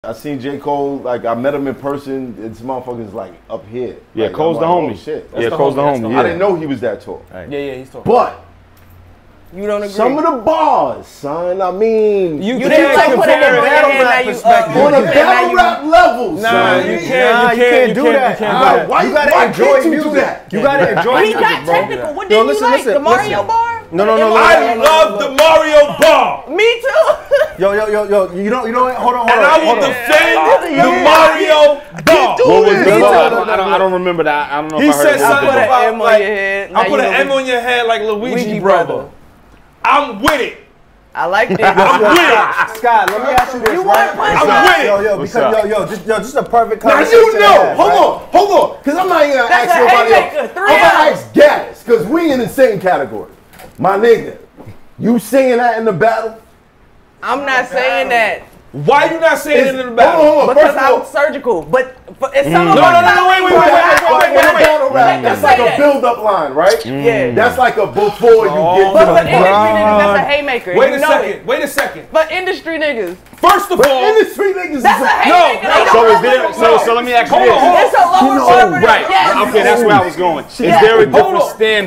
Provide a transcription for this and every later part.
I seen J. Cole, like I met him in person. This motherfucker's like up here. Yeah, like, Cole's the like, homie. Oh, shit. Yeah, Cole's the homie. I didn't know he was that tall. Right. Yeah, he's tall. But you don't agree. some of the bars, son. I mean, you can't like compare it battle rap perspective. On a battle rap level, Nah, son. you can't do that. Why you gotta enjoy music. You gotta enjoy music. He got technical. What did you like? The Mario bar? No. I love the Mario bar. Me too. Yo. You know what? Hold on. And I will defend the Mario bar. What was the bar? I don't remember that. I don't know. He if I heard said it. something I put an about M on your head. I put an M on your head like Luigi brother. I'm with it. I like this. I'm with it. Scott, let me ask you this, You right? want I'm with it. Because just a perfect Now conversation. you know. Hold on. Because I'm not even going to That's ask a nobody haymaker. else. 3 I'm going to ask Gaddis. Because we in the same category. My nigga, you singing that in the battle? I'm not saying that. Why you not saying it in the battle? Hold on. Because I'm surgical. But it's some of No, wait. That's like a build-up line, right? Yeah. That's like a before you get But to for the industry niggas, that's a haymaker. Wait You a know second. it. Wait a second. But industry niggas, First of all, industry niggas. that's a haymaker. They So don't is there? know. So let me ask you Hold on. this. It's a lower bar for them. Right. Yes. Okay, that's where I was going. Is Yes. there a Hold different on. stand?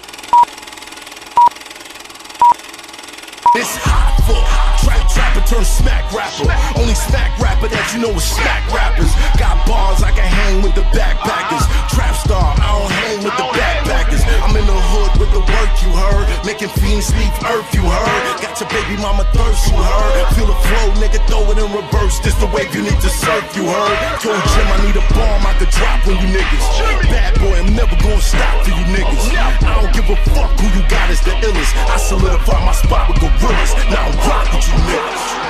It's hot for trapper turn smack rapper. Only smack rapper that you know is smack rappers. Got bars I can hang with the backpackers. Trap star, I don't hang with the backpackers. I'm in the hood with the work you heard. Making fiends leave earth you heard. Got your baby mama thirst you heard. Feel the flow, nigga, throw it in reverse. This the wave you need to surf you heard. Told Jim I need a bomb I could drop on you niggas. Bad boy, I'm never gonna stop for you niggas. I don't give a fuck who you got is the illest. I solidify my spot with gorillas. Now I'm rock with you niggas.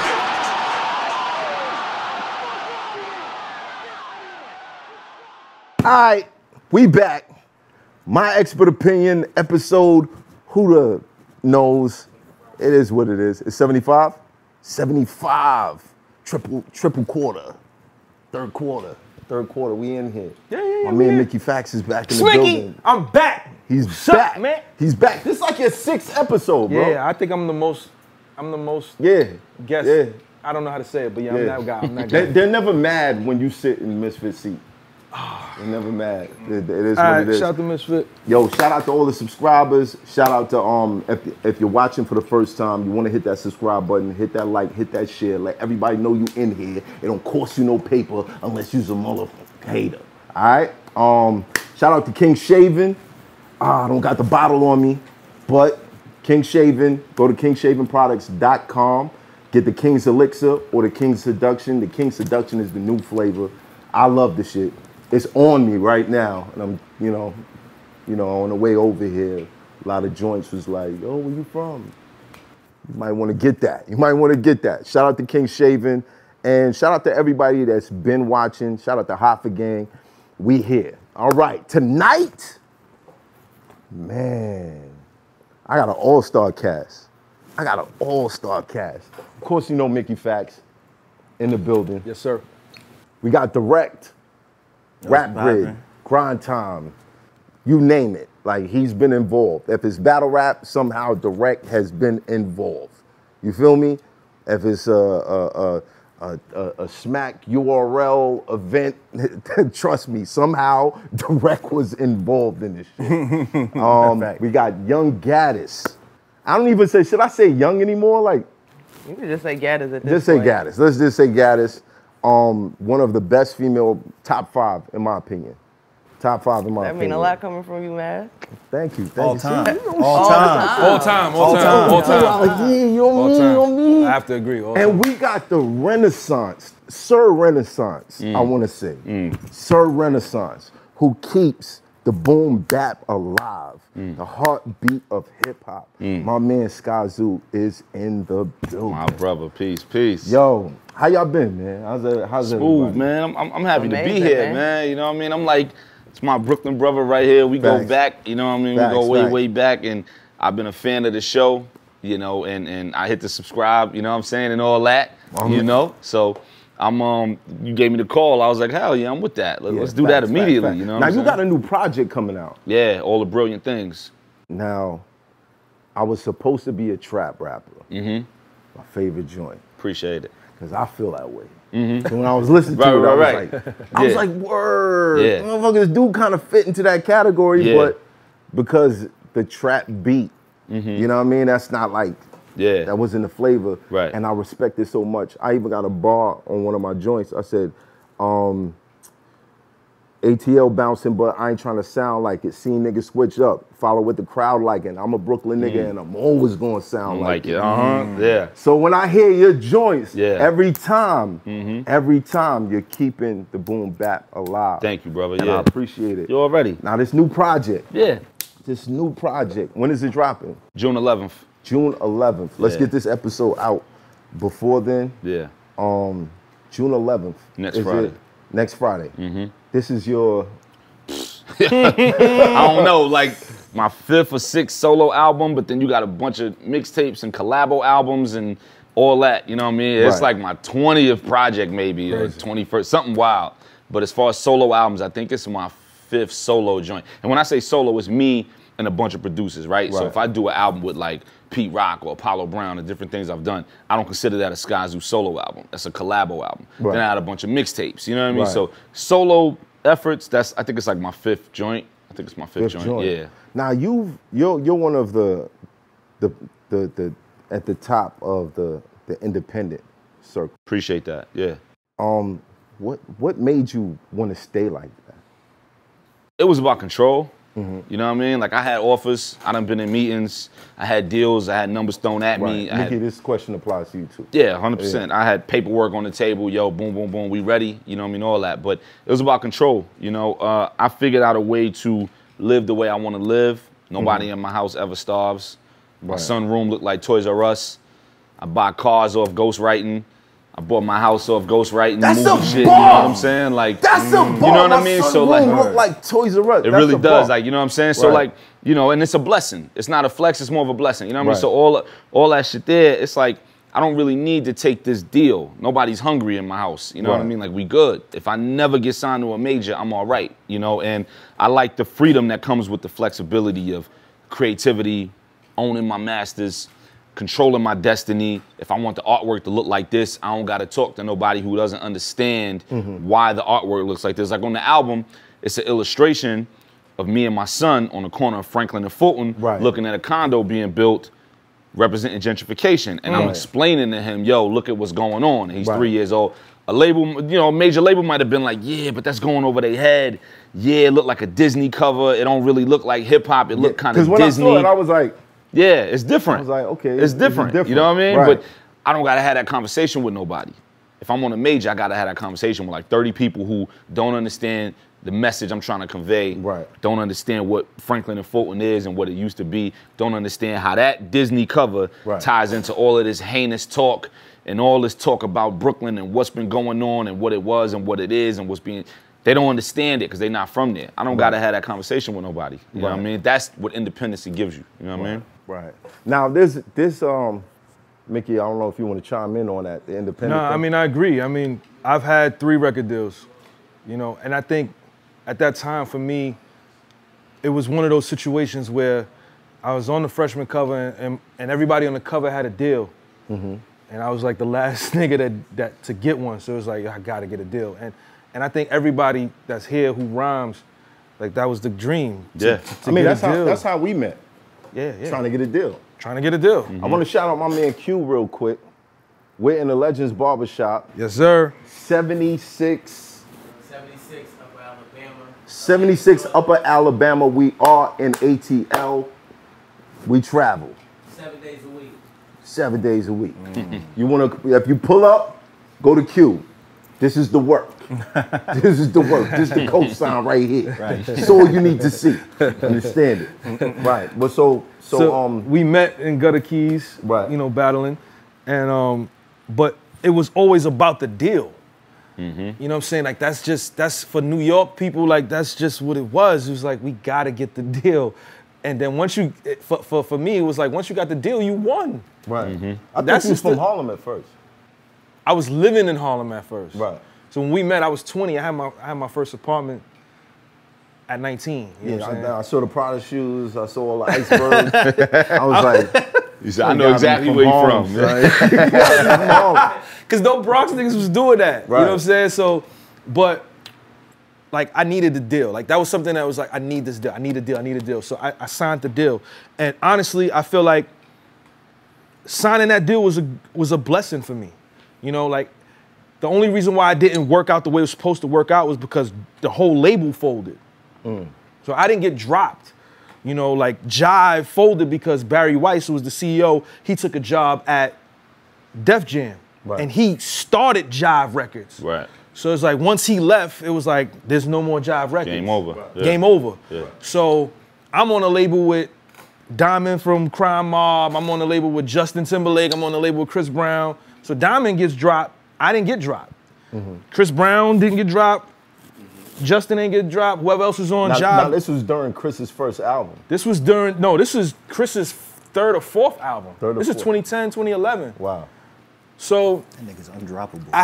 All right, we back. My expert opinion episode. Who the knows? It is what it is. It's 75. 75. Triple quarter. Third quarter. We in here. Yeah. My man Mickey Fax is back in the Slicky, building. I'm back. He's Sup, back, man? He's back. This is like your 6th episode, bro. Yeah, I think I'm the most Yeah. guest. Yeah. I don't know how to say it, but yeah, I'm that guy. I'm that They- guy. They're never mad when you sit in the Misfit seat. They're never mad. It is All what right, it is. shout out to Misfit. Yo, shout out to all the subscribers. Shout out to if you're watching for the first time, you want to hit that subscribe button, hit that like, hit that share, let everybody know you in here. It don't cost you no paper unless you's a motherfucking hater. All right. Shout out to King Shaving. I don't got the bottle on me, but King Shaving. Go to kingshavingproducts.com. Get the King's Elixir or the King's Seduction. The King's Seduction is the new flavor. I love the shit. It's on me right now, and I'm, you know, on the way over here, a lot of joints was like, "Yo, where you from?" You might want to get that. Shout out to King Shaving, and shout out to everybody that's been watching. Shout out to Hoffa Gang. We here. All right, tonight, man, I got an all-star cast. Of course, you know Mickey Fax in the building. Yes, sir. We got Direct, Rap Grid, Grind Time, you name it. Like, he's been involved. If it's battle rap, somehow Direct has been involved. You feel me? If it's a smack URL event, trust me, somehow Direct was involved in this shit. We got Young Gaddis. I don't even say, should I say Young anymore? Like, You can just say Gaddis at this just say point. Gaddis. Let's just say Gaddis. One of the best female, top 5 in my opinion. Top 5 in my That opinion. mean a lot coming from you, man. Thank you. All you. time. See, you know, All time. Yeah, you know me. I have to agree. All And time. we got the Renaissance, Sir Renaissance, I want to say. Sir Renaissance, who keeps the boom bap alive, the heartbeat of hip hop. My man Skyzoo is in the building. My brother, peace. Yo, how y'all been, man? How's Smooth, everybody? man. I'm happy to be Amazing, here, man. You know what I mean? I'm like, it's my Brooklyn brother right here. We go Facts. back, you know what I mean? Facts, we go facts. way back, and I've been a fan of the show, you know, and I hit the subscribe, you know what I'm saying, and all that, you know? So you gave me the call. I was like, hell yeah, I'm with that. Let's do that Facts, immediately, facts. you know what Now, I'm you saying? got a new project coming out. Yeah, all the brilliant things. Now, I was supposed to be a trap rapper. My favorite joint. Appreciate it. Because I feel that way. And when I was listening to it, I was like, word. Yeah. Motherfuckers do kind of fit into that category, but because the trap beat, you know what I mean? That's not like, that wasn't the flavor. Right. And I respect it so much. I even got a bar on one of my joints. I said, ATL bouncing, but I ain't trying to sound like it. Seen niggas switch up, follow what the crowd liking. I'm a Brooklyn nigga and I'm always gonna sound like it. Yeah. So when I hear your joints, every time you're keeping the boom bap alive. Thank you, brother. And I appreciate it. You already. Now this new project. Yeah. This new project. When is it dropping? June 11th. June 11th. Let's get this episode out before then. Yeah. June 11th. Next Friday. It? Next Friday. This is your... I don't know, like my 5th or 6th solo album, but then you got a bunch of mixtapes and collabo albums and all that, you know what I mean? It's like my 20th project maybe, or 21st, something wild. But as far as solo albums, I think it's my 5th solo joint. And when I say solo, it's me and a bunch of producers, right? So if I do an album with like Pete Rock or Apollo Brown and different things I've done, I don't consider that a Skyzoo solo album. That's a collabo album. Then I had a bunch of mixtapes, you know what I mean? So solo efforts, I think it's like my 5th joint. I think it's my 5th joint. Yeah. Now you're one of the at the top of the independent circle. Appreciate that. Yeah. What made you want to stay like that? It was about control. You know what I mean? Like I had offers, I done been in meetings, I had deals, I had numbers thrown at me. Nikki, this question applies to you too. Yeah, 100%. I had paperwork on the table, yo, boom, boom, boom, we ready, you know what I mean, all that. But it was about control, you know. I figured out a way to live the way I want to live. Nobody in my house ever starves. My son's room looked like Toys R Us. I buy cars off ghostwriting. I bought my house off ghostwriting, movie shit, you know what I'm saying? Like, that's a bomb. You know what I mean? So like, look like Toys R Us. It really does, like, you know what I'm saying? So like, you know, and it's a blessing. It's not a flex, it's more of a blessing, you know what I mean? So all that shit there, it's like, I don't really need to take this deal. Nobody's hungry in my house, you know what I mean? Like, we good. If I never get signed to a major, I'm all right, you know? And I like the freedom that comes with the flexibility of creativity, owning my masters, controlling my destiny. If I want the artwork to look like this, I don't gotta talk to nobody who doesn't understand why the artwork looks like this. Like on the album, it's an illustration of me and my son on the corner of Franklin and Fulton, looking at a condo being built, representing gentrification. And I'm explaining to him, yo, look at what's going on. And he's 3 years old. A label, you know, a major label might have been like, yeah, but that's going over their head. Yeah, it looked like a Disney cover. It don't really look like hip hop. It looked kind of Disney. Because when I saw it, I was like, yeah, it's different. I was like, okay, it's different. You know what I mean? But I don't gotta have that conversation with nobody. If I'm on a major, I gotta have that conversation with like 30 people who don't understand the message I'm trying to convey. Don't understand what Franklin and Fulton is and what it used to be. Don't understand how that Disney cover ties into all of this heinous talk and all this talk about Brooklyn and what's been going on and what it was and what it is and what's being. They don't understand it because they're not from there. I don't gotta have that conversation with nobody. You know what I mean? That's what independency gives you. You know what I mean? Now this Mickey, I don't know if you want to chime in on that, the independent No, thing. I mean, I agree. I mean, I've had 3 record deals, you know, and I think at that time for me, it was one of those situations where I was on the freshman cover and everybody on the cover had a deal. And I was like the last nigga that to get one. So it was like, I gotta get a deal. And I think everybody that's here who rhymes, like that was the dream. To I mean, get that's how we met. Yeah. Trying to get a deal. Trying to get a deal. I want to shout out my man Q real quick. We're in the Legends Barbershop. Yes, sir. 76 Upper Alabama. 76 Upper Alabama. We are in ATL. We travel. 7 days a week. 7 days a week. You want to, if you pull up, go to Q. This is the work. This is the work. This is the cosign right here. That's all you need to see. Understand it. But so we met in Gutter Keys, you know, battling. And but it was always about the deal. You know what I'm saying? Like that's for New York people, like that's just what it was. It was like, we gotta get the deal. And then once you, for me, it was like, once you got the deal, you won. I think you was from Harlem at first. I was living in Harlem at first. So when we met, I was 20. I had my first apartment at 19. You know what I'm saying? I saw the Prada shoes. I saw all the icebergs. I was like, He said, I know exactly where you're from. Because no Bronx niggas was doing that. Right. You know what I'm saying? So, but like I needed the deal. Like that was something that was like, I need this deal. I need a deal. I need a deal. So I signed the deal. And honestly, I feel like signing that deal was a blessing for me. You know, like the only reason why I didn't work out the way it was supposed to work out was because the whole label folded. So I didn't get dropped. You know, like Jive folded because Barry Weiss, who was the CEO, he took a job at Def Jam. Right. And he started Jive Records. Right. So it's like once he left, it was like there's no more Jive Records. Game over. Yeah. Game over. Yeah. So I'm on a label with Diamond from Crime Mob. I'm on a label with Justin Timberlake. I'm on a label with Chris Brown. So Diamond gets dropped. I didn't get dropped. Chris Brown didn't get dropped. Justin didn't get dropped. Whoever else was on Jive. Now this was during Chris's first album. This is Chris's third or fourth album. This is 2010, 2011. Wow. So That nigga's undroppable. I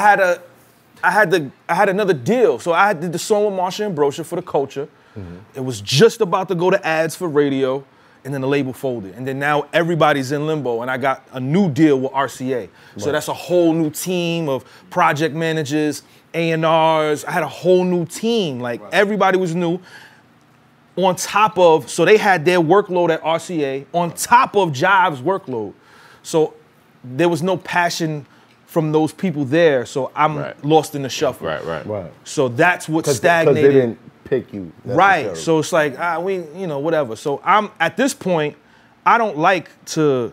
had another deal. So I did the song with Marsha and Brocha for the Culture. It was just about to go to ads for radio, and then the label folded. And then now everybody's in limbo, and I got a new deal with RCA. So that's a whole new team of project managers, A&Rs. I had a whole new team. Like everybody was new. On top of, so they had their workload at RCA on top of Jive's workload. So there was no passion from those people there, so I'm lost in the shuffle. Right. So that's what Because stagnated. they didn't pick you. Right. So it's like, whatever. So I'm at this point, I don't like to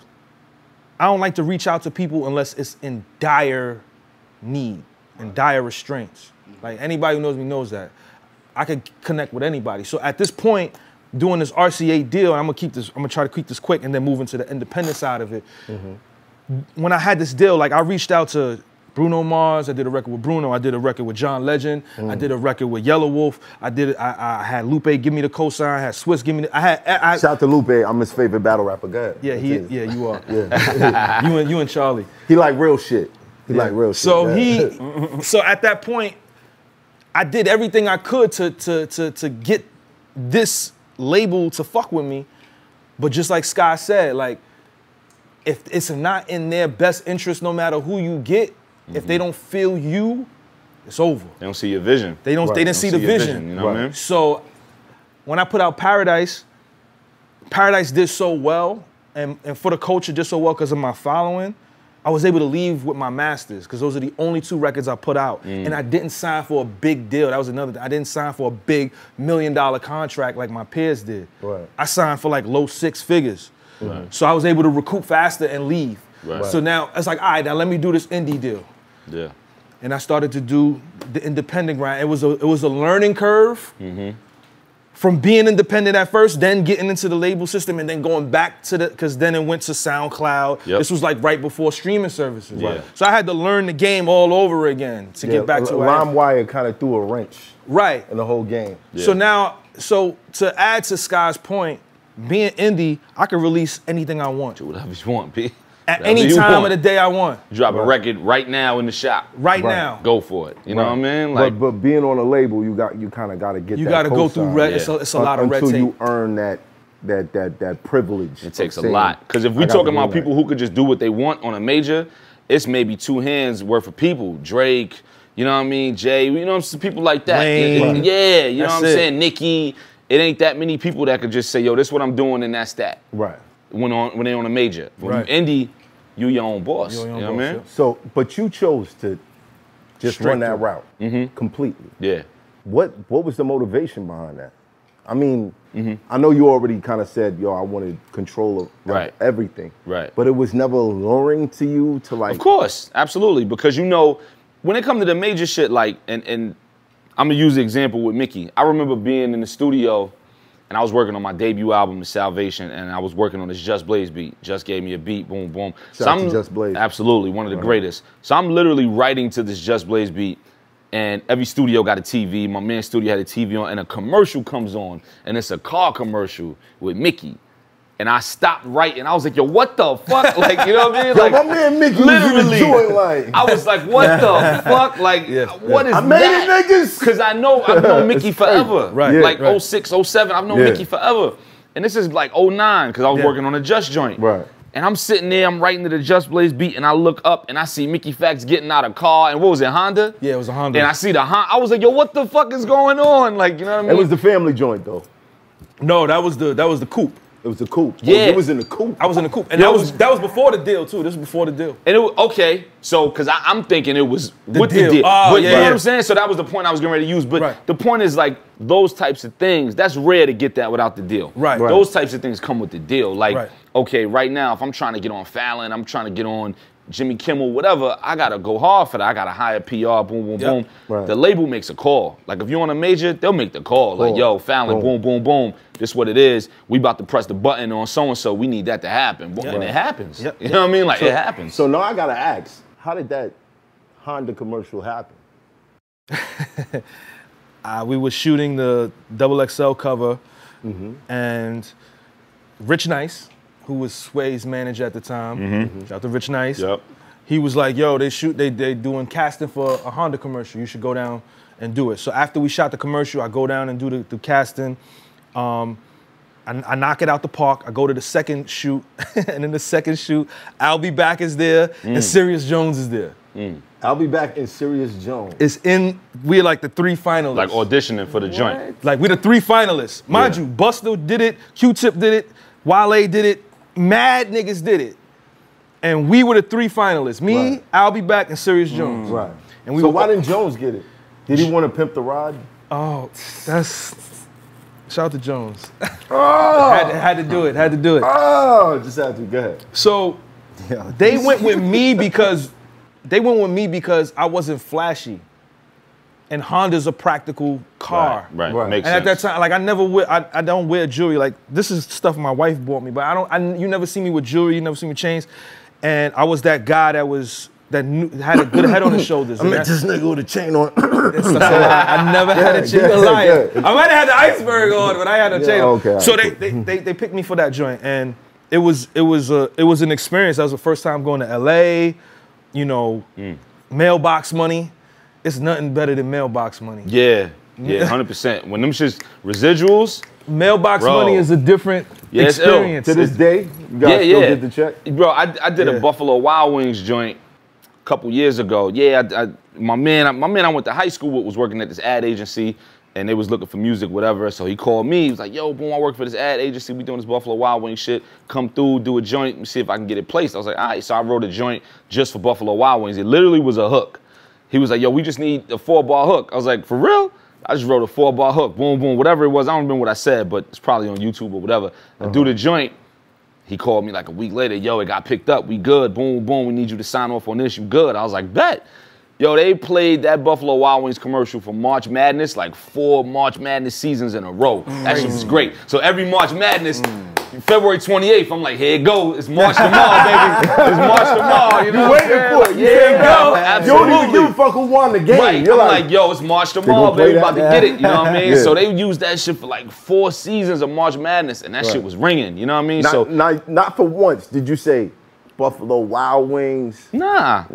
reach out to people unless it's in dire need and dire restraints. Like anybody who knows me knows that. I could connect with anybody. So at this point, doing this RCA deal, and I'm gonna try to keep this quick and then move into the independent side of it. When I had this deal, like I reached out to Bruno Mars. I did a record with Bruno. I did a record with John Legend. I did a record with Yellow Wolf. I had Lupe give me the cosign. I had Swiss give me the. I Shout out to Lupe. I'm his favorite battle rapper. Go ahead. Yeah, you are. Yeah. you and Charlie. He like real shit. He like real shit. So so at that point, I did everything I could to get this label to fuck with me, but just like Sky said, like if it's not in their best interest, no matter who you get, if they don't feel you, it's over. They don't see your vision. They didn't see the your vision. You know what I mean? So when I put out Paradise did so well, and for the Culture did so well because of my following, I was able to leave with my masters because those are the only two records I put out. And I didn't sign for a big deal. That was another thing. I didn't sign for a big $1 million contract like my peers did. Right. I signed for like low 6 figures. So I was able to recoup faster and leave. Right. So now it's like, all right, now let me do this indie deal. Yeah. And I started to do the independent grind. It was a learning curve from being independent at first, then getting into the label system, and then going back to because then it went to SoundCloud. Yep. This was like right before streaming services. Yeah. So I had to learn the game all over again to get back to where I am. LimeWire kind of threw a wrench Right. in the whole game. Yeah. So now, to add to Sky's point, being indie, I can release anything I want. Whatever you want, P. At Whatever any you time want. of the day I want. Drop a record right now in the shop. Right now. Go for it. You know what I mean? Like, but being on a label, you kind of got to get. You that got to go through cosign. red. It's a lot of red until tape. you earn that privilege. it takes a of saying, lot. Because if I we gotta talking do about that. people who could just do what they want on a major, it's maybe 2 hands worth of people. Drake, you know what I mean? Jay, you know, people like that. Wayne. Yeah, you know That's what I'm it. saying? Nicki. It ain't that many people that could just say, yo, this is what I'm doing and that's that. Right. When they on a major. When Right. you indie, you your own boss. You're your own you know what I boss, mean? So, but you chose to just Straight run that through. route completely. Yeah. What was the motivation behind that? I mean, I know you already kind of said, yo, I wanted control of Right. everything. Right. But it was never alluring to you to like. Of course, absolutely. Because you know, when it comes to the major shit, like, and I'm gonna use the example with Mickey. I remember being in the studio and I was working on my debut album, The Salvation, and I was working on this Just Blaze beat. Just gave me a beat, boom, boom. Shout out to Just Blaze. Absolutely, one of the greatest. So I'm literally writing to this Just Blaze beat, and every studio got a TV. My man's studio had a TV on, and a commercial comes on, and it's a car commercial with Mickey. And I stopped writing. I was like, yo, what the fuck? Like, you know what I mean? Yo, Like, my man Mickey was in the literally, joint, like. I was like, what the fuck? Like, what is I made that? it, niggas. Because I've known Mickey forever. Right. Like right. 06, 07, I've known Yeah. Mickey forever. And this is like 09, because I was Yeah. working on a Just joint. Right. And I'm sitting there, I'm writing to the Just Blaze beat, and I look up and I see Mickey Facts getting out of car, and what was it, Honda? Yeah, it was a Honda. And I see the Honda. I was like, yo, what the fuck is going on? Like, you know what I mean? It was the family joint though. No, that was the coupe. It was the coupe. Yeah. Oh, it was in the coupe. I was in the coupe, and Yeah, that was before the deal too. This was before the deal. And it was, okay, so, because I'm thinking it was with deal. the deal. Oh, But yeah, you know yeah. what I'm saying? So that was the point I was getting ready to use. But Right. the point is, like, those types of things, that's rare to get that without the deal. Right. Right. Those types of things come with the deal. Like, Right. okay, right now, if I'm trying to get on Fallon, I'm trying to get on Jimmy Kimmel, whatever, I got to go hard for that. I got to hire PR, boom, boom, Yep. boom. Right. The label makes a call. Like, if you're on a major, they'll make the call. Like, yo, Fallon, boom, boom, boom. This what it is. We about to press the button on so-and-so. We need that to happen. Boom, and it happens. Yep. You know what I mean? Like, it happens. So now I gotta ask, how did that Honda commercial happen? We were shooting the XXL cover, and Rich Nice, who was Sway's manager at the time, shout out to Rich Nice. Yep. He was like, yo, they doing casting for a Honda commercial. You should go down and do it. So after we shot the commercial, I go down and do the casting. I knock it out the park. I go to the second shoot, and in the second shoot, I'll Be Back is there, and Sirius Jones is there. I'll Be Back in Sirius Jones. We're like the 3 finalists. Like auditioning for the joint. Like, we're the 3 finalists. Mind you, Busta did it, Q-Tip did it, Wale did it, mad niggas did it. And we were the 3 finalists. Me, Right. I'll Be Back, and Sirius Jones. Right. And we So were, why didn't Jones get it? Did he want to pimp the ride? Oh, that's... Shout out to Jones. Oh, had to do it, had to do it. oh, just had to, go ahead. So they went with me because I wasn't flashy. And Honda's a practical car. Right. Right. Makes And at that sense. time, like, I don't wear jewelry. Like, this is stuff my wife bought me, but you never see me with jewelry, you never see me with chains. And I was that guy that had a good head on his shoulders. I met this nigga with a chain on. I never had a chain. Good, Liar. good. I might have had the iceberg on, but I had a chain on. okay, So alright, they picked me for that joint, and it was an experience. That was the first time going to LA. You know, mailbox money. It's nothing better than mailbox money. Yeah, 100%. When them shits, residuals, Mailbox Bro. money is a different Yeah, it's ill. experience. To this day, you guys still get the check? Bro, I did a Yeah. Buffalo Wild Wings joint a couple years ago. Yeah, my man I went to high school with was working at this ad agency, and they was looking for music, whatever. So he called me. He was like, yo, boom, I work for this ad agency. We doing this Buffalo Wild Wings shit. Come through, do a joint, and see if I can get it placed. I was like, all right. So I wrote a joint just for Buffalo Wild Wings. It literally was a hook. He was like, yo, we just need a 4-bar hook. I was like, for real? I just wrote a 4-bar hook, boom, boom, whatever it was. I don't remember what I said, but it's probably on YouTube or whatever. I do the joint. He called me like a week later. Yo, it got picked up. We good. Boom, boom. We need you to sign off on this. You good? I was like, bet. Yo, they played that Buffalo Wild Wings commercial for March Madness, like 4 March Madness seasons in a row. That shit was great. So every March Madness, February 28th, I'm like, here it go. It's March tomorrow, baby. It's March tomorrow. You know what I'm Waiting saying? for it. You Yeah, said bro. no. Absolutely. You don't even give a fuck who won the game. Right, You're I'm like, yo, it's March gonna tomorrow, play baby, about to that? get it, you know what I mean? Yeah. So they used that shit for like 4 seasons of March Madness, and that shit was ringing, you know what I mean? not for once did you say Buffalo Wild Wings. Nah,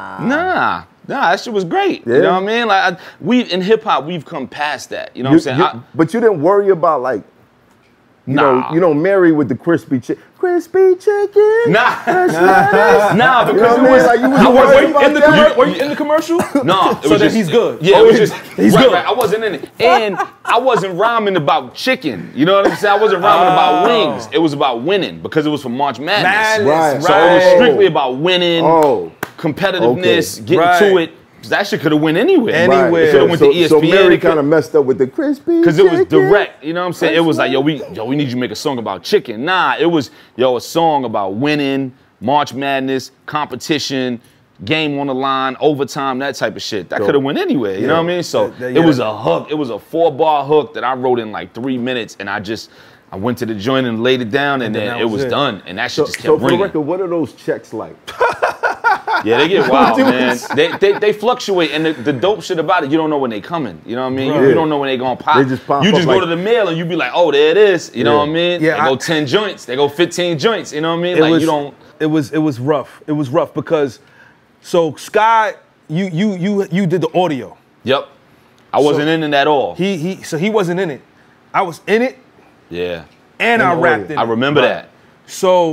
that shit was great, you Yeah. know what I mean? Like, in hip-hop, we've come past that, you know what I'm saying? But you didn't worry about like, Nah. you know, Mary with the crispy chicken. Crispy chicken. Nah, You know because what I mean? Like, you was worried about that? Were you in the commercial? No, it So was then just, he's good. Yeah, Oh, it was just he's right, good. Right, I wasn't in it, and I wasn't rhyming about chicken. You know what I'm saying? I wasn't rhyming about wings. It was about winning because it was for March Madness. Right. So it was strictly about winning, competitiveness, Okay. getting to it. That shit could have went anywhere. Anywhere. It could have went to ESPN. So Mary kind of messed up with the crispy Because it was chicken. direct, you know what I'm saying? It was like, we need you to make a song about chicken. Nah, it was, a song about winning, March Madness, competition, game on the line, overtime, that type of shit. That could have went anywhere, you know what I mean? So it was a hook. It was a 4-bar hook that I wrote in like 3 minutes, and I went to the joint and laid it down, and then it was done. And that shit just So kept for the ringing. record, what are those checks like? Yeah, they get wild, man. They fluctuate, and the dope shit about it, you don't know when they coming. You know what I mean? You don't know when they gonna pop. They just pop you up just go like- to the mail and you be like, oh, there it is. You know what I mean? Yeah, they go 10 joints. They go 15 joints. You know what I mean? It was rough. It was rough because, so Sky, you did the audio. Yep. I wasn't in it at all. So he wasn't in it. I was in it, Yeah. and I the rapped audio. in it. I remember that. So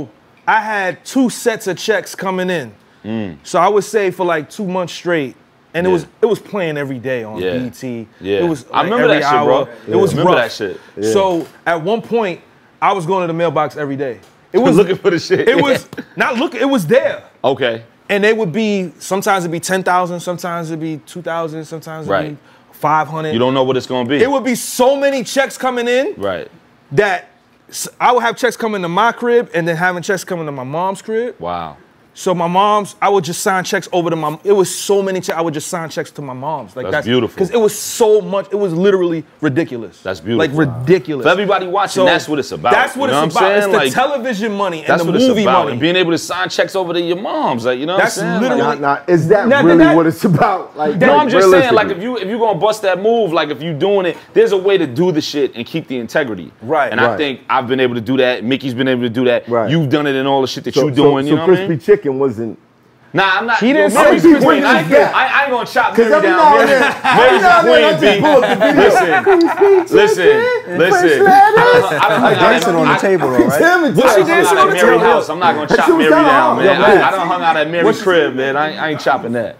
I had 2 sets of checks coming in. So I would say for like 2 months straight. And it was playing every day on BET. Yeah. It was like I remember every that shit, hour. bro. It was remember rough. that shit. Yeah. So at one point, I was going to the mailbox every day. It was looking for the shit. It was not looking. It was there. Okay. And they would be, sometimes it'd be 10,000, sometimes it'd be 2,000, sometimes it'd be 500. You don't know what it's gonna be. It would be so many checks coming in Right. that I would have checks coming to my crib and then having checks coming to my mom's crib. Wow. So my mom's, I would just sign checks over to my, it was so many checks, I would just sign checks to my mom's. Like That's beautiful. Because it was so much, it was literally ridiculous. That's beautiful. Like ridiculous. For everybody watching, that's what it's about. That's what you know it's what I'm about. It's saying? the Like, television money and that's the what it's movie about. money. And being able to sign checks over to your moms, like, you know That's what I'm saying? literally- Like, Is that Now, really that- what it's about? Like, no, I'm just saying, like, realistically. if you gonna bust that move, like, if you doing it, there's a way to do the shit and keep the integrity. Right. And I Right. think I've been able to do that. Mickey's been able to do that. Right. You've done it in all the shit that So- you doing. so you know what I Crispy mean? Chicken wasn't. Nah, I'm not. He didn't yo, say Mary's Crispy queen. I ain't Chicken. gonna chop Because Mary every down. now and man. then, Mary's I the just queen, pull up the video. Listen. I Dancing on the table, though, right? Tim and I Tim. done hung out at Mary house. I'm not gonna chop She was Mary down. down, man. Yo, man. I done hung out at Mary's crib, man. I ain't chopping that.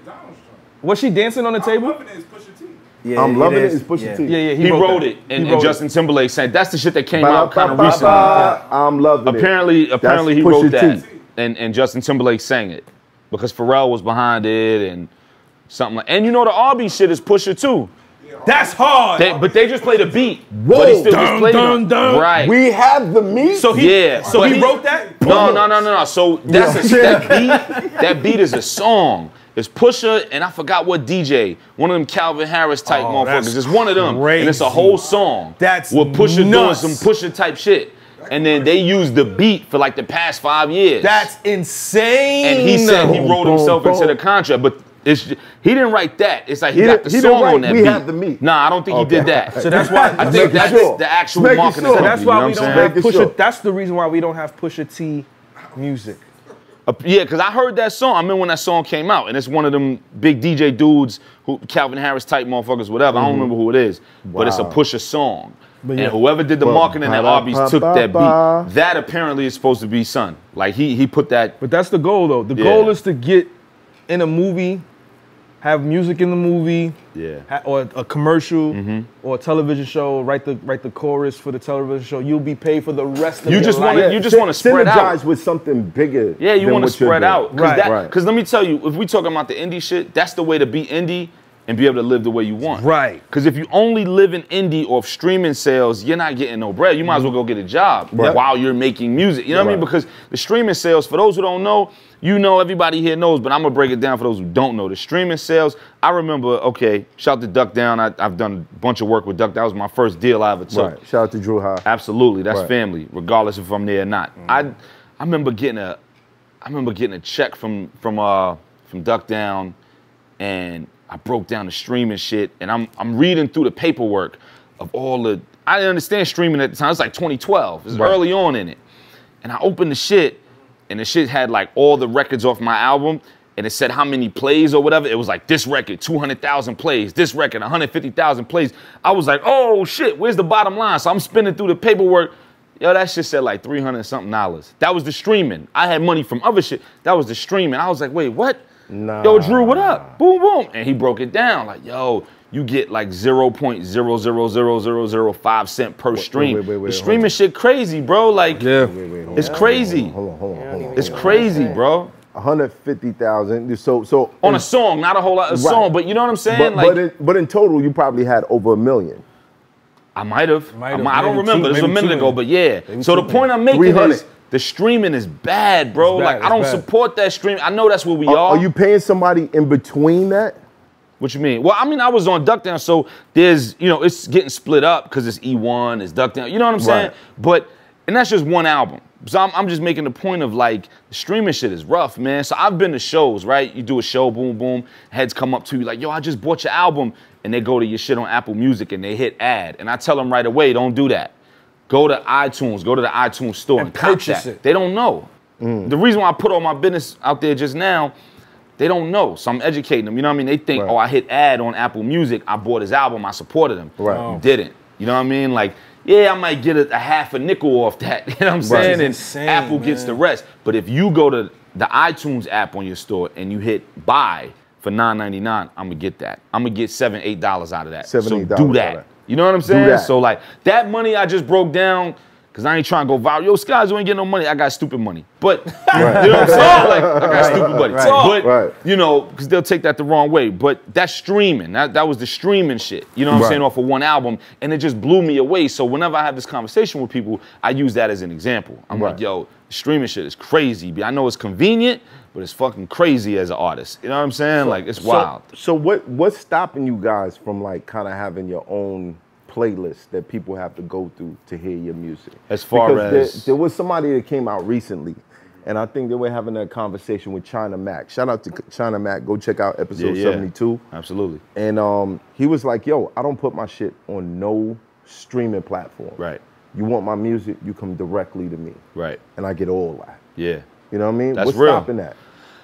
Was she dancing on the table? Yeah, I'm loving it. It's Pusha Pusha T. T. Yeah, He wrote it, and Justin Timberlake said that's the shit that came out kind of recently. I'm loving it. Apparently he That's wrote Pusha that, T. and Justin Timberlake sang it because Pharrell was behind it and something like. And you know the R&B shit is Pusha too. That's hard. But they just played a beat. Whoa. But he still Dun, just played dun, it. dun. Right. We have the meat. So he wrote that? No. So that's that beat is a song. It's Pusha and I forgot what DJ. One of them Calvin Harris type motherfuckers. that's It's one of them. crazy. And it's a whole song. That's with Pusha nuts. doing some Pusha type shit. And then they used the beat for like the past 5 years. That's insane. And he said he wrote Boom, himself boom, into the boom. contract, but he didn't write that. It's like he He got the didn't- he didn't song write on that We beat. Have the Meat. Nah, I don't think he did that. So that's why I think that's sure. the actual Making marketing sure. So company. that's you why know we what don't I'm have saying? Making Pusha. sure. That's the reason why we don't have Pusha T music. Yeah, because I heard that song. I remember when that song came out, and it's one of them big DJ dudes, who Calvin Harris type motherfuckers, whatever. I don't remember who it is, but it's a Wow. Pusha song. yeah. And whoever did the Well, marketing at Arby's took that ba-da-ba-ba. beat. That apparently is supposed to be Son. Like he put that. But that's the goal, though. The Yeah. goal is to get in a movie, have music in the movie, Yeah. or a commercial, or a television show. Write the chorus for the television show. You'll be paid for the rest of You your just life. want to spread out. Synergize with something bigger. Yeah, you than want to what you're spread doing. out. Right. Because let me tell you, if we talking about the indie shit, that's the way to be indie and be able to live the way you want. Right. Because if you only live in indie off streaming sales, you're not getting no bread. You might as well go get a job while you're making music. You know what I mean? Because the streaming sales, for those who don't know, you know, everybody here knows, but I'm going to break it down for those who don't know. The streaming sales, I remember, okay, shout out to Duck Down. I've done a bunch of work with Duck Down. That was my first deal I ever took. Right. Shout out to Drew High. Absolutely, that's Right. family, regardless if I'm there or not. I remember getting a check from Duck Down, and I broke down the streaming shit, and I'm reading through the paperwork of all the. I didn't understand streaming at the time. It's like 2012. It's early on in it, and I opened the shit, and the shit had like all the records off my album. And it said how many plays or whatever. It was like this record, 200,000 plays. This record, 150,000 plays. I was like, oh shit, where's the bottom line? So I'm spinning through the paperwork. Yo, that shit said like $300-something. That was the streaming. I had money from other shit. That was the streaming. I was like, wait, what? Nah. Yo, Drew, what up? Boom, boom. And he broke it down. Like, yo, you get like 0.00005 cent per stream. wait, The streaming shit crazy, bro. Like, it's crazy. Hold on. It's crazy, bro. 150,000. So On a song, not a whole lot of song, but you know what I'm saying? But in total, you probably had over 1 million. I might have. I don't Maybe remember. two, This was a maybe minute two. ago, but yeah. So the point I'm making 300. is the streaming is bad, bro. It's bad, Like I don't it's bad. support that stream. I know that's where we Are you paying somebody in between that? What you mean? Well, I mean, I was on Duck Down, so there's, it's getting split up because it's E1, it's Duck Down. You know what I'm saying? Right. And that's just one album. So I'm just making the point of like, the streaming shit is rough, man. So I've been to shows, right? You do a show, boom, boom. Heads come up to you like, yo, I just bought your album. And they go to your shit on Apple Music and they hit ad. And I tell them right away, don't do that. Go to iTunes, go to the iTunes store and cop purchase that. it. They don't know. The reason why I put all my business out there just now, they don't know. So I'm educating them. You know what I mean? They think, Right. oh, I hit ad on Apple Music. I bought his album. I supported him. Right. You didn't. You know what I mean? Like, yeah, I might get a half a nickel off that. You know what I'm saying? And insane, Apple gets the rest. But if you go to the iTunes app on your store and you hit buy for $9.99, I'm gonna get that. I'm gonna get $7, $8 out of that. $7, so $8 do that. You know what I'm saying? that. So like that money I just broke down, cause I ain't trying to go viral. Yo, Skies, you ain't getting no money. I got stupid money. But you know what I'm saying? Like I got stupid money. But you know, cause they'll take that the wrong way. But that's streaming. That was the streaming shit. You know what I'm saying? Off of one album. And it just blew me away. So whenever I have this conversation with people, I use that as an example. I'm like, yo, streaming shit is crazy. I know it's convenient, but it's fucking crazy as an artist. You know what I'm saying? Like it's wild. So what's stopping you guys from like kind of having your own playlist that people have to go through to hear your music? As far because as there was somebody that came out recently, and I think they were having a conversation with China Mac. Shout out to China Mac. Go check out episode 72. Absolutely. And he was like, yo, I don't put my shit on no streaming platform. Right. You want my music, you come directly to me. Right. And I get all that. Yeah. You know what I mean? That's What's real. stopping that?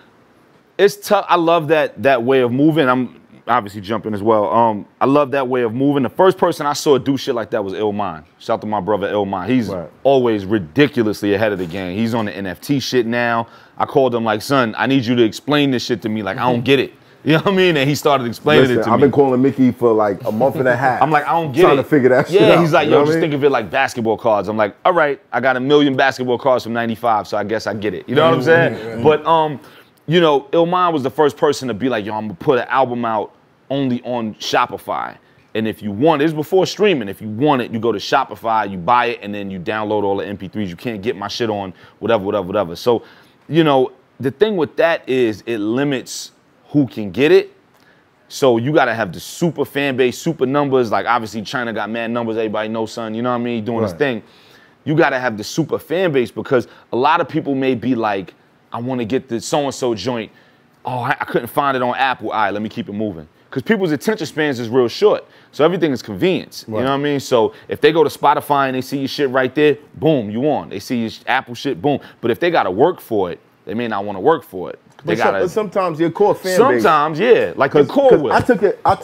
It's tough. I love that way of moving. I'm obviously jumping as well. I love that way of moving. The first person I saw do shit like that was Illmind. Shout out to my brother Illmind. He's always ridiculously ahead of the game. He's on the NFT shit now. I called him like, son, I need you to explain this shit to me. Like, I don't get it. You know what I mean? And he started explaining it to me. I've been calling Mickey for like a month and a half. I'm like, I don't get trying it. to figure that shit out. Yeah, he's like, you know yo, just what I mean? think of it like basketball cards. I'm like, all right, I got 1 million basketball cards from '95, so I guess I get it. You know what I'm saying? But you know, Illmind was the first person to be like, yo, I'm gonna put an album out only on Shopify. And if you want it, it's before streaming. If you want it, you go to Shopify, you buy it, and then you download all the MP3s. You can't get my shit on whatever. So, you know, the thing with that is it limits who can get it. So you gotta have the super fan base, super numbers. Like obviously China got mad numbers, everybody knows, son, you know what I mean? Doing his thing. You gotta have the super fan base because a lot of people may be like, I wanna get the so-and-so joint. Oh, I couldn't find it on Apple. All right, let me keep it moving. Because people's attention spans is real short. So everything is convenience. You know what I mean? So if they go to Spotify and they see your shit right there, boom, you on. They see your Apple shit, boom. But if they gotta work for it, they may not wanna work for it. But sometimes your core fan base. Sometimes, yeah, like the core will. I took it, I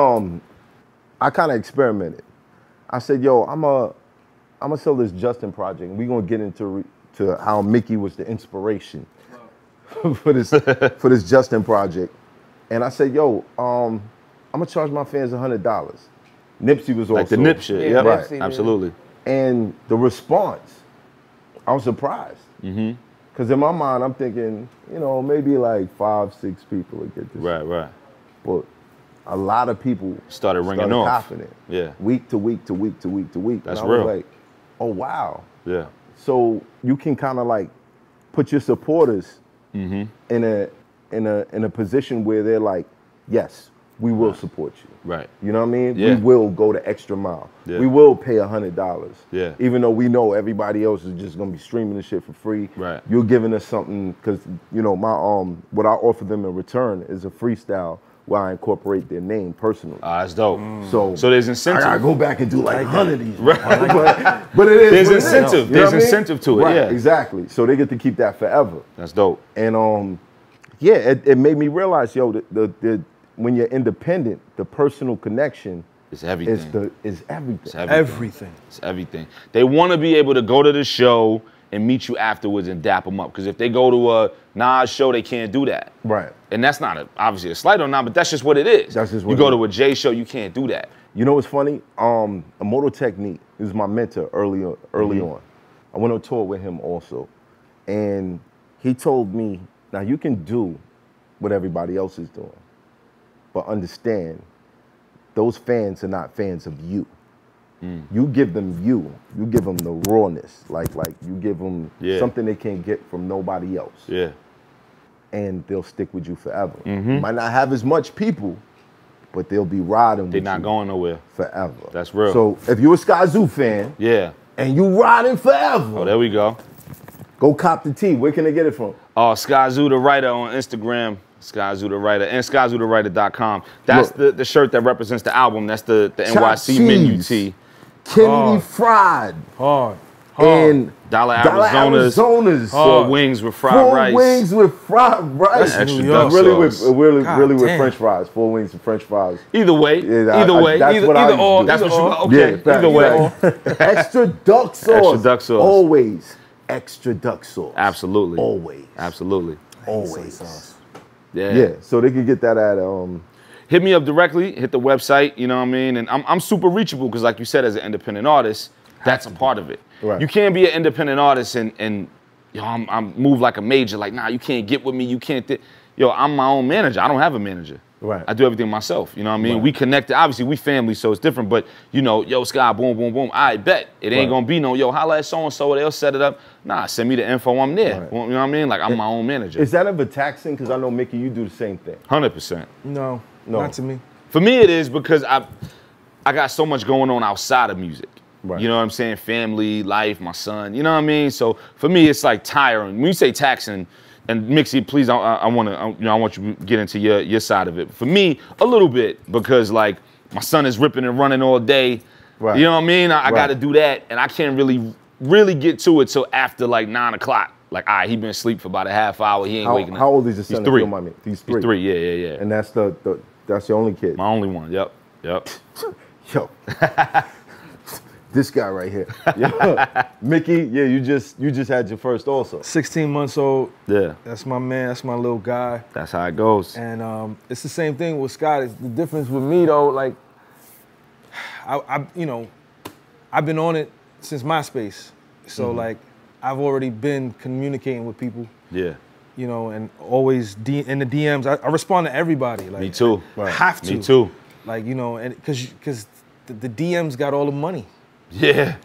kind of experimented. I said, yo, I'm gonna sell this Justin project, and we're gonna get into how Mickey was the inspiration for this Justin project. And I said, yo, I'm gonna charge my fans $100. Nipsey was also like the Nip shit, yeah, right, absolutely. And the response, I was surprised. Because in my mind, I'm thinking, you know, maybe like 5, 6 people would get this. Right. But a lot of people started ringing off. Copping it. Yeah. Week to week to week to week to week. That's and I real. was like, oh, wow. Yeah. So you can kind of like put your supporters in a position where they're like, yes, we will support you. Right. You know what I mean? Yeah. We will go the extra mile. Yeah. We will pay $100. Yeah. Even though we know everybody else is just gonna be streaming the shit for free. Right. You're giving us something because you know my what I offer them in return is a freestyle where I incorporate their name personally. That's dope. So there's incentive. I gotta go back and do like 100 of these. Right. but it is. There's what it is. incentive. You know There's what I mean? incentive to it. Right, Yeah. Exactly. So they get to keep that forever. That's dope. And yeah, it made me realize, yo, the when you're independent, the personal connection is everything. Is everything. It's everything. It's everything. They want to be able to go to the show and meet you afterwards and dap them up. Because if they go to a Nas show, they can't do that. Right. And that's not obviously a slight on Nas, but that's just what it is. That's just what you go to a J show, you can't do that. You know what's funny? Moto Technique, he was my mentor early on. I went on tour with him also. And he told me, now you can do what everybody else is doing, but understand those fans are not fans of you. You give them you give them the rawness, like you give them something they can't get from nobody else. Yeah. And they'll stick with you forever. Might not have as much people, but they'll be riding with you. They're not going nowhere. Forever. That's real. So if you're a Skyzoo fan, and you riding forever. Oh, there we go. Go cop the tee. Where can they get it from? Skyzoo the Writer on Instagram. Skyzoo the Writer and SkyzooTheWriter.com. That's the shirt that represents the album. That's the NYC menu tee. Kennedy Fried. Hard. in Dollar Arizona's four wings with fried rice. 4 wings with fried rice. That's New York. Really sauce. with really God with damn. French fries. 4 wings with French fries. Either way, Yeah, either way, that's what I used to do. That's what you. Yeah, Okay, fact, either way. fact. Extra duck sauce. Extra duck sauce. Always extra duck sauce. Absolutely. Always. Absolutely. Always. Yeah. Yeah. So they can get that at Hit me up directly. Hit the website. You know what I mean? And I'm super reachable because, like you said, as an independent artist, that's a part of it. Right. You can't be an independent artist and yo, I'm move like a major. Like, nah, you can't get with me. You can't. Yo, I'm my own manager. I don't have a manager. Right. I do everything myself. You know what I mean? Right. We connected. Obviously, we family, so it's different. But you know, yo, Sky, boom, boom, boom. I bet it ain't Right. gonna be no, yo, holla at so and so. They'll set it up. Nah, send me the info. I'm there. Right. You know what I mean? Like I'm my own manager. Is that ever taxing? Because I know Mickey, you do the same thing. 100%. No, No. not to me. For me, it is because I got so much going on outside of music. Right. You know what I'm saying? Family, life, my son. You know what I mean? So for me, it's like tiring. When you say taxing, and Mixie, please, I want to, you know, I want you to get into your side of it. For me, a little bit because like my son is ripping and running all day. Right. You know what I mean? I Right. got to do that, and I can't really get to it till after like 9 o'clock. Like, all right, he been asleep for about a half hour. He ain't waking up. How old is your son? He's if you 3. don't mind me? He's 3. He's 3. Yeah. And that's that's your only kid. My only one. Yep. Yo. This guy right here. Yo. Mickey, yeah, you just had your first also. 16 months old. Yeah. That's my man. That's my little guy. That's how it goes. And it's the same thing with Scott. It's the difference with me though, like, you know, I've been on it since MySpace. So like, I've already been communicating with people. Yeah. You know, and always in the DMs. I respond to everybody. Like, Me too. I have to. Me too. Like, you know, and because the DMs got all the money. Yeah.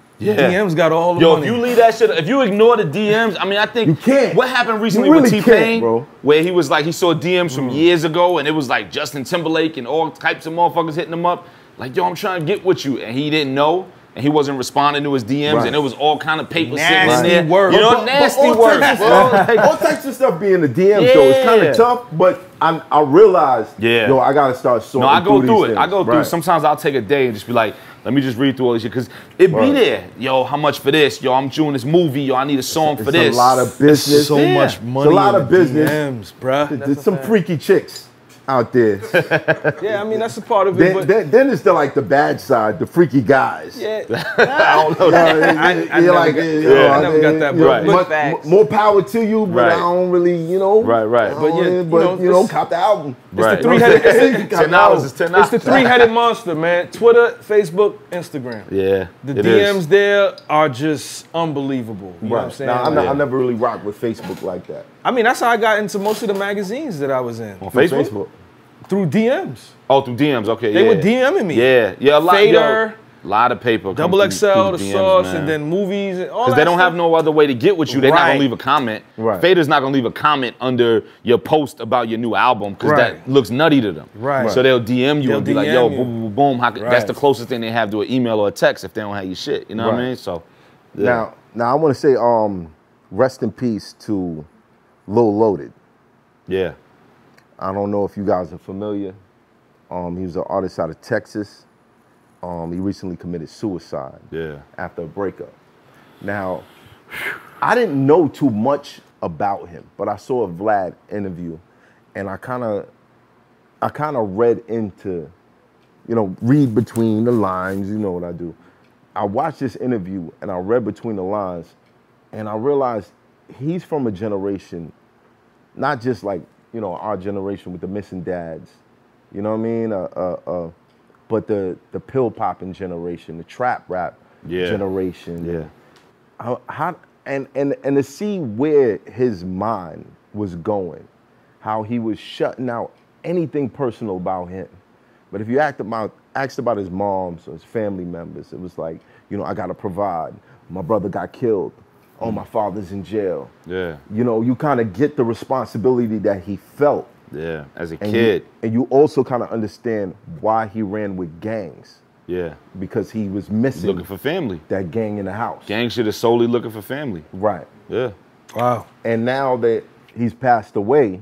DMs got all the Yo, money. if you leave that shit, if you ignore the DMs, I mean, I think You can't. what happened recently You really with T-Pain, can't, bro. where he was like, he saw DMs from years ago, and it was like Justin Timberlake and all types of motherfuckers hitting him up, like, yo, I'm trying to get with you, and he didn't know. And he wasn't responding to his DMs, Right. and it was all kind of paper Nasty sitting in there. work. You know, But nasty all work, types of bro. stuff- Like, all types of stuff be in the DMs though. It's kind Yeah. of tough, but I realized, Yeah. yo, I gotta start sorting no, I go through through these it. things. I go through. Right. Sometimes I'll take a day and just be like, let me just read through all this shit, because it be Right. there. Yo, how much for this? Yo, I'm doing this movie. Yo, I need a song for It's this. a lot of business. so Yeah. much money. It's a lot in of the business. DMs, bruh. There's some freaky chicks out there. Yeah, I mean that's a part of it. But then it's like the bad side, the freaky guys. yeah, I don't know. I You're never like, got- you know, I never got that, you know, right. much- Facts. more power to you, but Right. I don't really, you know. Right. But yeah, you know, cop the album. Right. the three-headed- $10 is $10. it's the three-headed monster, man. Twitter, Facebook, Instagram. Yeah. The it DMs is. there are just unbelievable. You know what I'm saying? Now, Like, I never really rocked with Facebook like that. I mean, that's how I got into most of the magazines that I was in. On Facebook? Through DMs. Oh, through DMs. Okay. They yeah. were DMing me. Yeah. A lot. Fader, A lot of paper. come Double through- XL, through the DMs, sauce, man. and then movies and all that. Because they don't stuff. have no other way to get with you. They're not Right. gonna leave a comment. Right. Fader's not gonna leave a comment under your post about your new album because Right. that looks nutty to them. Right. So they'll DM you They'll and be like, DM yo, you. boom, boom, boom, boom. That's Right. the closest thing they have to an email or a text if they don't have your shit. You know what I Right. mean? So, yeah. Now I want to say, rest in peace to Lil Loaded. Yeah. I don't know if you guys are familiar. He was an artist out of Texas. He recently committed suicide Yeah. after a breakup. Now, I didn't know too much about him, but I saw a Vlad interview, and I kind of read into, read between the lines. You know what I do. I watched this interview and I read between the lines, and I realized he's from a generation, not just like our generation with the missing dads. You know what I mean? But the pill popping generation, the trap rap generation. Yeah. And to see where his mind was going, how he was shutting out anything personal about him. But if you asked about his moms or his family members, it was like, I gotta provide. My brother got killed. Oh, my father's in jail. Yeah. You kind of get the responsibility that he felt. Yeah. As a And kid. you also kind of understand why he ran with gangs, Yeah. because he was missing Looking for family. that gang in the house. Gang shit is solely looking for family. Right. Yeah. Wow. And now that he's passed away,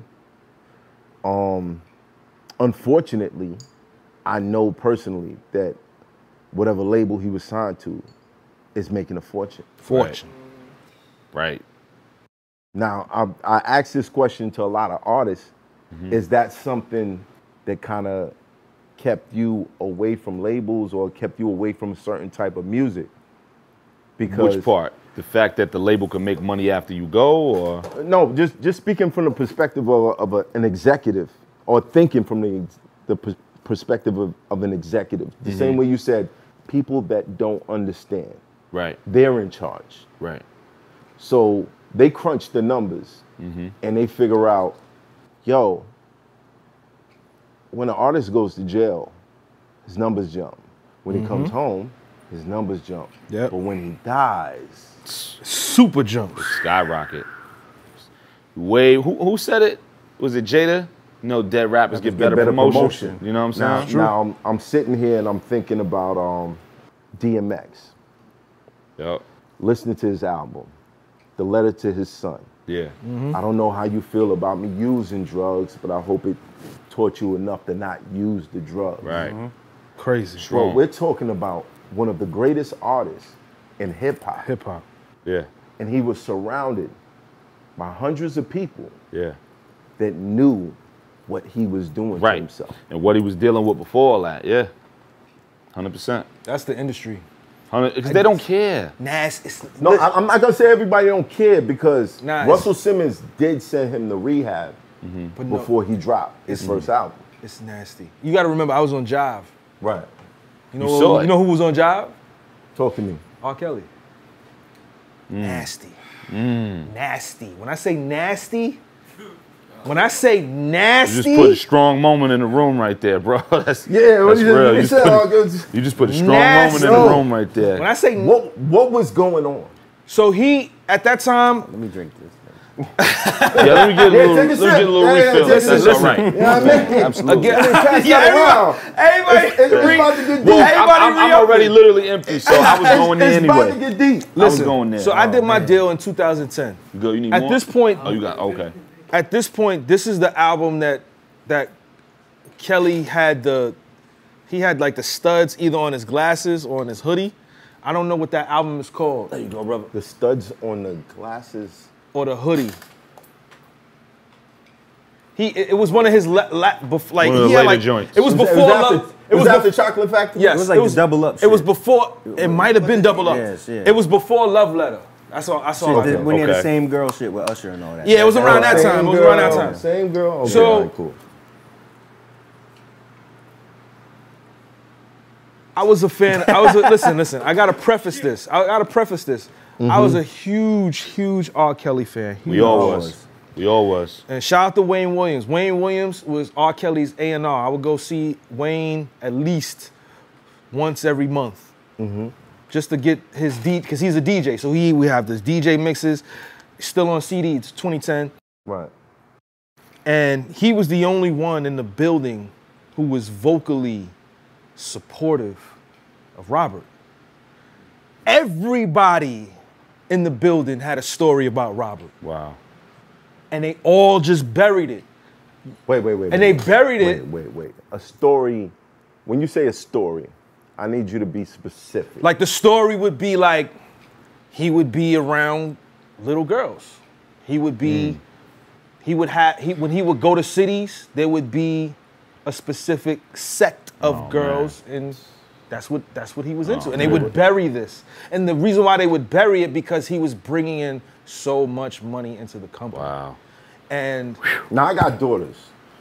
unfortunately, I know personally that whatever label he was signed to is making a fortune. Fortune. Right. Now, I asked this question to a lot of artists. Is that something that kind of kept you away from labels or kept you away from a certain type of music? Because Which part? The fact that the label can make money after you go, or no, just speaking from the perspective of an executive, or thinking from the perspective of an executive. The same way you said, people that don't understand, right, they're in charge. right, So they crunch the numbers and they figure out, yo, when an artist goes to jail, his numbers jump. When he comes home, his numbers jump. Yep. But when he dies, Super jumps. skyrocket. Who said it? Was it Jada? You know, dead rappers get better promotion. You know what I'm saying? now I'm sitting here and I'm thinking about DMX, Yep. listening to his album, the letter to his son. Yeah. I don't know how you feel about me using drugs, but I hope it taught you enough to not use the drugs. Right. Crazy. Bro, we're talking about one of the greatest artists in hip hop. Hip hop. Yeah. And he was surrounded by hundreds of people Yeah. that knew what he was doing to Right. himself. And what he was dealing with before all that. Yeah. 100%. That's the industry. Because they don't care. Nasty. No, I'm not gonna say everybody don't care because Nah, Russell Simmons did send him to rehab But no, before he dropped his first album. it's nasty. You got to remember, I was on Jive. Right. You know, You saw it. you know who was on Jive? Talk to me. R. Kelly. Nasty. Nasty. When I say nasty, You just put a strong moment in the room right there, bro. That's Yeah, that's real. You just put a strong moment in the Nasty. room right there. when I say What was going on? so he at that time, Let me drink this. Yeah, let me get a little, take a let me sip. get a little Yeah, refill. take a That's sip. all right. You know what I mean? Absolutely. Pass Yeah, that around. everybody, It's about to get deep. Well, I'm already literally empty, so I was going there It's about to anyway. get deep. I was going there. so I did my deal in 2010. You go, you need At more? this point, Oh, you got, okay. At this point, this is the album that Kelly had he had like the studs either on his glasses or on his hoodie. I don't know what that album is called. There you go, brother. The studs on the glasses. Or the hoodie. It was one of his One of the he had later joints. It was before Love. It was after bef- Chocolate Factory. Yes, It was like the Double Up It was shit. before. It might have been Double Up. Yes, yeah. It was before Love Letter. That's all. That's all. Shit, when he had the okay. same girl shit with Usher and all that. Yeah, it was around that Same time. It was girl, around that time. Same girl. Okay, So- all right, cool. I was a fan. Listen. I gotta preface this. I was a huge R. Kelly fan. We all was. We all was. And shout out to Wayne Williams. Wayne Williams was R. Kelly's A&R. I would go see Wayne at least once every month, just to get his because he's a DJ. So we have this DJ mixes, still on CD. It's 2010, Right. and he was the only one in the building who was vocally supportive of Robert. Everybody in the building had a story about Robert, Wow. and they all just buried it. Wait. And they buried it. Wait. A story. When you say a story, I need you to be specific. Like the story would be like, he would be around little girls. He would be, when he would go to cities, there would be a specific sect of girls, and that's what he was into. And they would bury this. And the reason why they would bury it because he was bringing in so much money into the company. Wow. And Now I got daughters.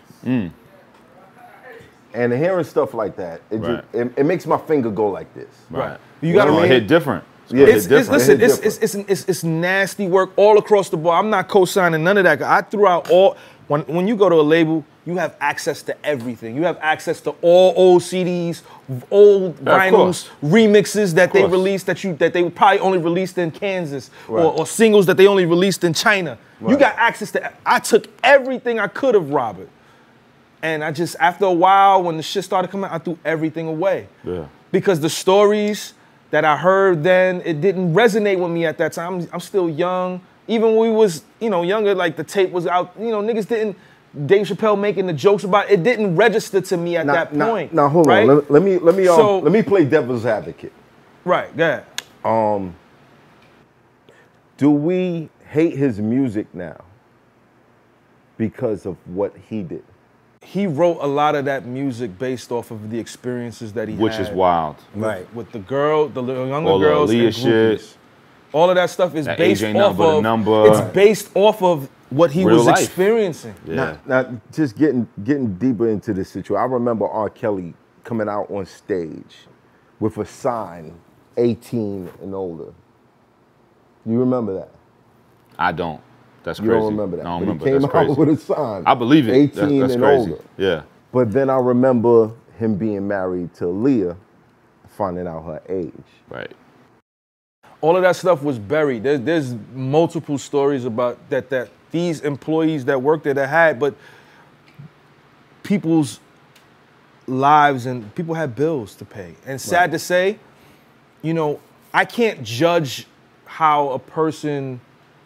And hearing stuff like that, Right. it makes my finger go like this. Right. You gotta It's read- hit different. Yeah, It's, different. listen, It hit different. it's nasty work all across the board. I'm not co-signing none of that. I threw out all, when you go to a label, you have access to everything. You have access to all old CDs, old Yeah, of course. vinyls, remixes that they course. released that they probably only released in Kansas, Right. or singles that they only released in China. You Right. got access to, I took everything I could of Robert. And I just, after a while, when the shit started coming out, I threw everything away. Yeah. Because the stories that I heard then, it didn't resonate with me at that time. I'm still young. Even when we was, younger, like the tape was out, niggas didn't, Dave Chappelle making the jokes about it didn't register to me at that point. Now hold right? on. Let me So- let me play devil's advocate. Right, go ahead. Do we hate his music now because of what he did? He wrote a lot of that music based off of the experiences that he had. Which is wild. With the girl, the younger All the girls Aaliyah and groupies. shit. All of that stuff is That based age ain't off nothing but a of. number. It's based off of what he Real was life. experiencing. Yeah. Now, just getting deeper into this situation, I remember R. Kelly coming out on stage with a sign, 18 and older. You remember that? I don't. That's You crazy. don't remember that? I don't But remember. he came That's out crazy. with a sign. I believe it. 18 That's and crazy. older. Yeah. But then I remember him being married to Leah, finding out her age. Right. All of that stuff was buried. There's multiple stories about that these employees that worked there that had, but people's lives and people had bills to pay. And sad to say, you know, I can't judge how a person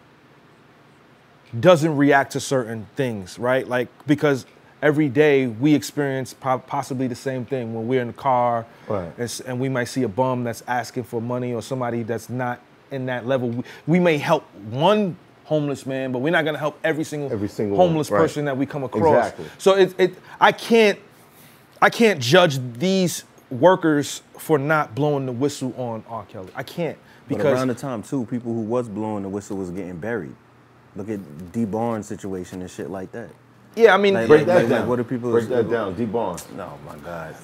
doesn't react to certain things, right? Like, because every day we experience possibly the same thing when we're in the car, and we might see a bum that's asking for money or somebody that's not in that level. We may help one homeless man, but we're not gonna help every single homeless one, right. person that we come across. Exactly. So I can't judge these workers for not blowing the whistle on R. Kelly. I can't, But because around the time too, people who was blowing the whistle was getting buried. Look at D. Barnes' situation and shit like that. yeah, I mean, Like, Break that down. what do people Break that down. D. Barnes. No, my God.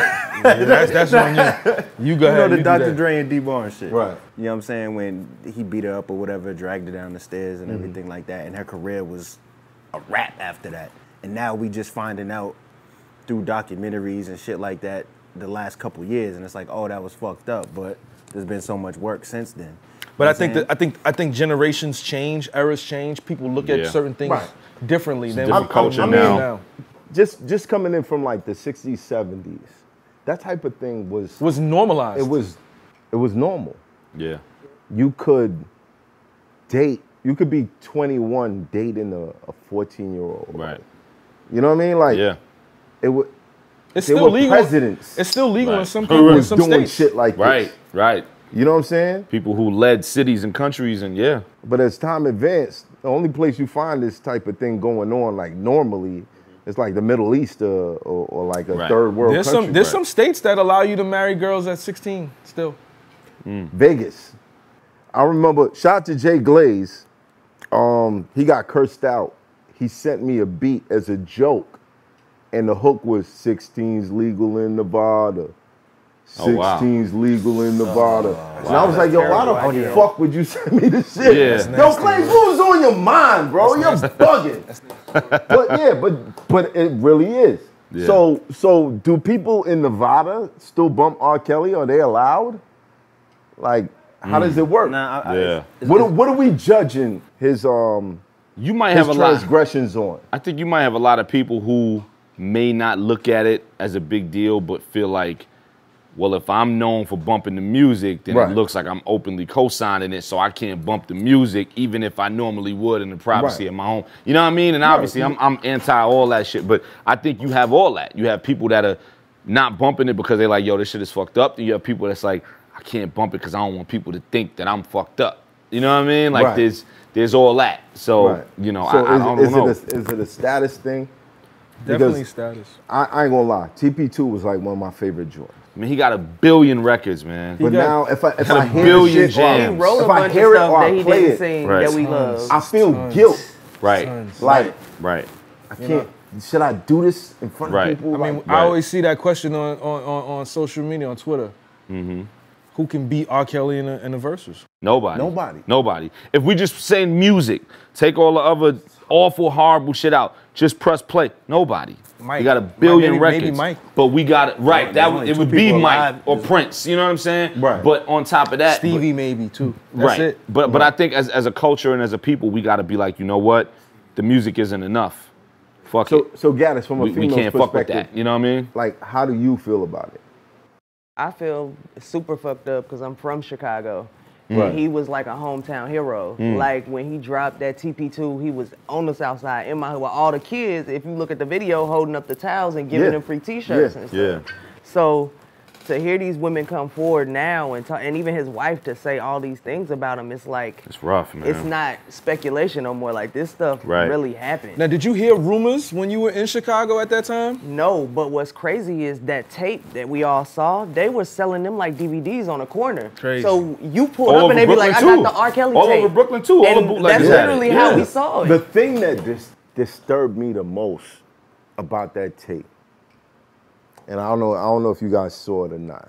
that's on you. You go You know ahead. the you do Dr. that. Dre and D. Barnes shit. Right. You know what I'm saying? When he beat her up or whatever, dragged her down the stairs and everything like that, and her career was a wrap after that. And now we just finding out through documentaries and shit like that the last couple years, and it's like, oh, that was fucked up, but there's been so much work since then. But You I know think what I'm I think generations change, eras change. People look at Yeah. certain things Right. differently than different culture I mean, now. Just coming in from like the 60s, 70s, that type of thing was normalized. it was normal. Yeah. You could date, you could be 21 dating a 14-year-old. Right. You know what I mean? Like, Yeah. it would. It's There still were legal. presidents It's still legal in Right. some Who people, in was some doing states. shit like Right. this. Right. You know what I'm saying? People who led cities and countries, and yeah. But as time advanced, the only place you find this type of thing going on, like normally, it's like the Middle East or like a Right. third world country. There's some states that allow you to marry girls at 16 still. Vegas. I remember, shout out to Jay Glaze. He got cursed out. He sent me a beat as a joke, and the hook was 16's legal in Nevada. Oh, wow. 16's legal in Nevada. And I was like, yo, why the idea. fuck would you send me this shit? Yeah. Yo, Glaze, what was on your mind, bro? You're bugging. But yeah, but it really is. Yeah. So do people in Nevada still bump R. Kelly? Are they allowed? Like, how does it work? Nah, Yeah. What are we judging his You might his have a lot. transgressions on? I think you might have a lot of people who may not look at it as a big deal, but feel like, well, if I'm known for bumping the music, then Right. it looks like I'm openly co-signing it, so I can't bump the music, even if I normally would in the privacy Right. of my home. You know what I mean? And obviously, I'm anti all that shit, but I think you have all that. You have people that are not bumping it because they're like, yo, this shit is fucked up. Then you have people that's like, I can't bump it because I don't want people to think that I'm fucked up. You know what I mean? Like, Right. there's all that. So, Right. you know, So I don't know. is it a status thing? Definitely Because status. I ain't gonna lie, TP2 was like one of my favorite joints. I mean, he got 1 billion records, man. But now, if I a hear billion the shit, jams. He wrote a if I bunch of hear it stuff or that I he play didn't it, sing Right. that we love. I feel guilt. Right, Like, right. I can't. Should I do this in front Right. of people? I mean, Like, I always see that question on social media, on Twitter. Who can beat R. Kelly in the verses? Nobody. Nobody. If we just saying music, take all the other awful, horrible shit out, just press play. Nobody. Mike. We got 1 billion Maybe records. Mike. But we got it right. There's That only it two would be people Mike alive. or Prince. You know what I'm saying? Right. But on top of that, Stevie maybe too. That's right. it. But I think as a culture and as a people, we got to be like, you know what? The music isn't enough. Fuck it. so Gaddis, from a We female's can't fuck with perspective, that. You know what I mean? like, how do you feel about it? I feel super fucked up because I'm from Chicago. Right. And he was like a hometown hero. Like when he dropped that TP2, he was on the south side in my hood with all the kids. If you look at the video, holding up the towels and giving Yeah. them free T-shirts Yeah. and stuff. So to hear these women come forward now and talk, and even his wife to say all these things about him, it's like It's rough, man. it's not speculation no more. Like this stuff really happened. Now, did you hear rumors when you were in Chicago at that time? No, but what's crazy is that tape that we all saw, they were selling them like DVDs on the corner. Crazy. So you pulled All up and over they be like, Brooklyn, I got too. the R. Kelly All tape. over Brooklyn, too. All the And bootleggers that's had it. literally how Yeah. we saw it. The thing that disturbed me the most about that tape, and I don't know if you guys saw it or not,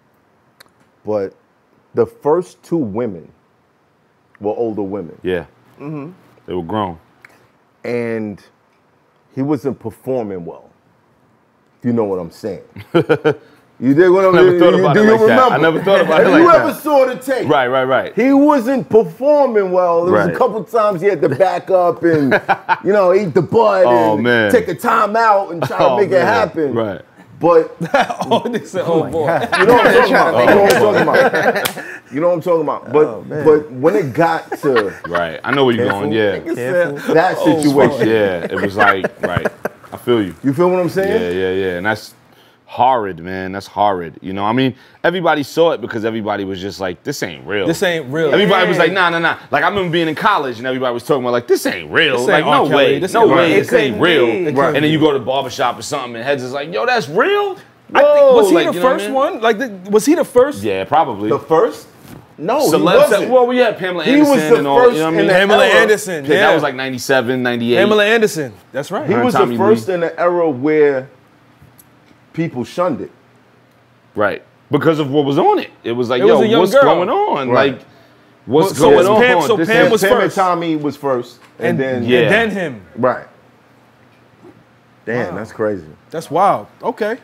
but the first two women were older women. Yeah. They were grown. And he wasn't performing well. If you know what I'm saying. You did what I'm I never thought about it like that. remember? I never thought about it If like you that. ever saw the tape. Right. He wasn't performing well. There was Right. a couple times he had to back up and, eat the bud Oh, and man. take a time out and try to make it happen. Right. But Oh, they said, oh boy. you know what I'm talking about. You know what I'm talking about. But when it got to Right. I know where you're going. Yeah. that situation, Yeah. It was like, right. I feel you. you feel what I'm saying? Yeah. And that's horrid, man. That's horrid. You know, I mean, everybody saw it because everybody was just like, this ain't real. This ain't real. Everybody was like, nah. Like, I remember being in college and everybody was talking about, like, this ain't real. This Like, ain't no R. Kelly. way. This No ain't way. real. This ain't real. Right. And then you go to the barbershop or something and heads is like, yo, that's real? I think, Whoa, was he like, the you know what I first mean? one? Like, was he the first? Yeah, probably. The first? No, he Celebs, wasn't. well, we had Pamela He was Anderson the and all, first you know what I in mean? the Pamela era. Anderson. Yeah, Yeah. that was like 97, 98. Pamela Anderson. That's right. He Her and was Tommy the first Lee. in the era where people shunned it. Right. Because of what was on it. It was like, It was yo, a young what's girl. going on? Right. Like, what's So going was on? Pam- so This Pam is- was Pam first. and Tommy was first, and then Yeah. And then him. right. Damn, that's crazy. That's wild. Okay.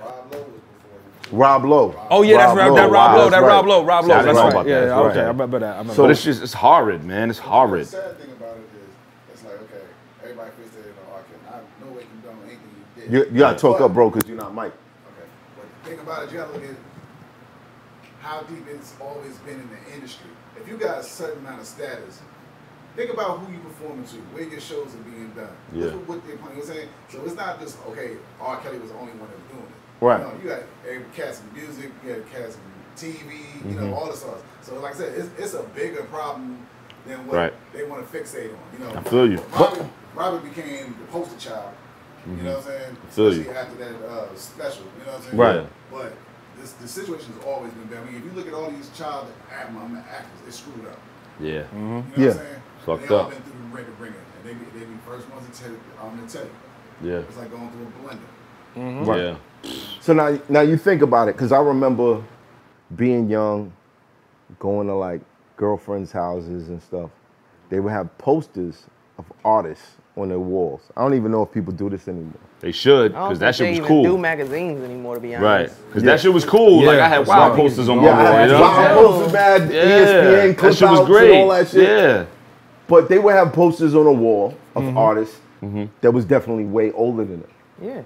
Rob Lowe. Oh yeah, that's right. That Rob Lowe. That Rob Lowe. Rob See, Lowe. I didn't That's know right. about that. Yeah. That's Okay. right. I remember that. I remember So- But it's just, it's horrid, man. It's horrid. The sad thing about it is, it's like, okay, everybody fixated on R. Kelly. I know they condone anything you did. You gotta talk up, bro, because you're not Mike. Okay, but the thing about it, you gotta look at how deep it's always been in the industry. If you got a certain amount of status, think about who you performing to, where your shows are being done. Yeah. Look at what they're playing. You know what I'm saying? So it's not just, okay, R. Kelly was the only one that was doing it. Right. You know, you got every cast of music, you got cast of TV, you Mm-hmm. know, all the stars. So like I said, it's a bigger problem than what Right. they want to fixate on. You know, I feel you. Robbie became the poster child. You know what I'm saying? Feel you. Especially after that special. You know what I'm saying? Right. But the situation has always been bad. I mean, if you look at all these child actors, it's screwed up. Yeah. You know Yeah. what I'm saying? Fucked they all up. been through the ringer, and they be first ones to tell you. Yeah. It's like going through a blender. Right. Yeah. So now you think about it, because I remember being young, going to like girlfriends' houses and stuff. They would have posters of artists on their walls. I don't even know if people do this anymore. They should, I don't because that think shit they was even do cool. magazines anymore, to be honest. Right. Because that shit was cool. Yeah, Like, I had that's wild right. posters on my Yeah, I wall. had You know what I'm saying? wild posters, man, ESPN, That clip shit was outs great. and all that shit. Yeah. But they would have posters on the wall of artists that was definitely way older than them. Yeah.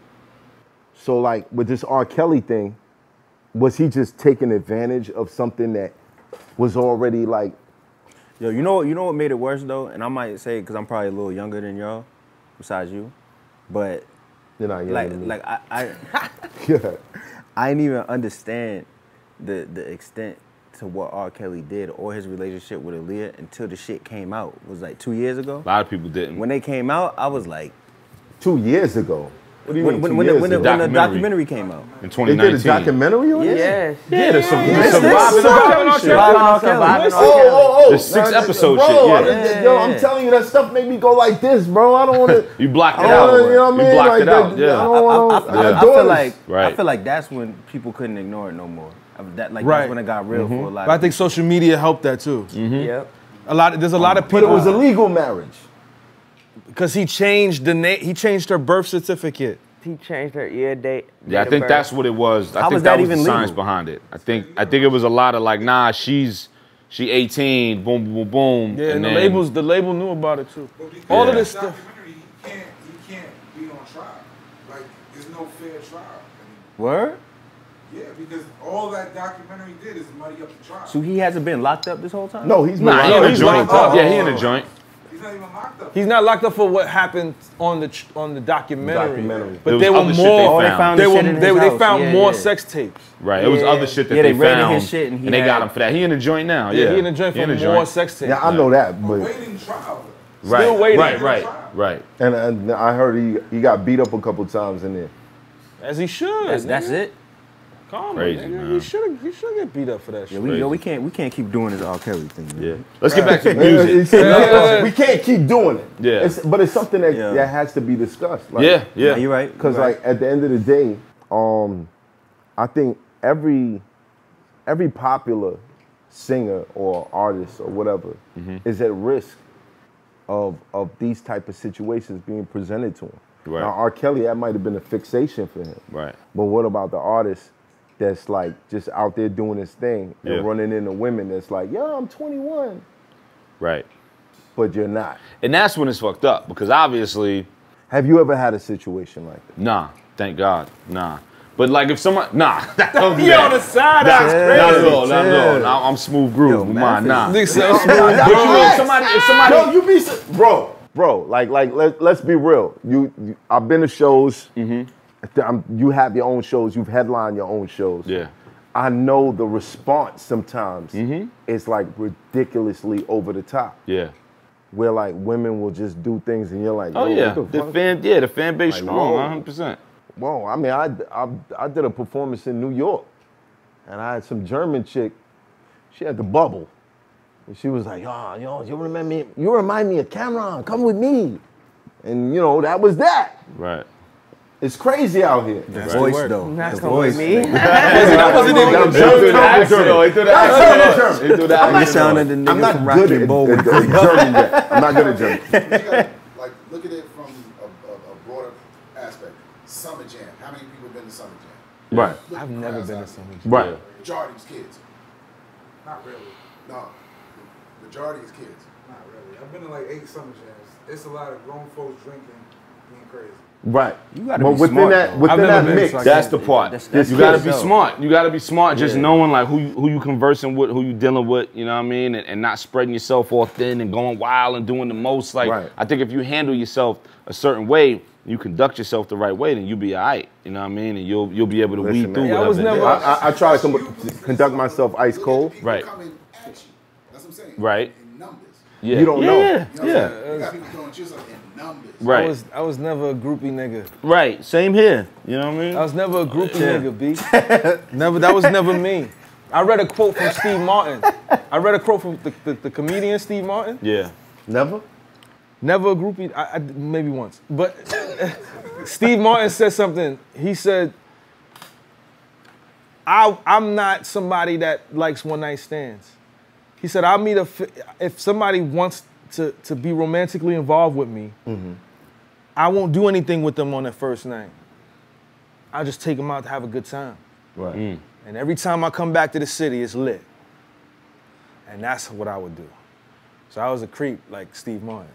So like with this R. Kelly thing, was he just taking advantage of something that was already like, Yo, you know what made it worse though, and I might say because I'm probably a little younger than y'all, besides you, but you know, like I yeah. I didn't even understand the extent to what R. Kelly did or his relationship with Aaliyah until the shit came out. It was like 2 years ago. A lot of people didn't. When they came out, I was like, 2 years ago. What do you mean? when 2 years the ago? Documentary. documentary came out. In They 2019. did a documentary on it? Yes. Yeah, there's some Yes, surviving yes, R. yes. Kelly. Surviving R. Oh, Kelly. oh, oh. The 6-episode bro, shit, I- Yo, I'm telling you, that stuff made me go like this, bro. I don't want to. You blocked it I out. don't wanna, you know what I mean? You blocked Like it out, that- yeah. I don't wanna, I got feel daughters. like Right. I feel like that's when people couldn't ignore it no more. That Right. that's when it got real for a lot. But I of think social media helped that too. Yep. There's a lot of people. But it was a legal marriage. because he changed the name. He changed her birth certificate. He changed her date. Yeah, I date of think birth. that's what it was. I How think was that that was the even science legal? behind it. I think it was a lot of like, nah, she 18, boom, boom, boom. Yeah, and the then- label knew about it too. But because All of Yeah. this the stuff. documentary, he can't be on trial. Like, there's no fair trial. Word. Yeah, because all that documentary did is muddy up the trial. So he hasn't been locked up this whole time. No, he's Nah, he in a joint. locked up. Yeah, he in a joint. He's not even locked up. He's not locked up for what happened on the documentary. But There they was were other shit more. they found. They found more sex tapes. Right. It was other shit that Yeah, they they raided found, his shit and he they got had- him for that. He in the joint now. Yeah, Yeah, he in the joint for more sex tapes. Yeah, I know that, but Waiting trial. Right. Still waiting. Right. and I heard he got beat up a couple times in there. As he should. That's it. Calm, Crazy, nigga. man. He should get beat up for that shit. We can't keep doing this R. Kelly thing. Man. Yeah. Let's get back to music. We can't keep doing it. Yeah. But it's something that has to be discussed. Like, Yeah. Nah, you're right. Because like at the end of the day, I think every popular singer or artist or whatever is at risk of these type of situations being presented to him. Right. Now R. Kelly, that might have been a fixation for him. Right. But what about the artist that's like just out there doing his thing and Yeah. running into women that's like, yo, I'm 21, Right. but you're not. And that's when it's fucked up because obviously, Have you ever had a situation like that? nah, thank God, nah. But like if someone, nah, don't do He that. on the side. Nah, That's not at all, crazy. not at all. I'm smooth groove, Yo, but man, mine, nah. Nigga said, If somebody, No, you be bro. Like let's be real. I've been to shows. You have your own shows. You've headlined your own shows. yeah, I know the response sometimes is like ridiculously over the top. yeah. Where like women will just do things and you're like, Oh yo, yeah, what the fuck? the fan base Like, strong, whoa. 100%. Whoa, I mean, I did a performance in New York, and I had some German chick. She had the bubble, and she was like, "Oh, you remind me of Cameron. Come with me," and that was that. Right. It's crazy out here. The voice though. Not The come with voice. me. That wasn't even I'm the German. He threw the accent. You sounded the I'm nigga not from good Rocky at and Bull. German yet. I'm not good at German. You gotta, like, look at it from a broader aspect. Summer Jam. How many people have been to Summer Jam? Right. Look I've at the never crowds been out to there. Summer Right. Majority is kids. Not really. No. The majority is kids. Not really. I've been to like 8 summer jams. It's a lot of grown folks drinking, being crazy. Right. You gotta But be within smart, that though. within I've that never been, mix, so I That's the part. That's You gotta be yourself. smart. You gotta be smart. Just Yeah. knowing like who you conversing with, who you dealing with. You know what I mean, and not spreading yourself all thin and going wild and doing the most. Like Right. I think if you handle yourself a certain way, you conduct yourself the right way, then you'll be alright. You know what I mean, and you'll be able to Listen, weed through man. Yeah, I was whatever. never- it is. I try to conduct myself ice cold. People Right. coming at you. That's what I'm saying. Right. In numbers. Yeah. You don't know. Yeah. You know what I'm Yeah. saying? You got people throwing chills up in numbers. Right. I was never a groupie nigga. Right. Same here. You know what I mean? I was never a groupie nigga, B. That was never me. I read a quote from Steve Martin. I read a quote from the comedian Steve Martin. Yeah. Never. Never a groupie. I maybe once, but Steve Martin said something. He said, "I'm not somebody that likes one night stands." He said, "I'll meet if somebody wants to be romantically involved with me, I won't do anything with them on their first night. I'll just take them out to have a good time. Right. And every time I come back to the city, it's lit. And that's what I would do. So I was a creep like Steve Martin.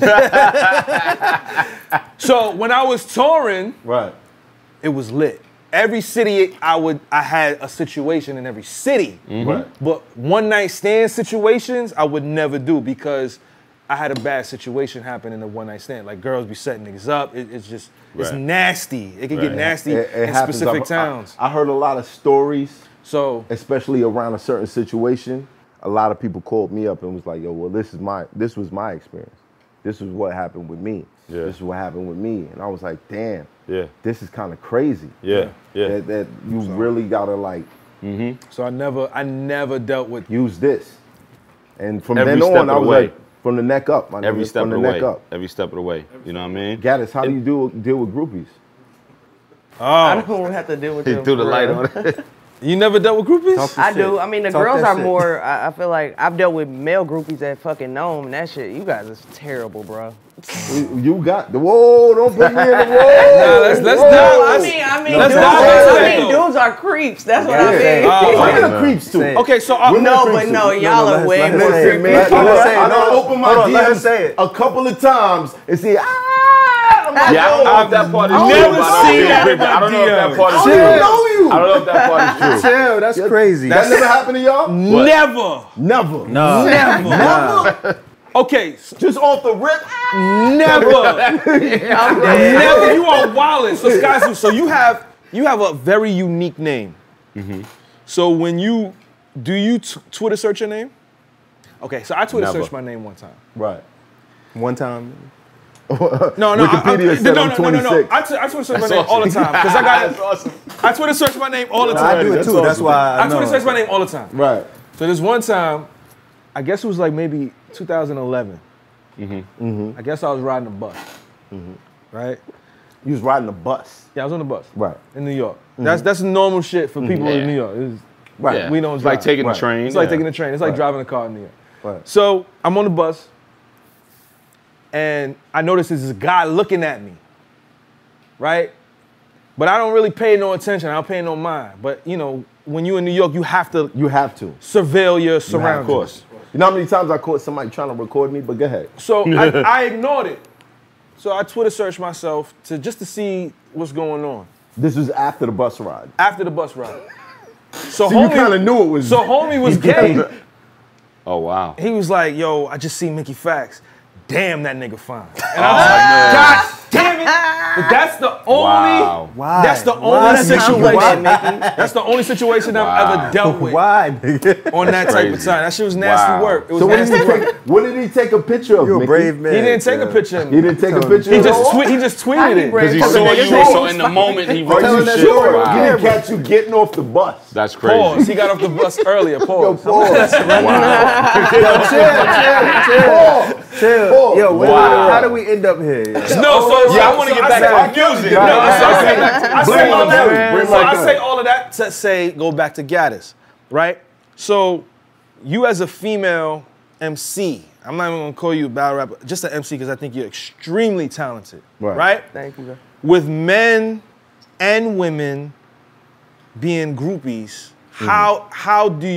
So when I was touring, Right. it was lit. Every city I had a situation in every city. Right. But one night stand situations I would never do because I had a bad situation happen in a one night stand. Like girls be setting niggas up. It's just, it's Right. nasty. It can get Right. nasty It in happens. specific towns. I heard a lot of stories, So especially around a certain situation. A lot of people called me up and was like, "Yo, well, this was my experience. This is what happened with me. Yeah. This is what happened with me." And I was like, "Damn, Yeah. this is kind of crazy. Yeah. Yeah. That you really gotta like So I never dealt with use this." And from Every then step on, of I the was way. like, from the neck up, my Every nigga, step from of the the neck way. up. Every step of the way. You know what I mean? Gaddis, how do you deal with groupies? I don't have to deal with He them. threw the for light real. on it. You never dealt with groupies? I do. I mean, the Talk girls that are shit. more. I feel like I've dealt with male groupies that fucking know 'em and that shit. You guys is terrible, bro. You got the whoa! Don't put me in the whoa! let's Whoa. dive. Let's dive into that, though. dudes are creeps. That's what I Yeah. mean. Women are creeps too. Say it. Okay, so No, but no, y'all are way more say it, creepy. man. I Let her say it. done opened my Hold on, let her DMs say it. a couple of times and see, I'm like, Yeah, I don't know if that part is I've true. never but I don't seen think that it's true. I don't know if that part is I true. don't know you. I don't know if that part is true. Chill, that's crazy. That never happened to y'all? never. Never. No. Never. Okay, Just off the rip. never. Never. You are wildin'. So Sky Zoo, so you have a very unique name. So when you Twitter search your name? Okay, so I Twitter searched my name one time. Right. One time. No. Wikipedia said I'm 26. I Twitter search my name all the time because I got That's awesome. I Twitter search my name all the I time. do it too. That's why I Twitter search my name all the time. Right. So this one time, I guess it was like maybe 2011. I guess I was riding a bus. Right? You was riding a bus. Yeah, I was on the bus. Right. In New York. That's normal shit for people in Yeah. New York. It's, Right. Yeah. We don't It's drive. like taking Right. the train. It's like yeah. taking the train. It's like Right. driving a car in New York. Right. So I'm on the bus, and I notice there's this guy looking at me, right? But I don't really pay no attention. I don't pay no mind. But you know, when you're in New York, you have to You have to. surveil your Of surroundings. course. You know how many times I caught somebody trying to record me? But go ahead. So I ignored it. So I Twitter searched myself just to see what's going on This was after the bus ride. after the bus ride. So, So you kind of knew it was. So homie was gay. Oh wow. He was like, yo, I just seen Mickey Fax. Damn, that nigga fine. And I was like, God damn it. But that's the only, Wow. Why? that's the Why? only situation, Why? that's the only situation I've ever dealt with Why, nigga? on that type of crazy. time. That shit was nasty Wow. work. It was So what did nasty he work. take? What did he take a picture of? You're a Mickey? brave man. He didn't take a yeah. picture of me. He didn't take a picture. He of just you? he just tweeted it. Because he Tell saw the you, nigga so in the moment he Are wrote you some that shit. sure? He Wow. didn't catch you getting off the bus. That's crazy. Pause. He got off the bus earlier. Yo, Pause. pause. Chill. Yo, Wow. how do we end up here? No, so Yeah, I want to get back to our music. No, I say all that. Bring So my I gun. say all of that to say go back to Gaddis, right? So you as a female MC, I'm not even gonna call you a battle rapper, just an MC because I think you're extremely talented, Right. right? Thank you, bro. With men and women being groupies, how do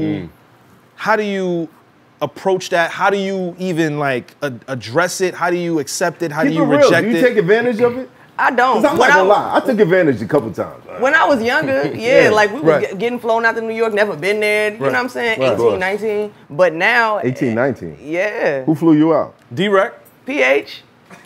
you approach that? How do you even like address it? How do you accept it? How do Keep you it real. reject Do you it? take advantage of it? I don't. 'Cause I'm not gonna lie. I took advantage a couple times. When I was younger, yeah, like we was Right. getting flown out to New York, never been there, you know what I'm saying? Right. 18, 19. But now, 18, 19. yeah, Who flew you out? D-Rec? PH.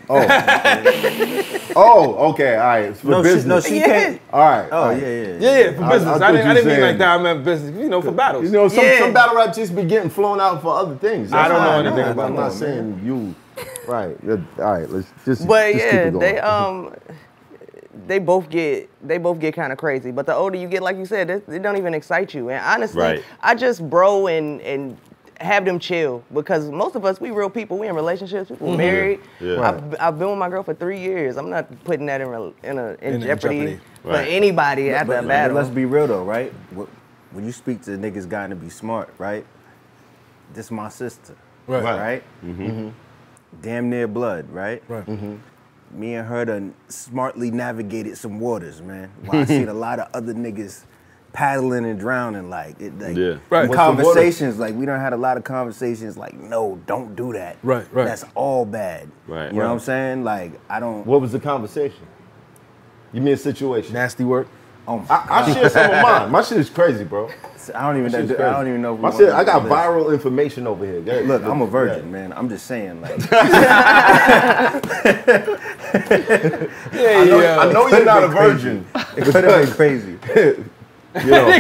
Oh, okay, all right. It's for No, business. she Yeah. can't. All right. Oh, all right. yeah. Yeah, for I business. thought I you didn't mean saying- like that. I meant business, you know, for battles. You know, some Yeah. battle rap just be getting flown out for other things. I don't know fine. anything about I'm that, not saying you. Right. All right. Let's just. But just keep yeah, it going. they both get kind of crazy. But the older you get, like you said, it don't even excite you. And honestly, Right. I just bro and have them chill because most of us, we real people. We in relationships. People married. Yeah. I've been with my girl for 3 years. I'm not putting that in jeopardy jeopardy. for Right. anybody after a But battle. let's be real though, right? When you speak to niggas gotta be smart, right? This my sister, Right. right? Damn near blood, right? Right. Me and her done smartly navigated some waters, man. While I seen a lot of other niggas paddling and drowning, like Yeah. Right. in What's conversations, like we done had a lot of conversations, like no, don't do that. Right. That's all bad. Right. You know what I'm saying? Like I don't. What was the conversation? You mean a situation? Nasty work. Oh, I share some of mine. My shit is crazy, bro. I don't even. Shit's I crazy. don't even know. If we My want shit, to I got do this. viral information over here. Go ahead. Look, I'm a Yeah. virgin, man. I'm just saying, like. I know you're not a virgin. It could have been crazy. You know,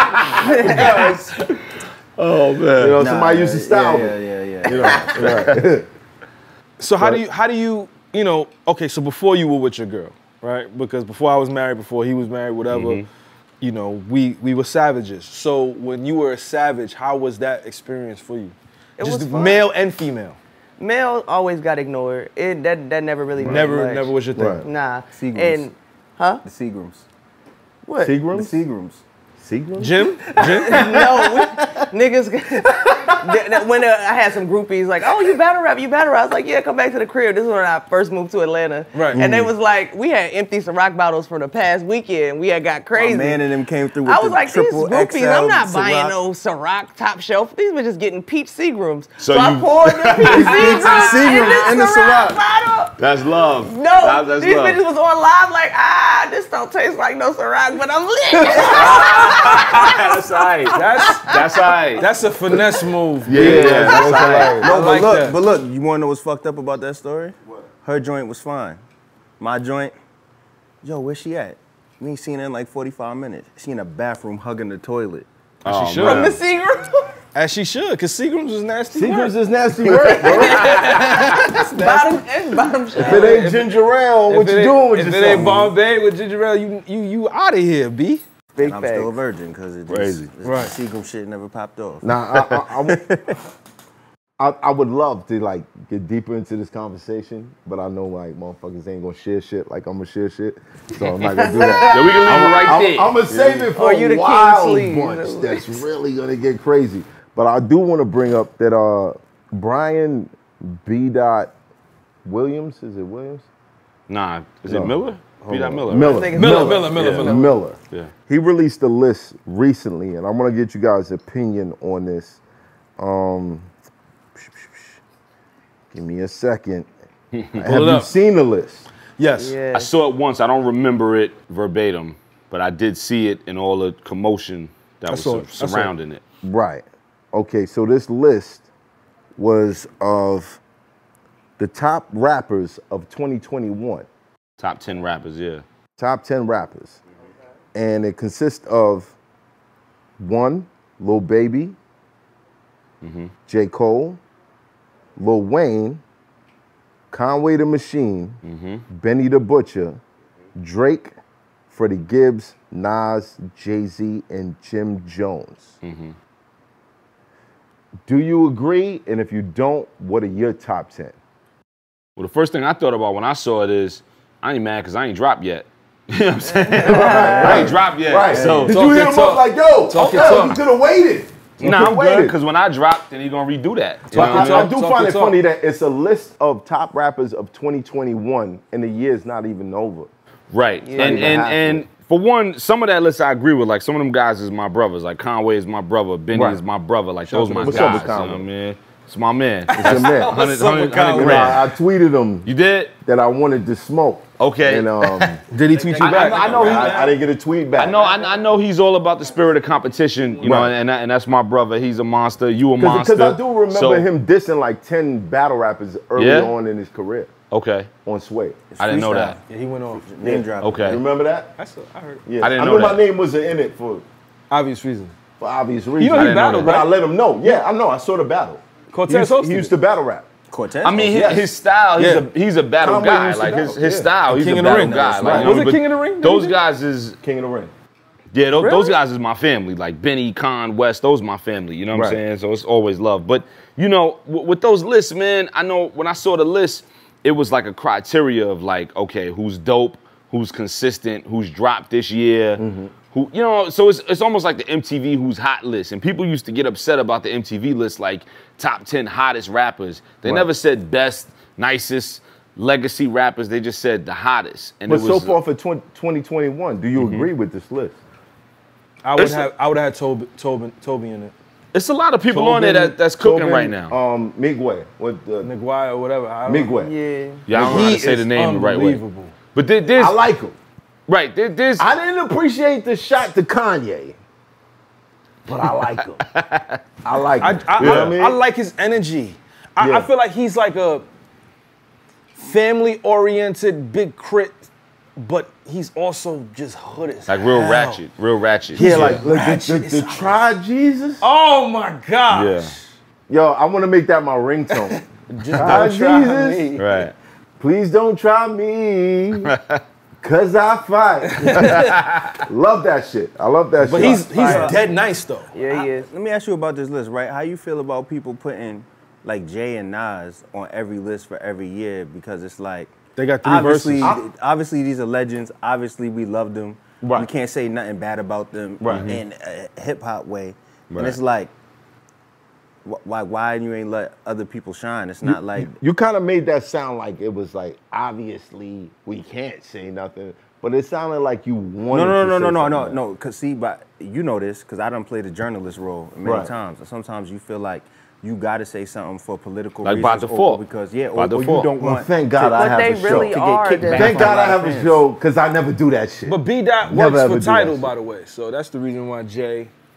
Oh man. you know Nah, somebody used to style me. Yeah. You know, right. So how do you you know, okay, so before you were with your girl, right? Because before I was married, before he was married, whatever, you know, we were savages. So when you were a savage, how was that experience for you? It Just was fun. male and female. Male always got ignored. That never really meant Never much. was your thing. Right. Nah. Seagrams. And The Seagrams. what? Seagrams? The Seagrams. Seagrams? Jim? No, niggas. When I had some groupies like, oh, you battle rap. I was like, yeah, come back to the crib. This is when I first moved to Atlanta. Right. And they was like, we had empty Ciroc bottles from the past weekend. We had got crazy. My man and them came through with I was the like, these triple groupies, XL I'm not Ciroc. buying no Ciroc top shelf. These bitches getting peach Seagrams. So So I you- poured the peach Seagrams Seagrams in in the the Ciroc Ciroc. bottle. That's love. No, That's these love. bitches was on live like, this don't taste like no Ciroc, but I'm lit. That's all right. That's all right. That's a finesse move. Yeah, that's all right. No, like that. but look, you wanna know what's fucked up about that story? What? Her joint was fine. My joint, yo, where's she at? We ain't seen her in like 45 minutes. She in a bathroom hugging the toilet. Oh, She should. From the Seagram. As she should, because Seagram's is nasty. Seagram's is nasty work, bro. Bottom If it ain't ginger ale, what you doing with yourself? If yourself? it ain't Bombay with ginger ale, you out of here, B. Big I'm facts. still a virgin because it Crazy. right. Seagram shit never popped off. Nah, I would love to like get deeper into this conversation, but I know like motherfuckers ain't gonna share shit like I'm gonna share shit, so I'm not gonna do that. Yeah, we can leave it right there. I'm gonna save it for you the a king wild sleeve. bunch that's really gonna get crazy. But I do want to bring up that Brian B. Williams, is it Williams? Nah, is No. it Miller? Be that Miller. Miller. think it's Miller. Yeah. He released a list recently, and I'm gonna get you guys' opinion on this. Give me a second. Have you seen the list? Yes. Yeah. I saw it once. I don't remember it verbatim, but I did see it in all the commotion that was saw it. I saw it. surrounding it. Right. Okay, so this list was of the top rappers of 2021. Top 10 rappers, yeah. Top 10 rappers. And it consists of 1, Lil Baby, J. Cole, Lil Wayne, Conway the Machine, Benny the Butcher, Drake, Freddie Gibbs, Nas, Jay-Z, and Jim Jones. Do you agree? And if you don't, what are your top 10? Well, the first thing I thought about when I saw it is, I ain't mad because I ain't dropped yet. You know what I'm saying? I ain't dropped yet. Right. So, Did you hit him up like, yo, you could have waited? nah, I'm good because when I drop, then he gonna redo that. You know what I mean? I do find it funny that it's a list of top rappers of 2021 and the year's not even over. Right. And for one, some of that list I agree with. Like some of them guys is my brothers. Like Conway is my brother, Benny is my brother. Like those my What's up guys. with You know Conway? what I mean? It's my man. It's your man. 100 You know, grand. I tweeted him You did? that I wanted to smoke. Okay. And Did he tweet you back? I know he. I didn't get a tweet back. I know he's all about the spirit of competition, you know, and that's my brother. He's a monster. You a monster. Because I do remember him dissing like 10 battle rappers early on in his career Okay. on Sway. I didn't know that. Yeah, he went off. Name drop. Okay. You remember that? I heard. Yeah. I didn't I know know that. my name wasn't in it for Obvious reason. obvious reasons. You know he didn't know battled, that. but I right? let him know. Yeah, I know. I saw the battle. Cortez He used to battle rap. Cortez? I mean, Yes. his style. He's a battle Conway guy. used to Like his battle, yeah. style. He's King a of the battle Ring. guy. That's Like, right. you know, Was it but King of the Ring? Those guys is King of the Ring. yeah. Those Really? guys is my family. Like Benny, Con, West. Those my family. You know what I'm Right. saying? So it's always love. But you know, with those lists, man, I know when I saw the list, it was like a criteria of like, okay, who's dope, who's consistent, who's dropped this year. Who, you know, so it's almost like the MTV Who's Hot list. And people used to get upset about the MTV list, like top 10 hottest rappers. They never said best, nicest, legacy rappers. They just said the hottest. And But it was, so far for 2021, do you agree with this list? I would It's have Toby in it. it's a lot of people on there that's cooking right now. Migway. With the Niguai or whatever. I don't- Migway. Yeah. Yeah, I don't know how to say the name the right way. Unbelievable. But there's I like him. right there's I didn't appreciate the shot to Kanye, but I like him. I like him. You know what I mean? I like his energy. Yeah. I feel like he's like a family-oriented big crit, but he's also just hood as like real hell. ratchet. Yeah, like ratchet the Try Jesus. Oh my gosh. Yeah. Yo, I want to make that my ringtone. Try Don't try Jesus. me. Right. Please don't try me, cause I fight. Love that shit. I love that But shit. he's dead nice though. Yeah, he is. Let me ask you about this list, right? How you feel about people putting like Jay and Nas on every list for every year? Because it's like They got 3 obviously, verses. obviously these are legends. Obviously we love them. Right. We can't say nothing bad about them in a hip hop way. Right. And it's like, why you ain't let other people shine? It's not like You kind of made that sound like it was like obviously we can't say nothing, but it sounded like you wanted. No. Cause see, but you know this, cause I done played a journalist role many Right. times, and sometimes you feel like you got to say something for political Like reasons, by default. or because or By you default. don't Well, want. thank God I But have they a show. really get are. kicked the- back. Thank By a God lot I of have a fans. show because I never do that shit. But B-Dot Never works ever for do Tidal, that by shit. the way. So that's the reason why Jay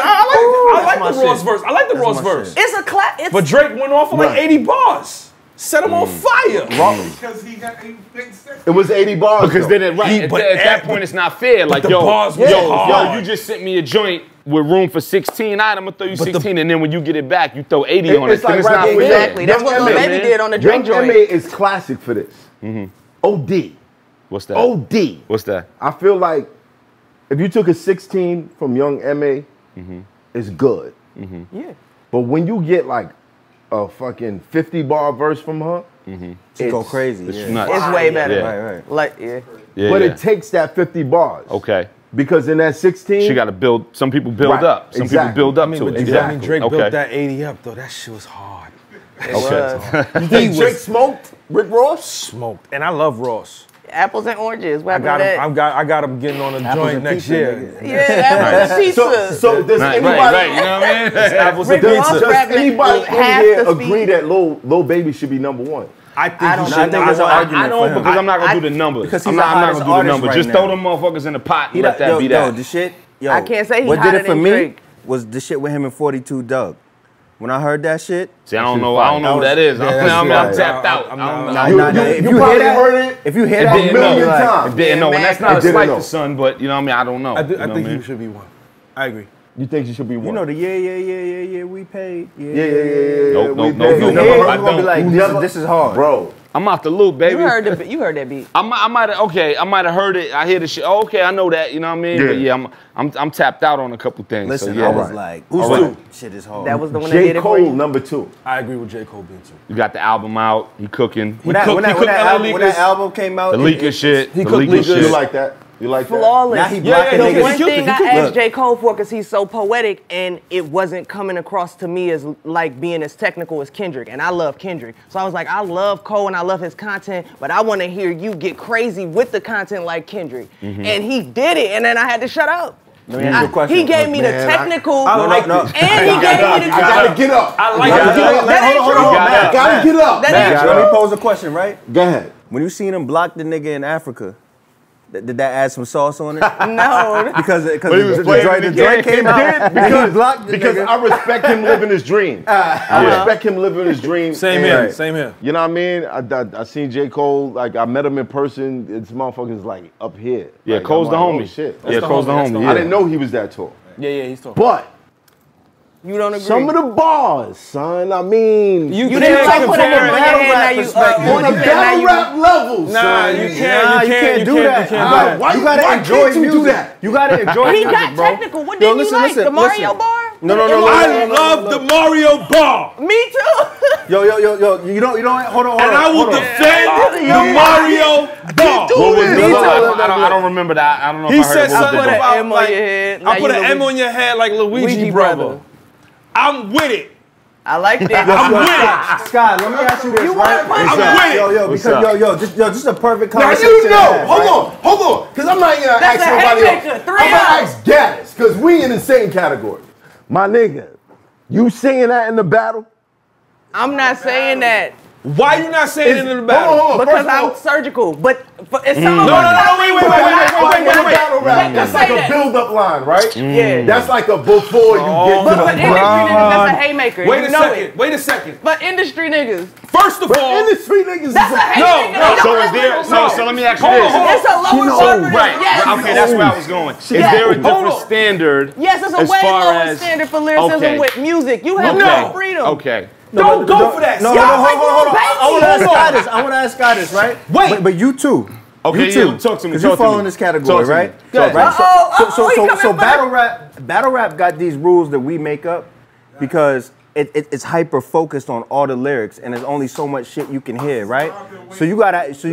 I like the Ross verse. I like the Ross verse. It's a clap. But Drake went off for like 80 bars. Set him on fire. Because he makes sense. It was 80 bars. Because then, at that point, it's not fair. Like, the yo, bars was hard. you just sent me a joint. with room for 16, I'm gonna throw you 16, and then when you get it back, you throw 80 on it. It's like It's not right for you. Exactly. That's what Lil Baby did on the Drake Young joint. M.A. is classic for this. OD. What's that? OD. What's that? I feel like if you took a 16 from Young M.A., it's good. Yeah. But when you get like a fucking 50 bar verse from her, She go crazy. It's Yeah. nuts. It's way better. Yeah. Right. Like, yeah. Yeah, but yeah. it takes that 50 bars. Okay. Because in that 16, She got to build. Some people build Right, up. Some exactly. people build up I mean, to but it. I mean, Drake Okay. built that 80 up though. That shit was hard. Okay. you think Drake smoked Rick Ross? Smoked, and I love Ross. Apples and oranges. What I got happened to him. I got him getting on a joint and next pizza, year. nigga. that? Yeah, apples and pizza. So does Right, anybody, right, you know what I mean? Apples and Rick Ross pizza. does rapping anybody in half here the agree speed. that Lil Baby should be number one? I think I he don't should. know. I think it's an argument I for don't him. because I'm not gonna do the numbers. because I'm he's not, the I'm not hottest gonna do the artist numbers. right Just now. throw them motherfuckers in the pot and let that yo, be yo, that. the shit. Yo, I can't say he what did hotter it for than me Drake. was the shit with him and 42 Doug. When I heard that shit, See, I don't know who that is. I'm tapped out. I'm I don't not- know. if you you probably hear that, heard it. if you hear It that, didn't you'll know. be like, times. It didn't know, and that's not a It didn't slight know. to son, but you know what I mean. I don't know. I You know think what I he mean? should be one. I agree. You think she should be one? you know the yeah, we paid. yeah. Nope, we nope, paid. nope, You nope, hear it, nope. you're I gonna be don't. like, this is hard. Bro, I'm out the loop, baby. You heard that beat. I might have. Okay, I might have heard it. I hear the shit. Oh, okay, I know that. You know what I mean? Yeah. But yeah, I'm tapped out on a couple things. Listen, so yeah, I was like, Who's all two? shit is hard. That was the one that did J. it for Cole you. number 2. I agree with J. Cole being too. you got the album out. He cooking. when that album came out. The leaker shit. The cooked leaker leakers. shit. You like that? You like that? Flawless. Now he Yeah, blocking yeah, The yeah, niggas. one killed it, thing he I killed it. asked J. Cole for, because he's so poetic, and it wasn't coming across to me as like being as technical as Kendrick, and I love Kendrick. So I was like, I love Cole and I love his content, but I want to hear you get crazy with the content like Kendrick. And he did it, and then I had to shut up. Let me ask you a question. He gave me the Man, technical, I like no. this. and he gave me the I gotta get up. I like gotta it. get up. That ain't Hold true. on, Matt. Gotta get up. That ain't Let me true. pose a question, right? Go ahead. When you seen him block the nigga in Africa, did that add some sauce on it? No. Because he was the playing joint in the joint game. came It out. did, and he blocked the because nigga. I respect him living his dream. I respect him living his dream. Same and, here. Same here. You know what I mean? I seen J. Cole, like I met him in person. It's motherfuckers like up here. Yeah, Like, Cole's I'm the like, homie. oh, shit. Yeah, Cole's the homie. I didn't know he was that tall. Yeah, he's talking. But You don't agree? some of the bars, son, I mean, You didn't like put it on your head, now you on a battle rap level, Nah, son. you can't do that. Why You gotta why enjoy can't you music. do that? You gotta enjoy He music, got bro. technical. What Yo, did you like? The Mario bar? No. I love the Mario bar. Me too. Yo, you don't, hold on. And I will defend the Mario bar. What was Me the- too. I don't remember that. I don't know. He if I heard said it. What was something the- Put an about M on like, your head. I Now put you an M on your head like Luigi Luigi brother. brother. I'm with it. I like that. I'm with it. Scott, let me ask you this, You right? wanna punch I'm with it. Yo, What's because up? just a perfect Now conversation. you to know. have, right? Hold on, because I'm not gonna That's ask a nobody else. haymaker. I'm 3 gonna out. ask Gaddis, because we in the same category. My nigga, you saying that in the battle? I'm not saying that Why you not saying it in the battle? Hold on, because first of all, I'm surgical. But it's some No, wait. battle rap, Let that's me like say a that. build-up line, right? Yeah. That's like a before you get But to for the industry niggas, that's a haymaker. Wait You a know second. it. Wait a second. But industry niggas, First of all, in the street niggas. that's a haymaker. no. They So don't is there? have So let me ask you Hold on, this. hold on. It's a lower bar for them. Right. Yes. Okay, that's where I was going. Is Yes. there a Hold different on. standard? Yes, it's a as way far lower as- standard for lyricism Okay. with music. You have No. more freedom. Okay. Don't go for that. No, Y'all hold like on. little I want to babies. ask Scott this, right? Wait. But you too. Okay, you too. yeah, talk to me, Because talk you to fall me. in this Talk category, to me. right? Talk to me. Right. he coming So back. battle rap got these rules that we make up because it's hyper focused on all the lyrics and there's only so much shit you can hear, right? So you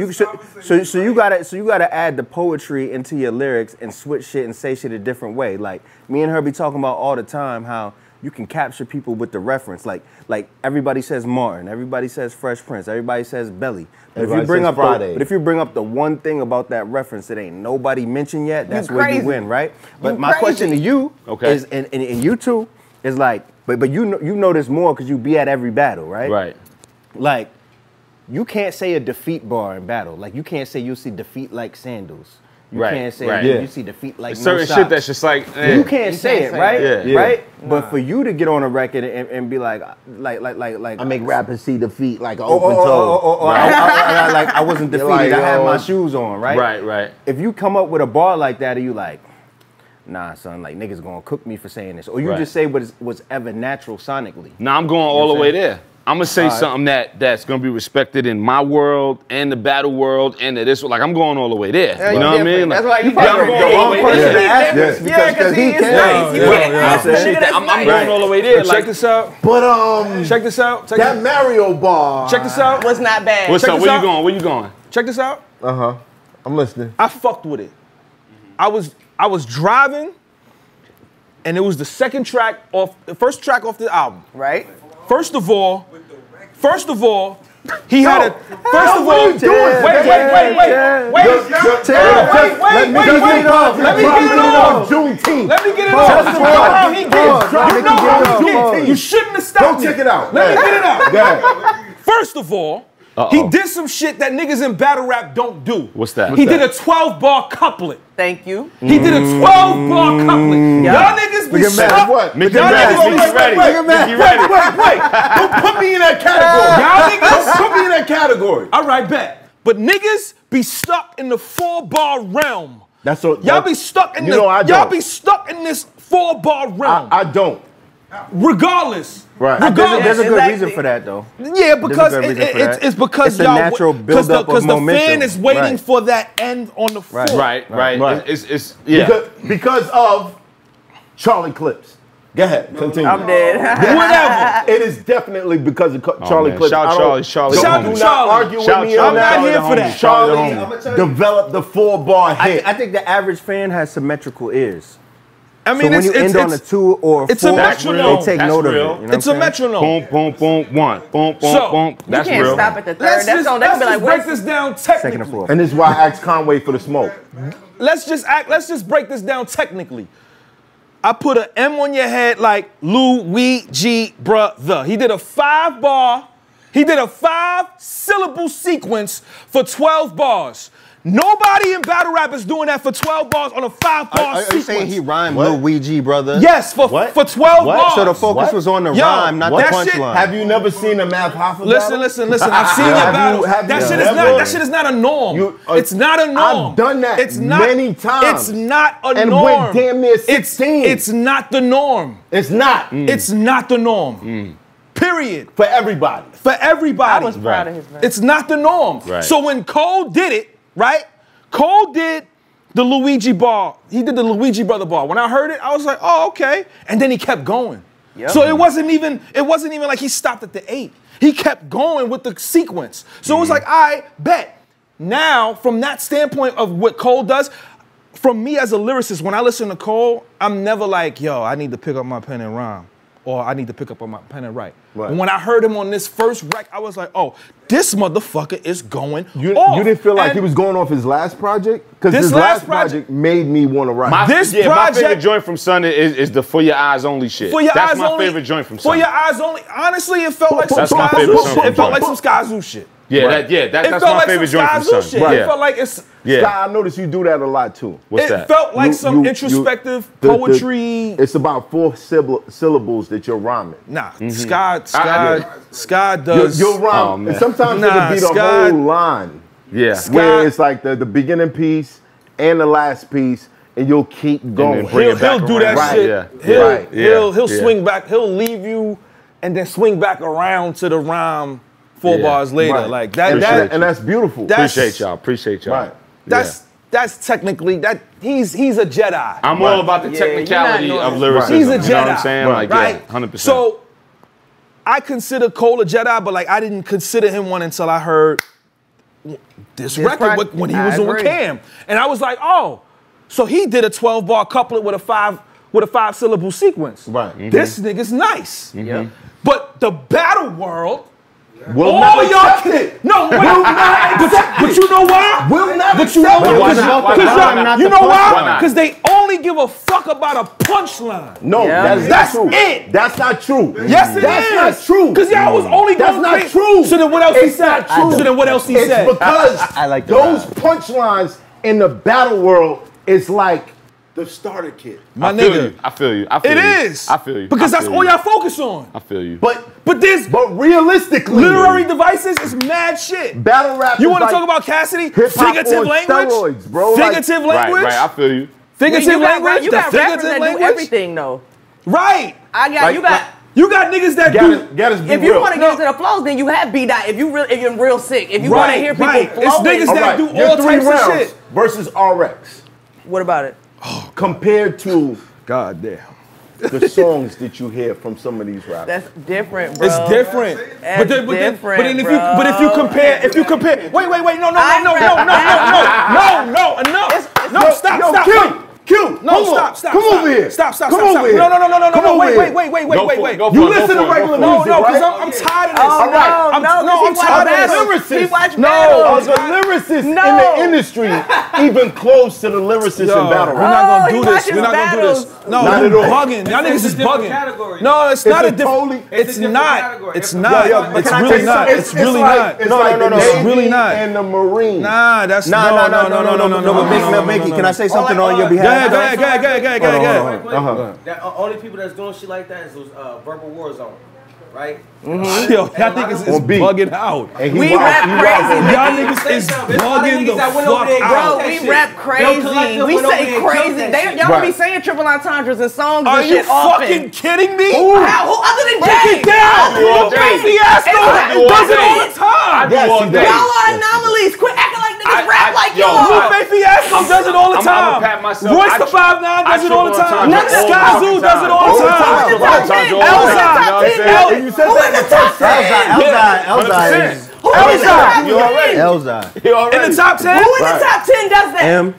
gotta add the poetry into your lyrics and switch shit and say shit a different way. Like me and her be talking about all the time how you can capture people with the reference. Like everybody says Martin, everybody says Fresh Prince, everybody says Belly. But if Everybody you bring says up Friday. but if you bring up the one thing about that reference that ain't nobody mentioned yet, that's where you crazy. win, right? But You my question to crazy. you Okay. is, and you too, is like, but you know this more because you be at every battle, right? Right. Like, you can't say a defeat bar in battle. Like, you can't say you'll see defeat like sandals. You Right, can't say right. you Yeah. see defeat like Certain no shit socks. that's just like. You can't say it, right? that. Yeah. Right? But for you to get on a record and be like I make rappers see the feet like an oh, open oh, toe. oh, oh, oh, I wasn't You're defeated. like, I had yo. my shoes on, right? Right, right. If you come up with a bar like that, and you like, nah, son, like niggas gonna cook me for saying this, or you Right. just say what's ever natural sonically. Nah, I'm going all the way there. I'm gonna say something that's gonna be respected in my world and the battle world and this. Like I'm going all the way there. Yeah, You know what I mean? That's Like, why you I'm going all the way there. Yeah, because he is nice. I'm going all the way there. Check Like, this out. But Check this out. Check that this- Mario bar. Check this out. Was not bad. what's Check up? this Where you out. going? Where you going? Check this out. I'm listening. I fucked with it. I was driving, and it was the second track off, the first track off the album. Right? First of all, he had a. First of all, what are you doing? wait. Let me get it off. Juneteenth. Let me get it off. He gives. You know how he Juneteenth. gives. You shouldn't have stopped Go check it out. Let me get it out. Go ahead. First of all, he did some shit that niggas in battle rap don't do. What's that? He did a 12-bar couplet. Thank you. He did a 12-bar couplet. Y'all niggas be Nigga mad stuck. what? Mickey Y'all ready. niggas Mickey ready. Nigga mad. Mickey ready. Wait. Don't put me in that category. Y'all niggas. Put me in that category. All right, bet. But niggas be stuck in the 4-bar realm. That's what. Y'all be stuck in y'all be stuck in this 4-bar realm. I don't. Regardless. Right. Regardless. There's a good Exactly. reason for that, though. Yeah, because good reason for that. it's because It's a y'all natural buildup because of the fan momentum. is waiting Right. for that end on the floor. Right. Right. It's yeah. Because of Charlie Clips. Go ahead. Continue. I'm dead. Whatever. It is definitely because of Charlie man. Clips. Shout I don't- Charlie. Charlie Don't- Shout out do to not Charlie. argue Shout with me Charlie. on I'm that. not here for that. Charlie developed the 4-bar hit. I think the average fan has symmetrical ears. I So mean, when you end on a 2 or a 4, it's a metronome. they take That's note real. of it. You know it's a what I'm saying? metronome. Boom, boom, boom, one. Boom, boom, So, boom. You That's can't real. stop at the third. Let's That's just, all. They can be like, break what's this down Second and technically. fourth. And this is why I asked Conway for the smoke. Let's just break this down technically. I put an M on your head like Luigi brother. He did a 5-bar, he did a 5-syllable sequence for 12 bars. Nobody in battle rap is doing that for 12 bars on a 5-bar Are you sequence. saying he rhymed What? Luigi, brother? Yes, for 12 bars. So the focus was on the Yo, rhyme, not the that shit- punchline. Have you never seen a Math Hoffa Listen. I've seen your Have you- battles. have That you shit is never- not. That shit is not a norm. It's not a norm. I've done that It's not, many times. It's not a And norm. went damn near 16. It's not the norm. It's not. It's not the norm. Period. For everybody. For everybody. I was proud of his man. It's not the norm. Right. So when Cole did it, right? Cole did the Luigi bar. He did the Luigi brother bar. When I heard it, I was like, oh, okay. And then he kept going. Yep. So it wasn't even like he stopped at the 8. He kept going with the sequence. So it was like, I bet. Now, from that standpoint of what Cole does, from me as a lyricist, when I listen to Cole, I'm never like, yo, I need to pick up my pen and rhyme. Or I need to pick up on my pen and write. Right. And when I heard him on this first rec, I was like, oh, this motherfucker is going You off. didn't feel like And he was going off his last project? Because This his last last project- project made me want to write. My favorite project joint from Son is the For Your Eyes Only shit. For Your That's Eyes my Only, favorite joint from For Son. Your Eyes Only. Honestly, it felt like some That's my Sky favorite Zoo song shit. from It felt Son. like some Sky Zoo shit. Yeah, It that's felt my like favorite some joint Sky from Zoo Son. shit. Right. It felt like it's. Yeah. Sky, I noticed you do that a lot too. What's It that? felt like some You- introspective the- poetry. It's about 4 syllables that you're rhyming. Nah, Mm-hmm. Sky does. You'll rhyme. Oh, man. And sometimes Nah, it'll be the Sky- whole line. Yeah. Where it's like the beginning piece and the last piece, and you'll keep going. then bring it back He'll do that around. shit. Yeah. He'll Right. he'll Yeah. swing back. He'll leave you and then swing back around to the rhyme 4 Yeah. bars later. Right. Like that. And, that that's beautiful. That's- Appreciate y'all. Right. that's technically that he's a Jedi. I'm all about the Yeah, technicality you're not of normal. lyricism. He's a You know what I'm Jedi. saying? Right. Like, yeah, Right? 100%. So I consider Cole a Jedi, but like I didn't consider him one until I heard this record project. when he I was on agree. Cam. And I was like, oh, so he did a 12-bar couplet with a 5-syllable sequence. Right. Mhm. This nigga's nice. Yep. But the battle world, We'll all never y'all accept it. No, wait. Will not accept But you know why? We'll never But you know accept why? it. Why not? Why not? You know Why why? not? Because they only give a fuck about a punchline. No, Yeah. that is That's not true. it. That's not true. Yes, it That's is. not true. Because y'all was only That's going not crazy. true. So then what else he It's said? not true. So then what else he It's said? because I like the those rhyme. punchlines in the battle world is like the starter kit. My I feel nigga. you. I feel you. It is. I feel you. Because I that's feel all you. y'all focus on. I feel you. But But realistically, literary devices is mad shit. battle rap. You is want to like talk about Cassidy? hip-hop Figurative on language? steroids, bro. Like- Figurative Right, language? right. I feel you. Figurative language. You got rappers that do language. everything though. Right. You got niggas that do. If you want to get into the flows, then you have B Dot. If you're real sick. If you want to hear people flowing, it's niggas that do all types of shit. Versus RX. What about it? Compared to goddamn the songs that you hear from some of these rappers. That's different, bro. It's different. That's But different, if you compare, wait, no, stop. Q, no, stop. Come over here. Stop. Come over here. No, wait. You listen to regular music, No, because right? I'm tired of this. All right. I'm tired of this. He watch Are the lyricists in the industry even close to the lyricists in battle We're rap? not gonna do this. We're not gonna do this. No, Not at you're all. bugging. Y'all niggas is bugging. Category. No, it's not a different. totally- It's not. It's Yo, not. but It's can I really tell you not. something? It's really like- not. It's No, like no, the no, it's Navy really not. and the Marines. Nah, that's No, Mickey, can I say something on your behalf? Go ahead. The only people that's doing shit like that is those Verbal War Zone, right? Yo, y'all niggas is On beat. bugging out. And he We wild. rap He wild. crazy. Y'all niggas is bugging the fuck out. Bro, we rap crazy. We say crazy. Y'all be saying triple entendres and songs Are and you shit often. fucking kidding me? Who other than Break Jay? it down. Crazy ass It's like- though. Does it all the time. Yes, he does. Y'all are anomalies. Quit acting like niggas rap like yo, y'all. Lupe Fiasco does it all the I'ma time. pat myself. Royce the 5'9" does it all the time. triple entendre Skyzoo does it all the time. Who in the top 10? Who Who in the top 10? And you said Who in the top 10? Elzai is. Who in the top 10? Elzai. In the top 10? Who in the top 10 does that?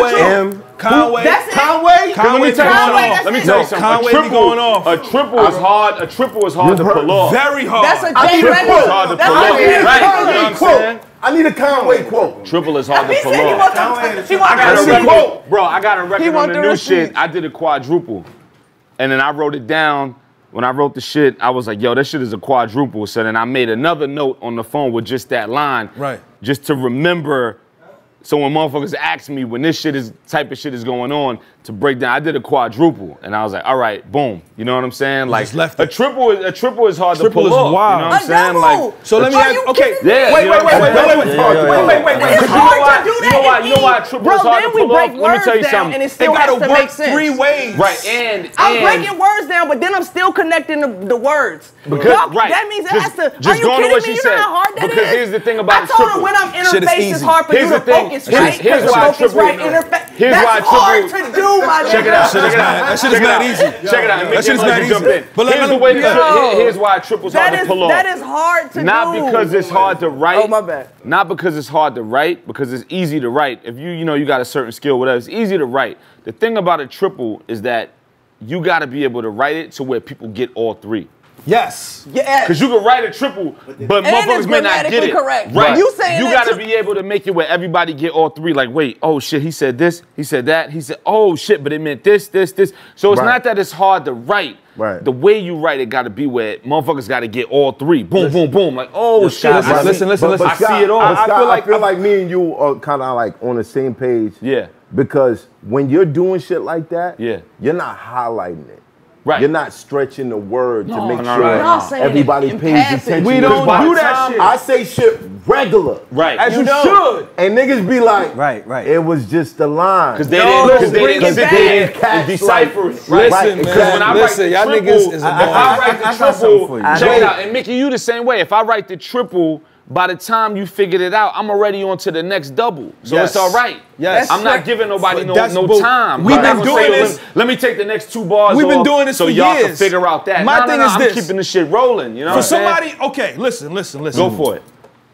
Conway. That's it. Conway Let me tell you Conway, something. that's Let me it. tell you No, something. Conway be going off. A triple is hard. A triple is hard to pull off. Very hard. That's a Jay triple. record. Hard to That's pull a off. Jay Right. You know record. what I'm saying? I need a Conway quote. Triple is hard to He pull said he off. wants to. He I wants got a to. record, bro. I got a record on want the the new receipt. shit. I did a quadruple, and then I wrote it down. When I wrote the shit, I was like, yo, that shit is a quadruple. So then I made another note on the phone with just that line, Right. just to remember. So when motherfuckers ask me when this type of shit is going on, to break down, I did a quadruple, and I was like, all right, boom. You know what I'm saying? Like just left a it. triple is hard Triple to is pull off. wild. You know what I'm A saying? double. Like, So let me Are ask. you Okay. kidding? yeah. Wait. you know what I'm saying? It's hard to do that. You know why triple Bro, is hard then to we pull break off? Let me words tell you down, something. and it They still has gotta to work make sense. 3 ways. Right, and I'm breaking words down, but then I'm still connecting the words. Because Y'all- right, That means it just, has to. Just Are you going to kidding what me? she You said. know how hard that is? Because here's the thing about I told her triple. when I'm Shit is interface, it's easy. hard for Here's you the to thing. focus, Here's- right? here's Because why focus triple- right interface. here's That's why hard triple- to do, my nigga. Check it out. Check it out. That shit is mad easy. Check it out. That shit is mad Jump easy. in. But Here's the way to Yo. here's why triple's hard to pull off. That is hard to do. Not because it's hard to write. Oh, my bad. Not because it's hard to write, because it's easy to write. If you know you got a certain skill, whatever, it's easy to write. The thing about a triple is that you got to be able to write it to where people get all three. Yes. Yeah. Because you can write a triple, but motherfuckers it's may not get grammatically it. correct. Right. You saying you that got to too- be able to make it where everybody get all three. Like, wait, oh shit, he said this, he said that, he said, oh shit, but it meant this. So it's Right. not that it's hard to write. Right. The way you write it got to be where motherfuckers got to get all three. Boom, boom, boom. Like, oh shit. Scott, listen. I see it all. I feel like me and you are kind of like on the same page. Yeah. Because when you're doing shit like that, Yeah. you're not highlighting it. Right. You're not stretching the word to make no, sure right. Y'all saying everybody it pays in passing. attention. We don't Because do by the that time shit. I say shit regular. Right. As you don't. should. And niggas be like, Right. it was just the line. Because they No, didn't, bring it sit back. there Catch, and decipher it. Listen, Right, man. exactly. When I Listen, write y'all the niggas triple, is if annoying. I write I the got something triple, for you. check it out. And Mickey, you the same way. If I write the triple, by the time you figured it out, I'm already on to the next double. So Yes. it's all right. Yes. I'm not giving nobody no That's no bull- time. We've I'm been not gonna doing say, this- Let me take the next 2 bars We've been off doing this so for y'all can years. figure out that. My No, thing no, is I'm this. keeping the shit rolling. You know For what I'm saying? somebody, okay, listen. Go for it.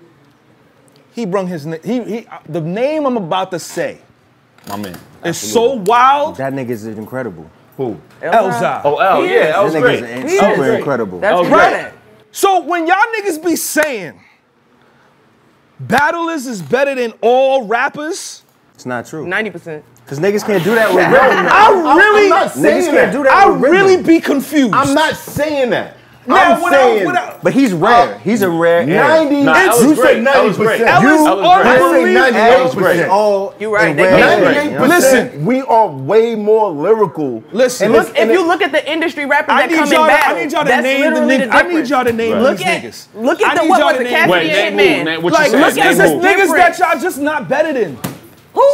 He brung his name. The name I'm about to say My man. is so wild. That nigga is incredible. Who? Elzai. Oh, L, He yeah, is. that was That great. nigga is He super is. incredible. That's Okay. right. So when y'all niggas be saying Battlers is better than all rappers, It's not true. 90%. Because niggas can't do that with rhythm. I really, I'm not Niggas saying can't do that. that I with rhythm. really be confused. I'm not saying that. Now, I'm without- saying without- But he's rare. He's a rare. 90. Nah, that was You great. said That was 90%. great. Ellis That was great. I say unbelievable. 98%. All You right, in they rare. can't. 98%. Listen. We are way more lyrical. Listen, And look, it's- If you look at the industry rappers I that need come in y'all. battle, I need y'all to that's name the literally niggas. I need difference. y'all to name Look these at, niggas. look I at the need what y'all was to the name- Cassidy Wait, and name Hitman. who? What you Like, saying? look at Name this who? niggas that Difference. y'all just not better than. Who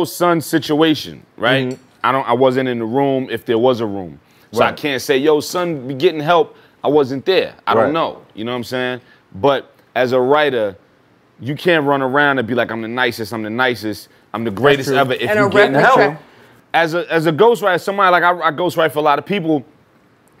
know Son's situation, right? I wasn't in the room if there was a room. So I can't say, yo, Son be getting help. I wasn't there. I don't know. You know what I'm saying? But as a writer, you can't run around and be like, I'm the nicest, I'm the greatest ever if you're getting help. As a ghostwriter, somebody like I ghostwrite for a lot of people,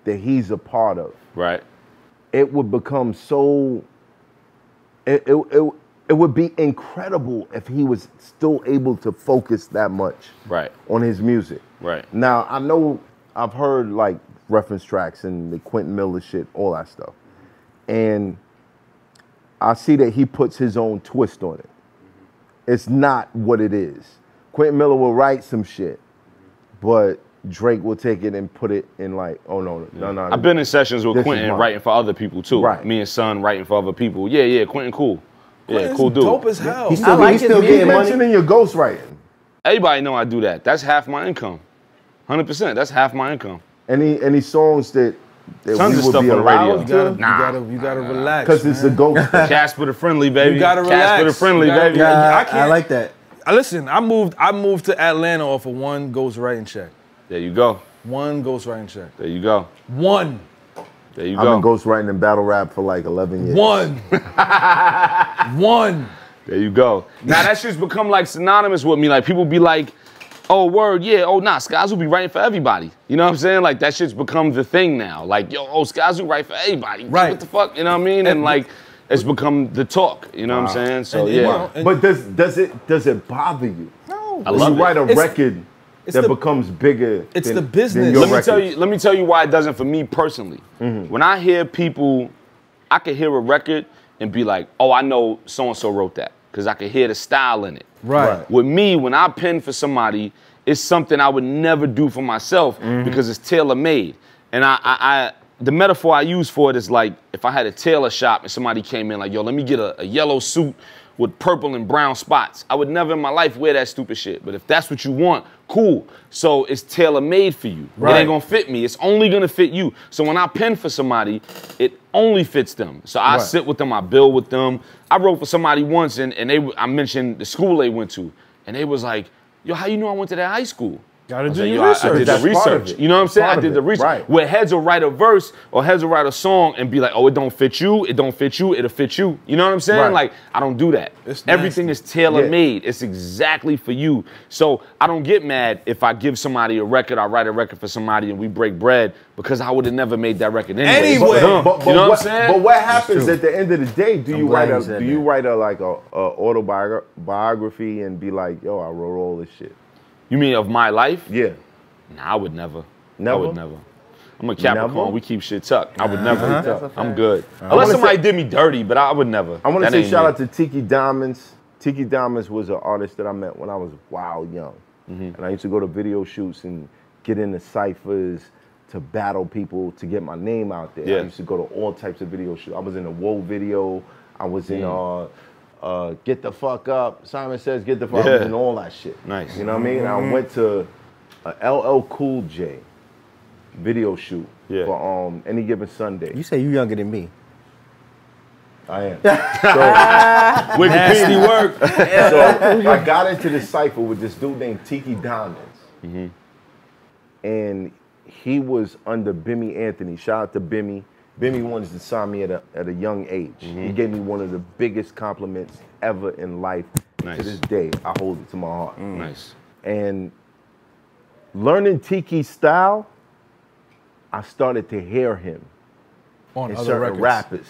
that he's a part of, Right. it would become so. It would be incredible if he was still able to focus that much Right. on his music. Right. Now, I know I've heard like reference tracks and the Quentin Miller shit, all that stuff. And I see that he puts his own twist on it. It's not what it is. Quentin Miller will write some shit, but Drake will take it and put it in like, oh no. I've been in sessions with This is Quentin mine. writing for other people too. Right. Me and Son writing for other people. Yeah, Quentin cool. Yeah, Quentin's cool dude. dope as hell. He's still, like he's his still music. getting money. Mentioning your ghostwriting. Everybody know I do that. That's half my income. 100%. That's half my income. Any songs that Tons we of would stuff be on the radio. allowed You gotta relax. because it's the ghost. Casper the Friendly, baby. You gotta Casper the relax. Friendly, You gotta- baby. Yeah. I I can't- like that. Listen, I moved to Atlanta off of one ghostwriting check. There you go. One ghostwriting check. There you go. One. There you I've been go. ghostwriting in battle rap for like 11 years. One. One. There you go. Now that shit's become like synonymous with me. Like people be like, oh word, yeah, oh nah, Skies will be writing for everybody. You know what I'm saying? Like that shit's become the thing now. Like, yo, oh, Skies will write for everybody. Right. What the fuck? You know what I mean? And like it's become the talk. You know what I'm saying? So And, yeah. you know, and- But does it bother you? no. I When love you write a It's- record it's that the- becomes bigger. it's than, the business. Than your Let me tell you why it doesn't for me personally. When I hear people, I could hear a record and be like, oh, I know so-and-so wrote that. Because I could hear the style in it. Right. With me, when I pen for somebody, it's something I would never do for myself because it's tailor-made. And the metaphor I use for it is like if I had a tailor shop and somebody came in like, yo, let me get a yellow suit with purple and brown spots. I would never in my life wear that stupid shit. But if that's what you want, cool. So it's tailor-made for you. It ain't gonna fit me. It's only gonna fit you. So when I pen for somebody, it only fits them. So I sit with them, I build with them. I wrote for somebody once and I mentioned the school they went to. And they was like, yo, how you know I went to that high school? Gotta I do said, your yo, I research. did That's the part of research. it. You know what I'm saying? Part I of did the it, research. right. Where heads will write a verse or heads will write a song and be like, oh, it don't fit you, it don't fit you, it'll fit you. You know what I'm saying? Right. Like, I don't do that. It's Everything nasty. is tailor-made. It's exactly for you. So I don't get mad if I give somebody a record, I write a record for somebody and we break bread because I would have never made that record anyway. Anyway. But You know what I'm saying? But what happens at the end of the day? Do you glad write you said do you that. write a like a autobiography and be like, yo, I wrote all this shit? You mean of my life? Yeah. Nah, I would never. Never? I would never. I'm a Capricorn. Never? We keep shit tucked. I would never. That's a I'm good. wanna Unless somebody say- did me dirty, but I would never. I want to That say ain't shout me. out to Tiki Diamonds. Tiki Diamonds was an artist that I met when I was wild young. And I used to go to video shoots and get into ciphers to battle people to get my name out there. Yeah. I used to go to all types of video shoots. I was in a Whoa video. I was in Get the Fuck Up. Simon Says Get the Fuck Up. I was in all that shit. Nice. You know what I mean? I went to a LL Cool J video shoot for Any Given Sunday. You say you younger than me. I am. So, Nasty work. so I got into this cipher with this dude named Tiki Diamonds. And he was under Bimmy Anthony. Shout out to Bimmy. Bimmy wanted to sign me at a young age. He gave me one of the biggest compliments ever in life. Nice. To this day, I hold it to my heart. Nice. And learning Tiki's style, I started to hear him On in other certain records. rappers.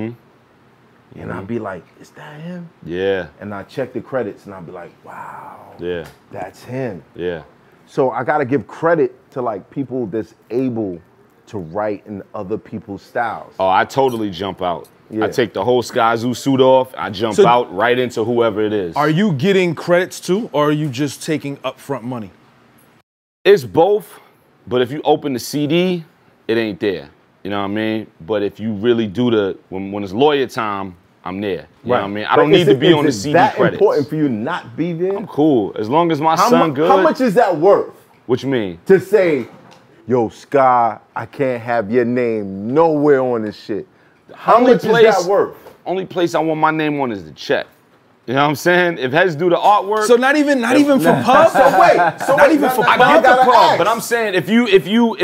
And I'd be like, is that him? Yeah. And I check the credits and I'd be like, wow, Yeah. that's him. Yeah. So I gotta give credit to like people that's able to write in other people's styles. Oh, I totally jump out. Yeah. I take the whole Sky Zoo suit off. I jump So- out right into whoever it is. Are you getting credits too, or are you just taking upfront money? It's both, but if you open the CD, it ain't there. You know what I mean? But if you really do when it's lawyer time, I'm there. You know what I mean? I don't need to be on the CD that credits. important for you not be there? I'm cool. As long as my How son good. How much is that worth What you mean? to say, yo, Sky, I can't have your name nowhere on this shit? How Only much is that worth? Only place I want my name on is the check. You know what I'm saying? If Heads do the artwork. So not even for pub. So wait, Not even for I pub. get the pub, but I'm saying if you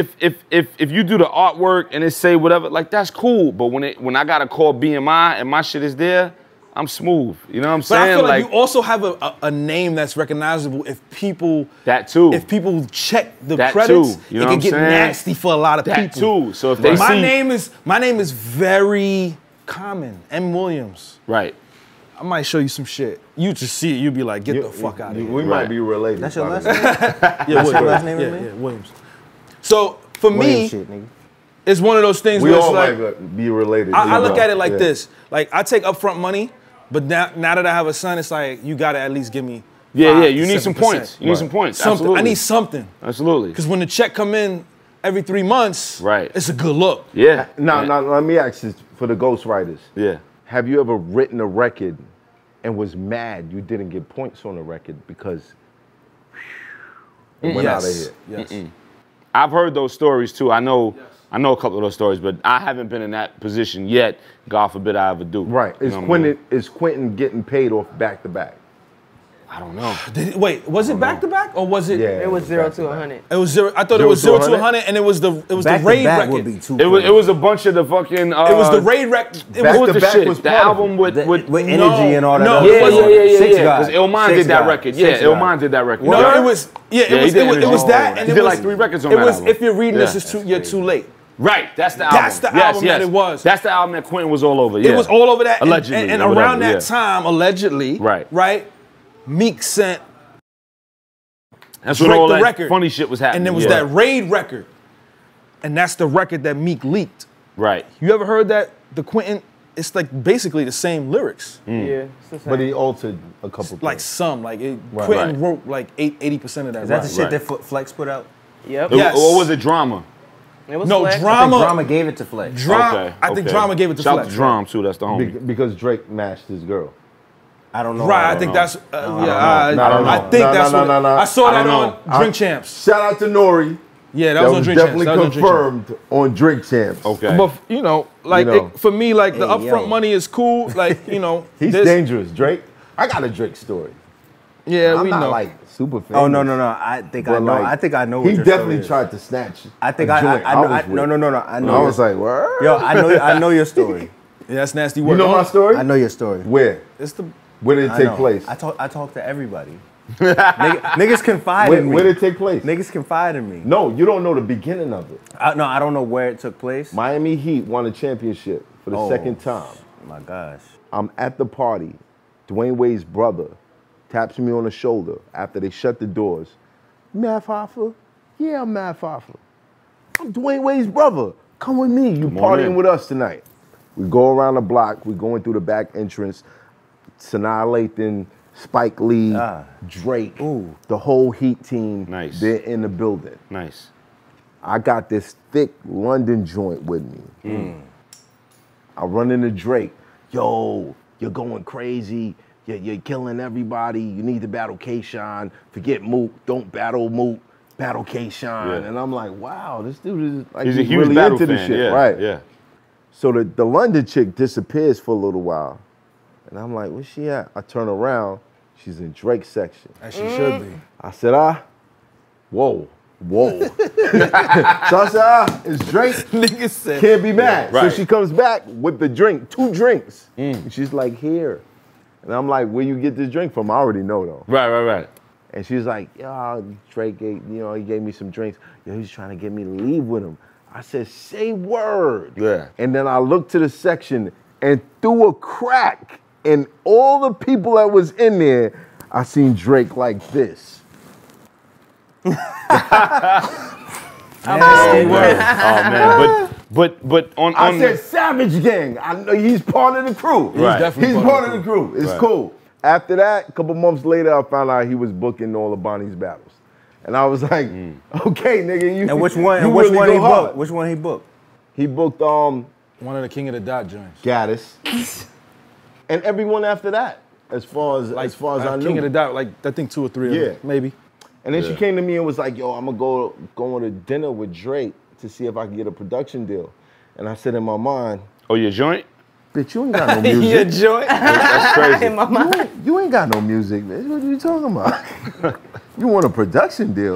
do the artwork and it say whatever, like that's cool. But when I gotta call BMI and my shit is there, I'm smooth. You know what I'm But saying? I feel like you also have a name that's recognizable if people. That too. If people check the That credits, too. You know it what can I'm get saying? nasty for a lot of That people. too. So if they my see name is very common. M. Williams. right. I might show you some shit. You just see it, you be like, get the fuck out of here. We might be related. That's your by the last way. name? Yeah, That's your Williams. last name, Yeah, man? yeah, Williams. So for William me, shit, nigga. it's one of those things We where it's all like, might be related. I look at it like Yeah. this. Like, I take upfront money, but now that I have a son, it's like, you gotta at least give me Yeah, 5 yeah. You to need some 7%. points. You need some points. Something. Absolutely. I need something. Absolutely. Because when the check come in every 3 months, Right. it's a good look. Yeah. Now, yeah. let me ask this for the ghostwriters. Yeah. Have you ever written a record and was mad you didn't get points on the record because it went out of here? Yes. I've heard those stories too. I know a couple of those stories, but I haven't been in that position yet. God forbid I ever do. Right. You Is know what I mean? Quentin getting paid off back to back? I don't know. Wait, was it back to back or was it? Yeah. It was 0 back to 100. It was 0. I thought it 0 was to 0 to 100? 100, and it was the Back raid to back record. would be too. It was a bunch of the fucking. It was the raid record. It Back What was was to the back shit? was The part of album it. with with energy and all that. no, other it yeah, wasn't. yeah. Six Because guy. Ilman Six did that guy. record. Six Yeah, guy. Ilman did that record. No, Yeah. it was. Yeah, Yeah, he did it was Energy. that, and He it did was like 3 records on It that was. album. If you're reading this, Yeah. you're too late. Right, that's the album. That's the Yes, album that yes. it was. That's the album that Quentin was all over. Yeah. It was all over that. Allegedly. And or whatever, around that yeah. time, allegedly, Right. Meek sent That's when Drake all the that record. funny shit was happening. and there was yeah. that raid record. And that's the record that Meek leaked. Right. You ever heard that? The Quentin, it's like basically the same lyrics. Yeah, it's the same. But he altered a couple Like things. some, like it, Right. Quentin Right. wrote like 80% of that. Is that the rap. shit Right. that Flex put out? Yep. Yes. Or was it Drama? It was No, Flex. I think Drama. Drama gave it to Flex. Drama. I think Drama gave it to Shout Flex. out to Drum too. That's the homie. Because Drake mashed his girl. I don't know. Right, I think know. that's I don't know. I think No, that's no, what no, no. I saw I that don't on know. Drink Champs. Shout out to Nori. Yeah, that That was on was Drink Champs. definitely That was on Drink Champs. confirmed on Drink Champs. Okay. But you know, like You know. for me, like the Hey, upfront yo. money is cool. Like you know, He's this- dangerous, Drake. I got a Drake story. Yeah, I'm we not know. like super famous. Oh no. I think I but, know. like, I think I know. What He your definitely story is. tried to snatch. I think a I joint know. was No. with. I know. I was like, what? Yo, I know your story. Yeah, that's nasty You work. know my story? I know your story. Where? It's the Where did it I take know. place? I talk to everybody. Niggas confide in me. Where did it take place? Niggas confide in me. No, you don't know the beginning of it. I don't know where it took place. Miami Heat won a championship for the Oh. second time. My gosh. I'm at the party. Dwayne Wade's brother taps me on the shoulder after they shut the doors. Math Hoffa? Yeah, I'm Math Hoffa. I'm Dwayne Wade's brother. Come with me. You on partying in. with us tonight. We go around the block. We're going through the back entrance. Sanaa Lathan, Spike Lee, Drake, Ooh. the whole Heat team. Nice. They're in the building. Nice. I got this thick London joint with me. I run into Drake. Yo, you're going crazy. You're killing everybody. You need to battle K-Shine. Forget Mook. Don't battle Mook. Battle K-Shine. Yeah. And I'm like, wow, this dude is like He's a huge really battle into this fan. shit. Yeah. Right. Yeah. So the London chick disappears for a little while. And I'm like, where's she at? I turn around. She's in Drake's section. as she should be. I said, whoa. So I said, it's Drake. Niggas said. Can't be mad. Right. So she comes back with the drink, 2 drinks. And she's like, here. And I'm like, where you get this drink from? I already know though. Right. And she's like, yeah, Drake gave, he gave me some drinks. Yo, he's trying to get me to leave with him. I said, say word. Yeah. And then I looked to the section and through a crack and all the people that was in there, I seen Drake like this. Oh man. But on I said Savage Gang. I know he's part of the crew. Right. definitely He's part part of the crew. It's Right. cool. After that, a couple months later, I found out he was booking all of Bonnie's battles. And I was like, okay, nigga, you And which one? you And which really one go he hard. booked? Which one he booked? He booked One of the King of the Dot joints. Gaddis. And everyone after that, as far as I knew. King of the Dot, like I think 2 or 3 of Yeah. them, maybe. And then she came to me and was like, yo, I'm gonna go on a dinner with Drake to see if I can get a production deal. And I said in my mind, Oh, your joint? bitch, you ain't got no music. joint. That's crazy. In my mind. You ain't got no music, bitch. What are you talking about? You want a production deal?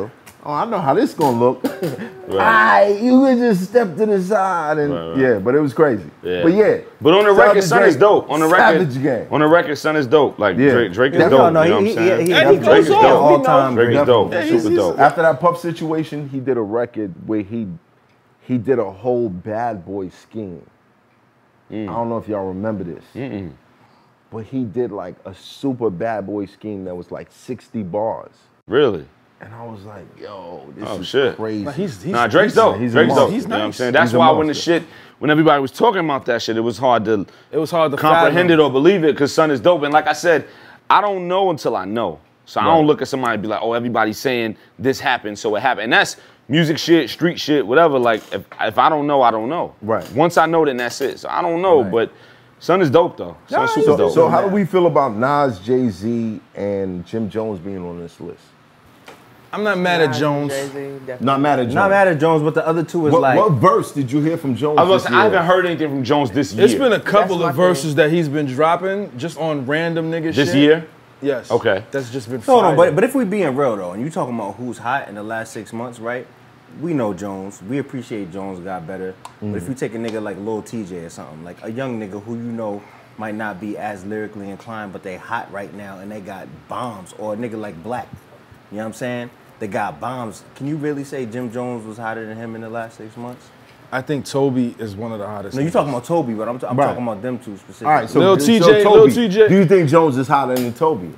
oh, I know how this gonna look. You could just step to the side and yeah, but it was crazy. Yeah. But yeah. But on the record, Son is dope. On the record, Savage game. On the record, Son is dope. Like Drake is dope. No, You know what I'm saying? Drake is dope. All time. Drake is dope. Super dope. After that Puff situation, he did a record where he did a whole Bad Boy scheme. I don't know if y'all remember this. But he did like a super Bad Boy scheme that was like 60 bars. Really? And I was like, yo, this is crazy. Drake's dope. He's Drake's dope. He's you know what I'm saying? That's why when everybody was talking about that shit, it was hard to comprehend it or believe it because Son is dope. And like I said, I don't know until I know. So I don't look at somebody and be like, oh, everybody's saying this happened, so it happened. And that's music shit, street shit, whatever. Like, if I don't know, I don't know. Right. Once I know, then that's it. So I don't know, but Son is dope, though. Son's super dope. So how do we feel about Nas, Jay-Z, and Jim Jones being on this list? I'm not mad at Jones. Not mad at Jones. Not mad at Jones, but the other two is like. What verse did you hear from Jones? I haven't heard anything from Jones this year. It's been a couple of verses that he's been dropping just on random nigga shit. This year? Yes. Okay. That's just been No, but if we being real though, and you talking about who's hot in the last 6 months, right? We know Jones. We appreciate Jones got better. But if you take a nigga like Lil TJ or something, like a young nigga who you know might not be as lyrically inclined, but they hot right now and they got bombs, or a nigga like Black, you know what I'm saying? They got bombs. Can you really say Jim Jones was hotter than him in the last 6 months? I think Toby is one of the hottest. No, you're talking about Toby, but I'm talking about them two specifically. All right, so Lil TJ. Do you think Jones is hotter than Toby?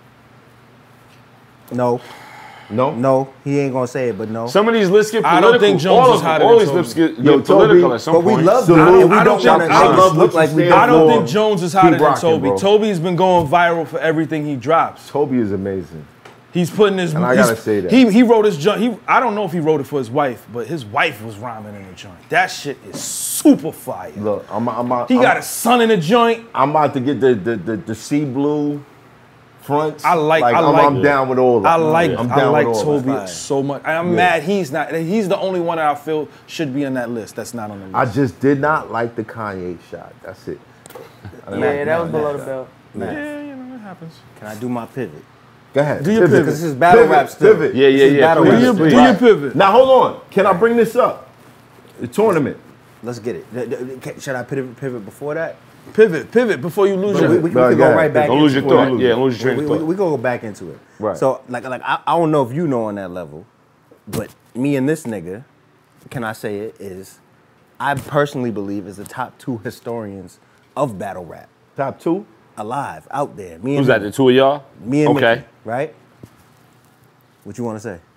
No. No? No, he ain't gonna say it, but no. Some of these lists get political. I don't think Jones is hotter all than these lists Toby. get political at some But point. we love them, and we don't want to look like we I don't more. think Jones is hotter than rocking, Toby. bro. Toby's been going viral for everything he drops. Toby is amazing. He's putting his. And I gotta say that. He wrote his joint. I don't know if he wrote it for his wife, but his wife was rhyming in the joint. That shit is super fire. Look, He got his son in the joint. I'm about to get the sea blue fronts. I'm down with all of them. I like Toby so much. I'm mad he's not. He's the only one that I feel should be on that list. That's not on the list. I just did not like the Kanye shot. That's it. Yeah, that was below the belt. Yeah, you know, it happens. Can I do my pivot? Go ahead. Do your pivot. Because this is battle rap still. Pivot. Yeah. Do your pivot. Now hold on. Can I bring this up? The tournament. Let's get it. Should I pivot before that? Pivot before you lose your. We can go right back. Don't lose your into it. thought. Yeah, don't lose your train of thought. We gonna go back into it. Right. So like I don't know if you know on that level, but me and this nigga, can I say it, is I personally believe is the top 2 historians of battle rap. Top 2? Alive, out there. Me and Who's that, the two of y'all? Me and Okay. Mickey, right? What you want to say?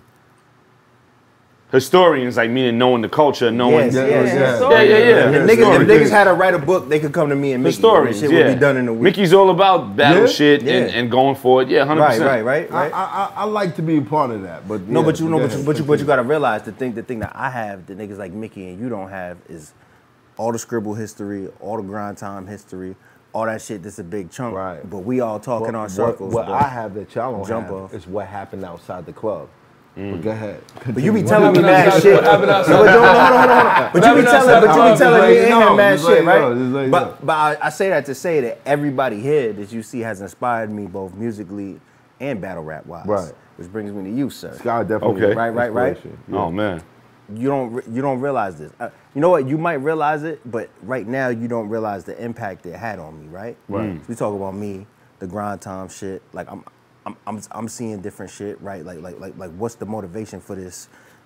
Historians, like meaning knowing the culture, knowing. Yes. Yeah. If niggas had to write a book, they could come to me and Mickey. Historians, Shit would be done in a week. Mickey's all about battle shit and going for it. Yeah, 100%. Right. I like to be a part of that, but No, but you gotta realize the thing that I have that niggas like Mickey and you don't have is all the scribble history, all the grind time history, all that shit. That's a big chunk. Right. But we all talk in our circles. What I have that y'all don't Jump have off. is what happened outside the club. But go ahead. But you be telling me mad shit. But you be telling me and him mad shit, right? But I say that to say that everybody here that you see has inspired me both musically and battle rap wise. Right. Which brings me to you, sir. Sky definitely. Okay. Right. Yeah. Oh man. You don't realize this. You know what? You might realize it, but right now you don't realize the impact it had on me, right? Right. So we talk about me, the grind time shit. Like I'm seeing different shit, right? Like what's the motivation for this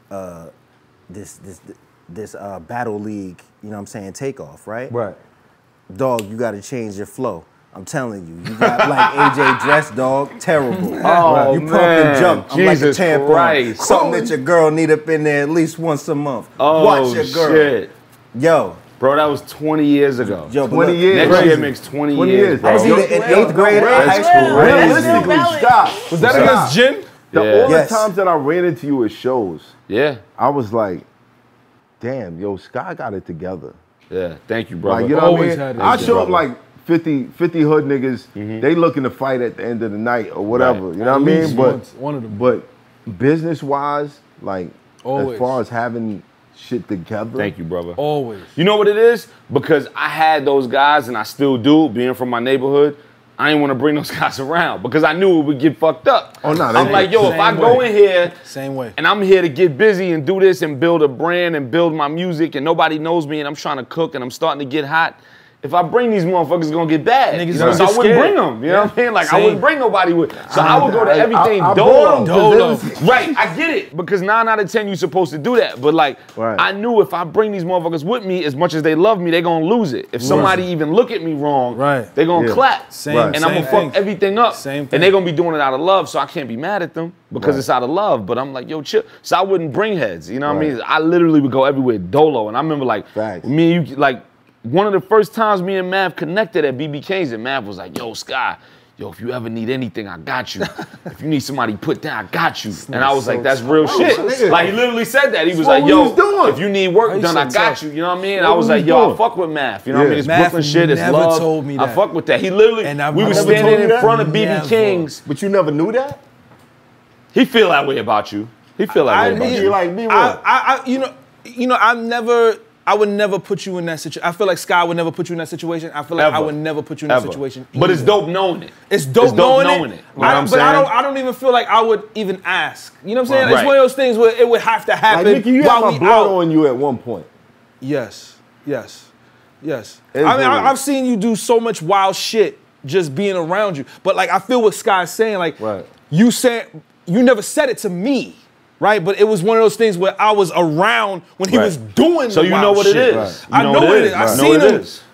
battle league, you know what I'm saying, takeoff, right? Right. Dog, you gotta change your flow. I'm telling you, you got like AJ dress, dog, terrible. Oh, you pump and jump. I'm Jesus like a tampon. Christ. Something that your girl need up in there at least once a month. Oh, Watch your girl. shit. Yo. Bro, that was 20 years ago. Yo, 20 years. Next year makes 20 years, bro. I was either in 8th grade or high school. Realistically, Scott. Was that against Jin? All the Yes. times that I ran into you at shows, Yeah. I was like, damn, yo, Sky got it together. Yeah. Thank you, brother. Like, you know what I Always mean? had it. I show up brother. like 50 hood niggas, they looking to fight at the end of the night or whatever. Right. You know what I At mean? least But once, one of them. But business-wise, like, Always. as far as having shit together. Thank you, brother. Always. You know what it is? Because I had those guys, and I still do, being from my neighborhood, I didn't want to bring those guys around because I knew it would get fucked up. Oh, no, I'm like, yo, if I go in here Same way. and I'm here to get busy and do this and build a brand and build my music and nobody knows me and I'm trying to cook and I'm starting to get hot, if I bring these motherfuckers, it's gonna get bad. Niggas You know, so I get wouldn't scared. bring them. You know what I mean? Like, I Same. wouldn't bring nobody with. So I would go to everything I dolo. bought 'em 'cause Right, I get it. Because 9 out of 10, you're supposed to do that. But like, Right. I knew if I bring these motherfuckers with me, as much as they love me, they're gonna lose it. If somebody even look at me wrong, Right. they're gonna Yeah. clap. Same- And I'm same gonna thing. fuck everything up. Same thing. And they're gonna be doing it out of love, so I can't be mad at them because it's out of love. But I'm like, yo, chill. So I wouldn't bring heads. You know what I mean? I literally would go everywhere dolo. And I remember like, Facts. me and you, like, one of the first times me and Mav connected at BB King's, and Mav was like, yo, Sky, yo, if you ever need anything, I got you. If you need somebody put down, I got you. And I was like, that's real shit. nigga. Like, he literally said that. He was what like, we yo, was doing. if you need work He done, I said got tough. you. You know what I mean? And What I was we like, was yo, I doing. fuck with Mav. You know what I mean? It's Mav Brooklyn shit, it's never love. told me I that. fuck with that. He literally, And I've we was never told standing you in that? front of BB Never. King's. But you never knew that? He feel that way about you. He feel that way about You you. like me, I would never put you in that situation. I feel like Sky would never put you in that situation. I feel like I Ever. would never put you in that Ever. situation. But it's either. dope knowing it. It's dope knowing it. You know what I'm But saying? I don't even feel like I would even ask. You know what I'm saying? Right. It's one of those things where it would have to Like, happen Nikki, you had while my we blood out. on you at one point. Yes. Yes. Yes. It's I mean, really- I've seen you do so much wild shit just being around you. But like, I feel what Sky's saying. Like, Right. you never said it to me, right? But it was one of those things where I was around when he Right. was doing So the you wild know what it shit. is. Right. You I know what it is. I You know seen what it him. is.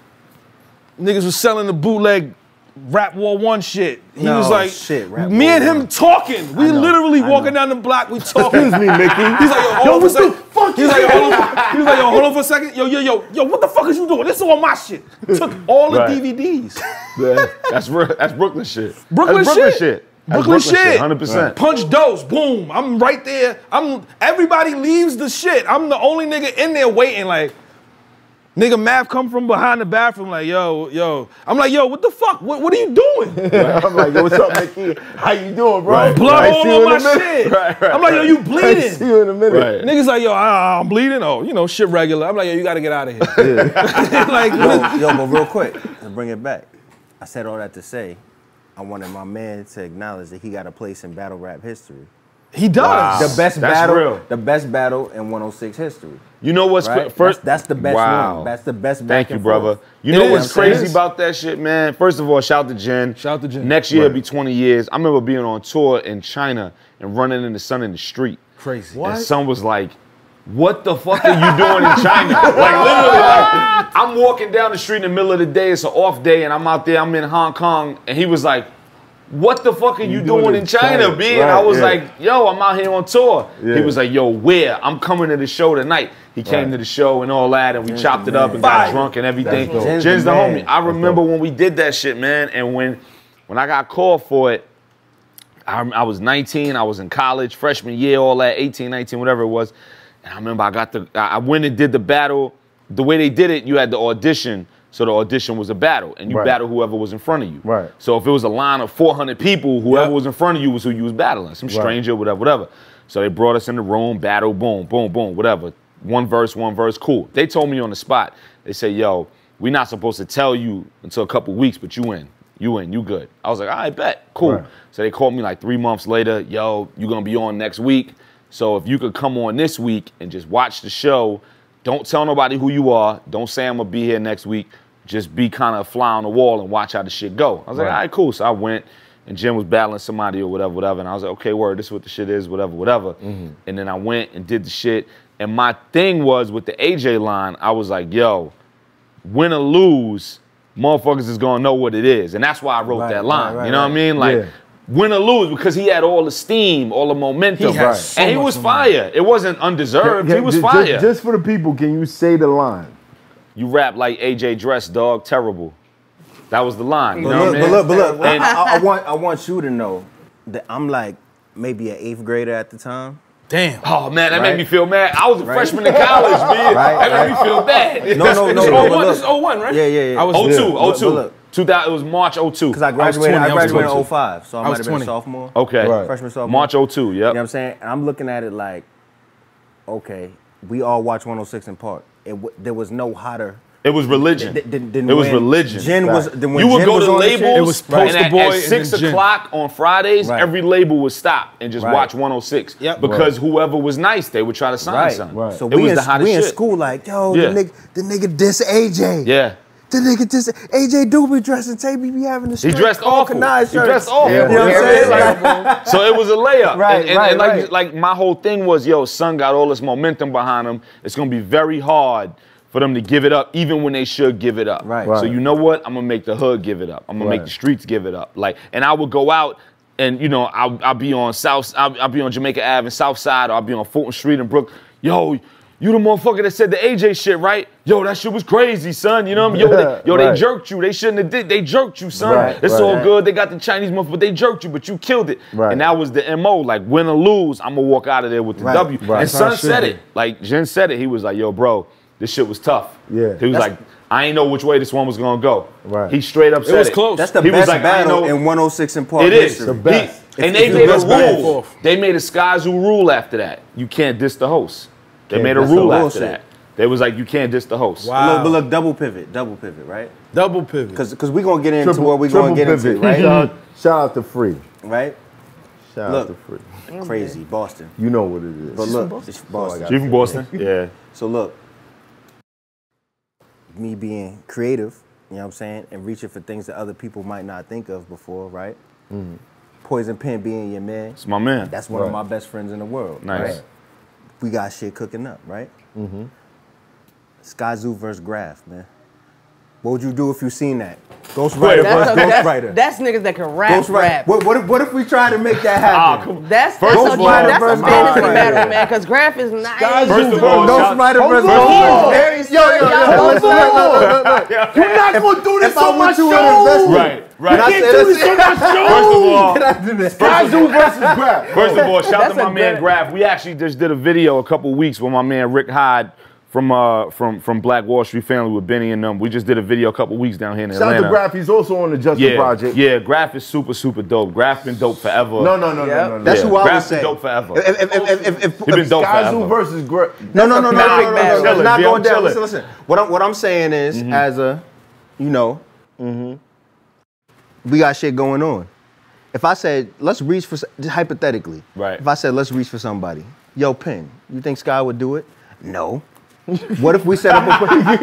Niggas was selling the bootleg Rap War 1 shit. He No, was like, shit, Rap me War and him 1. talking. We know, literally I walking know. down the block, we talking. Excuse me, Mickey. He's like, yo, hold Yo, on for a what the second. fuck He's like, yo, hold on. He was like, yo, hold on for a second. Yo, what the fuck is you doing? This is all my shit. Took all the Right. DVDs. That's Brooklyn shit. Brooklyn That's Brooklyn shit. shit. That's Brooklyn shit. 100%. Punch dose, boom. I'm right there. Everybody leaves the shit. I'm the only nigga in there waiting. Like, nigga, Mav come from behind the bathroom. Like, yo. I'm like, yo, what the fuck? What are you doing? I'm like, yo, what's up, Mickey? How you doing, bro? Right. Blood I all see you on in my a minute. shit. Right, I'm like, yo, you I bleeding. see you in a minute. Right. Niggas like, yo, I'm bleeding. Oh, you know, shit regular. I'm like, yo, you gotta get out of here. Like, Yo, but real quick, to bring it back, I said all that to say, I wanted my man to acknowledge that he got a place in battle rap history. he does. Wow. The best That's battle, real. the best battle in 106 history. You know what's Right? first? That's the best wow. one. That's the best. Thank back you, and brother. forth. You know It what's is. crazy It is. about that shit, man? First of all, shout to Jen. Shout to Jen. Next year it'll Right. be 20 years. I remember being on tour in China and running into Son in the street. Crazy. And Son was like, what the fuck are you doing in China? Like, literally, like, I'm walking down the street in the middle of the day, it's an off day, and I'm out there, I'm in Hong Kong, and he was like, what the fuck are you doing in China, B? And I Right, was yeah. like, yo, I'm out here on tour. Yeah. He was like, yo, where? I'm coming to the show tonight. He came to the show and all that, and we chopped it up and got Fire. drunk and everything. That's dope. Jen's the man. homie. I remember when we did that shit, man, and when I got called for it, I was 19, I was in college, freshman year, all that, 18, 19, whatever it was. And I remember I went and did the battle. The way they did it, you had the audition. So the audition was a battle, and you Right. battle whoever was in front of you. Right. So if it was a line of 400 people, whoever Yep. was in front of you was who you was battling, some stranger, whatever. So they brought us in the room, battle, boom, boom, boom, whatever. One verse, cool. They told me on the spot, they say, yo, we're not supposed to tell you until a couple weeks, but you in, you good. I was like, all right, bet, cool. Right. So they called me like 3 months later, yo, you gonna be on next week. So if you could come on this week and just watch the show, don't tell nobody who you are, don't say I'm gonna be here next week, just be kind of a fly on the wall and watch how the shit go. I was like, all right, cool. So I went, and Jim was battling somebody or whatever, and I was like, okay, word, this is what the shit is, whatever. And then I went and did the shit, and my thing was with the AJ line, I was like, yo, win or lose, motherfuckers is gonna know what it is, and that's why I wrote Right, that line. right, you know right. what I mean? Like, Yeah. win or lose, because he had all the steam, all the momentum, He had so and he much was momentum. fire. It wasn't undeserved. Yeah, he was just- fire. Just for the people, can you say the line? You rap like AJ Dress, dog. Terrible. That was the line. You But know look, what I mean? but look, And- I want you to know that I'm like maybe an 8th grader at the time. Damn. Oh man, that made Right. me feel mad. I was a Right. freshman in college, man. Right, That made me feel bad. No, This is but 01, look. this is 01, right? Yeah. I was 02, But 02. look. 2000, it was March 02. Because I 20, graduated, I was I graduated 22. in 05, so I I might was have been 20. a sophomore. Okay. Right. Freshman, sophomore. March 02, yep. You know what I'm saying? And I'm looking at it like, okay, we all watch 106 in Park. There was no hotter It was religion. Then it was when religion. Jen was, then when You would Jen go was to on the shit, labels, it was Poster and Boy at and 6 then Jen. o'clock on Fridays, Right. every label would stop and just Right. watch 106. Yep. Because whoever was nice, they would try to sign Right. something. Right. So It we was in, the hottest we in shit. school like, yo, Yeah. the nigga diss AJ. Yeah. The nigga diss AJ do be dressing. Tay be having the He straight dressed Carl awful. Kanai He shirts. dressed awful. You know what I'm saying? Like, So it was a layup. Right, and right, like, right. like my whole thing was, yo, son got all this momentum behind him. It's gonna be very hard for them to give it up, even when they should give it up. Right. So Right. you know what? I'm gonna make the hood give it up. I'm gonna make Right. the streets give it up. Like, and I would go out and I'll be on I'll be on Jamaica Ave and South Side, or I'll be on Fulton Street in Brooklyn. Yo, you the motherfucker that said the AJ shit, right? Yo, that shit was crazy, son. You know what I mean? Yo, they Right. jerked you. They shouldn't have did. They jerked you, son. Right, It's right. all good. They got the Chinese motherfucker, but they jerked you, but you killed it. Right. And that was the MO. Like, win or lose, I'm gonna walk out of there with the Right, W. right. And That's how son it should said be. it. Like, Jen said it. He was like, yo, bro, this shit was tough. Yeah. He was like, I ain't know which way this one was gonna go. Right. He straight up said it. was close. that's the He was best like, I battle know- in 106 in Park It is. history. The best. And It's they the made a best back and rule. forth. They made a Sky Zoo rule after that. You can't diss the host. They Can't made a diss the rule host. after that. They was like, you can't diss the host. Wow. But look, double pivot, right? Double pivot. Because we gonna get into Triple- what we gonna get triple into, pivot. right? Shout out to Free. Right? Shout Look. out to Free. Crazy, Boston. You know what it is. But look, it's Boston. You from Boston? Yeah. So look, me being creative, you know what I'm saying, and reaching for things that other people might not think of before, right? Poison Pen being your man, It's my man. that's one of Right. my best friends in the world. Nice. Right? We got shit cooking up, right? Sky Zoo versus Graph, man. What would you do if you seen that? Ghost Rider versus Ghost Rider. That's niggas that can rap. Ghost Rider. What if we try to make that happen? That's First a of all, that's a versus fantasy Ghost battle, Rider. man. Because Graph is nice. First of all, Ghost Rider versus Ghost Rider. You're not gonna do this If I on my want you in show. investment, Right, right. Can I say this? First of all, Can I do this? Sky Zoo versus Grab. First of all, shout That's to my a man good- Graf. We actually just did a video a couple weeks with my man Rick Hyde from Black Wall Street Family with Benny and them. We just did a video a couple weeks down here in Shout Atlanta. out to Graf. He's also on the Justin Yeah, Project. yeah. Graf is super dope. Graf been dope forever. No. That's Yeah, who I Graf would been say. dope forever. If He been dope Sky Zoo forever. versus Graf. No. battle. It's not Chillin', going G, I'm down. chillin'. Listen. What I'm saying is, as a, we got shit going on. If I said, let's reach for, just hypothetically, Right. if I said, let's reach for somebody, yo, Penn, you think Sky would do it? No. What if we set up a look,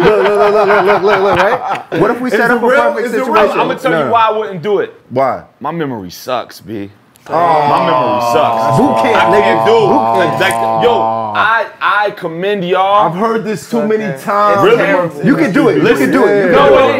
right? What if we set up a perfect is it real? situation? I'm gonna tell you why I wouldn't do it. Why? My memory sucks, B. My memory sucks. Boot camp, I nigga. can't do. Like, yo, I commend y'all. I've heard this too many times. Really? You can do it. You can do it. No, No.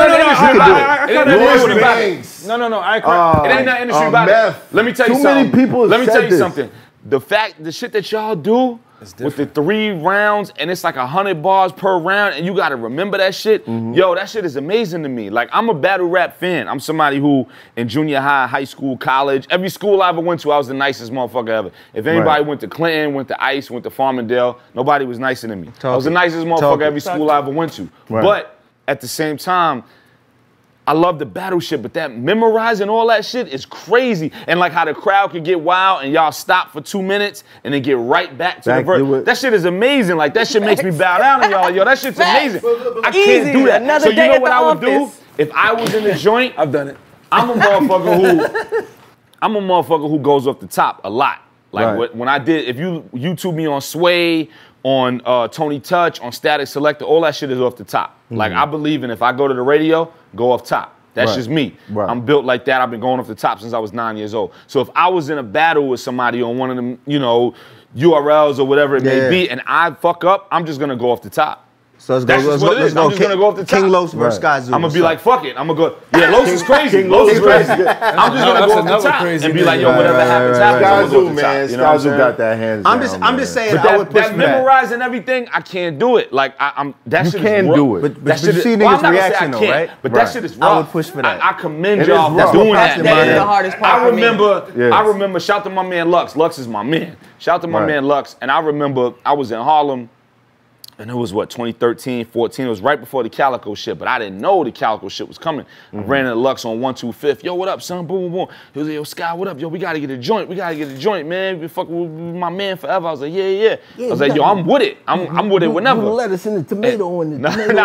It ain't nothing industry about it. Banks. No. I It ain't nothing industry about meth. it. Let me tell you Too something. many people have Let me said tell you this. something. The shit that y'all do with the 3 rounds and it's like 100 bars per round and you gotta remember that shit. Yo, that shit is amazing to me. Like, I'm a battle rap fan. I'm somebody who in junior high, high school, college, every school I ever went to, I was the nicest motherfucker ever. If anybody Right. went to Clinton, went to ICE, went to Farmingdale, nobody was nicer than me. I was the it. nicest Talk motherfucker it. every school I ever went to. Right. But at the same time, I love the battle shit, but that memorizing all that shit is crazy. And like how the crowd can get wild and y'all stop for 2 minutes and then get right back to Back the to verse. it. That shit is amazing. Like, that shit makes me bow down to y'all. Yo, that shit's amazing. I can't Easy. do that. Another So you day know at what the I would do? office. If I was in the joint, I've done it. I'm a motherfucker who goes off the top a lot. Like Right. when I did, if you YouTube me on Sway, on Tony Touch, on Static Selector, all that shit is off the top. Like, I believe in if I go to the radio, go off top. That's Right. just me. Right. I'm built like that. I've been going off the top since I was 9 years old. So if I was in a battle with somebody on one of them, URLs or whatever it may Yeah. be, and I fuck up, I'm just gonna go off the top. So let's go. That's just Let's what go. it Let's is. go. I'm just gonna go off the top. King Los versus Sky Zoo. I'm gonna be like, fuck it. I'm gonna go. Yeah, Los is crazy. Los is crazy. I'm just gonna That's go off the another top crazy and be like, yo, nigga. whatever happens, happens. Sky I'm gonna go Zoo, off the top. man. You know what Sky I'm Zoo saying? got that hands I'm down, just man. saying. But I would push that for that. memorizing everything, I can't do it. Like, that You shit can is rough. do it. But That you shit is, see well, I'm niggas' not gonna say I reaction though, can't, right? but Right. that shit is I rough. would push for that. I commend It y'all is for rough. doing That that, is man. the hardest part I for me. remember, Yes. I remember, shout to my man Lux. Lux is my man. Shout to my Right. man Lux. And I remember I was in Harlem And it was what, 2013, 14. It was right before the Calico shit, but I didn't know the Calico shit was coming. I ran into Lux on 125th. Yo, what up, son? Boom, boom, boom. He was like, yo, Sky, what up? Yo, we gotta get a joint. We gotta get a joint, man. We fucking with my man forever. I was like, yeah. I was like, yo, I'm with it. I'm with it whenever. The lettuce and the tomato and the tomato.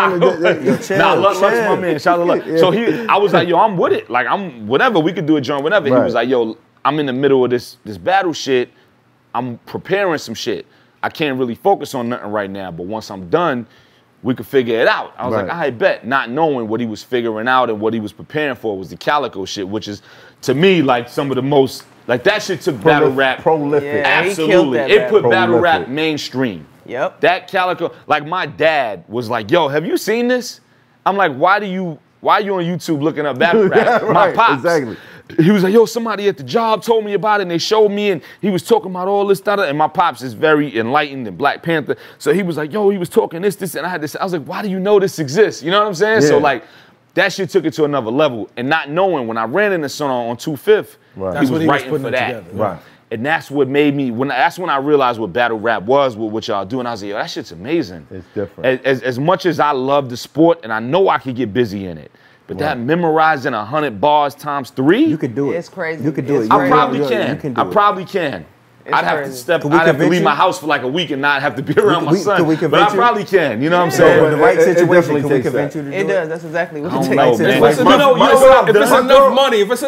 Lux my man. Shout out to Lux. So I was like, yo, I'm with it. Like, I'm whatever. We could do a joint whenever. He was like, yo, I'm in the middle of this battle shit. I'm preparing some shit. I can't really focus on nothing right now, but once I'm done, we could figure it out. I was like, I bet, not knowing what he was figuring out and what he was preparing for was the Calico shit, which is, to me, like some of the most, like that shit took battle rap. Prolific. Yeah, Absolutely. It put battle rap mainstream. Yep. That Calico, like my dad was like, yo, have you seen this? I'm like, why are you on YouTube looking up battle rap? My pops. Exactly. He was like, yo, somebody at the job told me about it, and they showed me, and he was talking about all this stuff. And my pops is very enlightened and Black Panther. So he was like, yo, he was talking this, and I had this. I was like, why do you know this exists? You know what I'm saying? Yeah. So, like, that shit took it to another level. And not knowing, when I ran into Son on 25th, he was writing for that. Right. And that's what made me, that's when I realized what battle rap was, what y'all do. And I was like, yo, that shit's amazing. It's different. As much as I love the sport, and I know I could get busy in it, but that memorizing 100 bars times 3? You could do it. It's crazy. You could do it. I probably can. You can do I probably can. I'd have to crazy. I'd have to leave my house for like a week and not have to be around my son. Can but I probably can. You know what I'm saying? With the right situation, definitely can we takes convince you to do it? It does. That's exactly what it I takes. don't know, man. If it's enough money, that's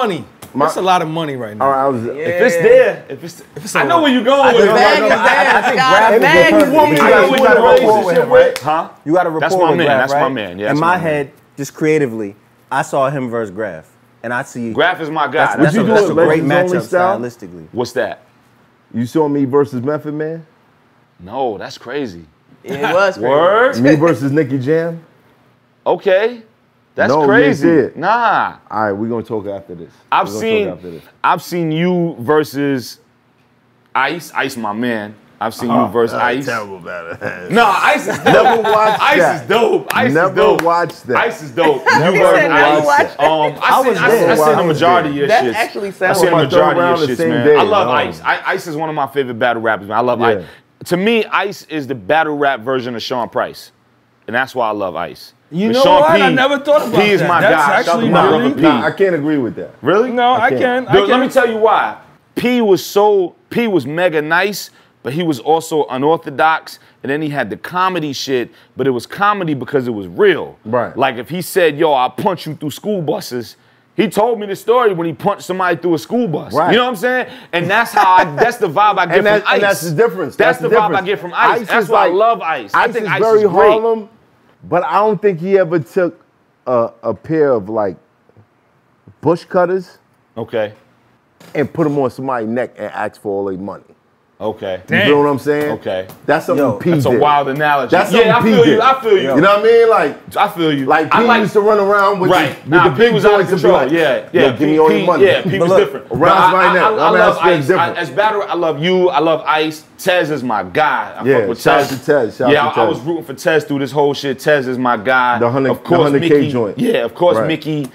a lot of money right now. All right, If it's there, if it's I know where you're going with it. Bag is there. I think Scott, Graf bag is is the person. there. You got a rapport with him, right? Huh? You got a rapport That's my with man. Graf, That's right? my man. Yeah, In that's my my man. head, just creatively, I saw him versus Graf, and I see Graf is my guy. That's you a do it great Legends Only matchup style? stylistically. What's that? You saw me versus Method Man? No, that's crazy. It was crazy. Word? Me versus Nicky Jam? Okay. That's No, you crazy. did. Nah. All right, we're going to talk after this. I've seen you versus Ice, my man. I've seen you versus Ice. Terrible battle. No, Ice is dope. Never watched Ice that. is dope. Ice Never is dope. watched that. Ice is dope. Never You versus watched Ice. that. I seen the majority of your That shits. actually I sounds seen the like majority around of the your shits, same man. day, I love no. Ice. Ice is one of my favorite battle rappers, man. I love Ice. To me, Ice is the battle rap version of Sean Price. And that's why I love Ice. You But know Sean what? P, I never thought about P is that. my That's guy. actually Shout out to my really- brother P. Nah, I can't agree with that. Really? No, I can. Dude, let me tell you why. P was mega nice, but he was also unorthodox. And then he had the comedy shit, but it was comedy because it was real. Right. Like if he said, yo, I'll punch you through school buses, he told me the story when he punched somebody through a school bus. Right. You know what I'm saying? And that's how that's the vibe I get from Ice. And that's the difference. That's the vibe difference. I get from Ice. Ice That's is why I like- love Ice. I think is Ice very is great. Harlem, but I don't think he ever took a pair of like bush cutters Okay. and put them on somebody's neck and ask for all their money. Okay. You feel what I'm saying? Okay. That's something Yo, P That's a did. wild analogy. That's yeah, I something P feel did. you. I feel you. You know what I mean? Like, I feel you. Like P I used to run around with Right. the, with the P big was out of joints and be control. like, Yeah. yo, give me all your money. Yeah, P was But look, different. around But my neck. I I'm love asking Ice. different. As battle, I love you. I love Ice. Tez is my guy. I Yeah, fuck with shout out Tez. to Tez. Shout out Yeah, to I Tez. was rooting for Tez through this whole shit. Tez is my guy. The 100 of course, the 100K Mickey. joint. Yeah, of course, Right. Mickey.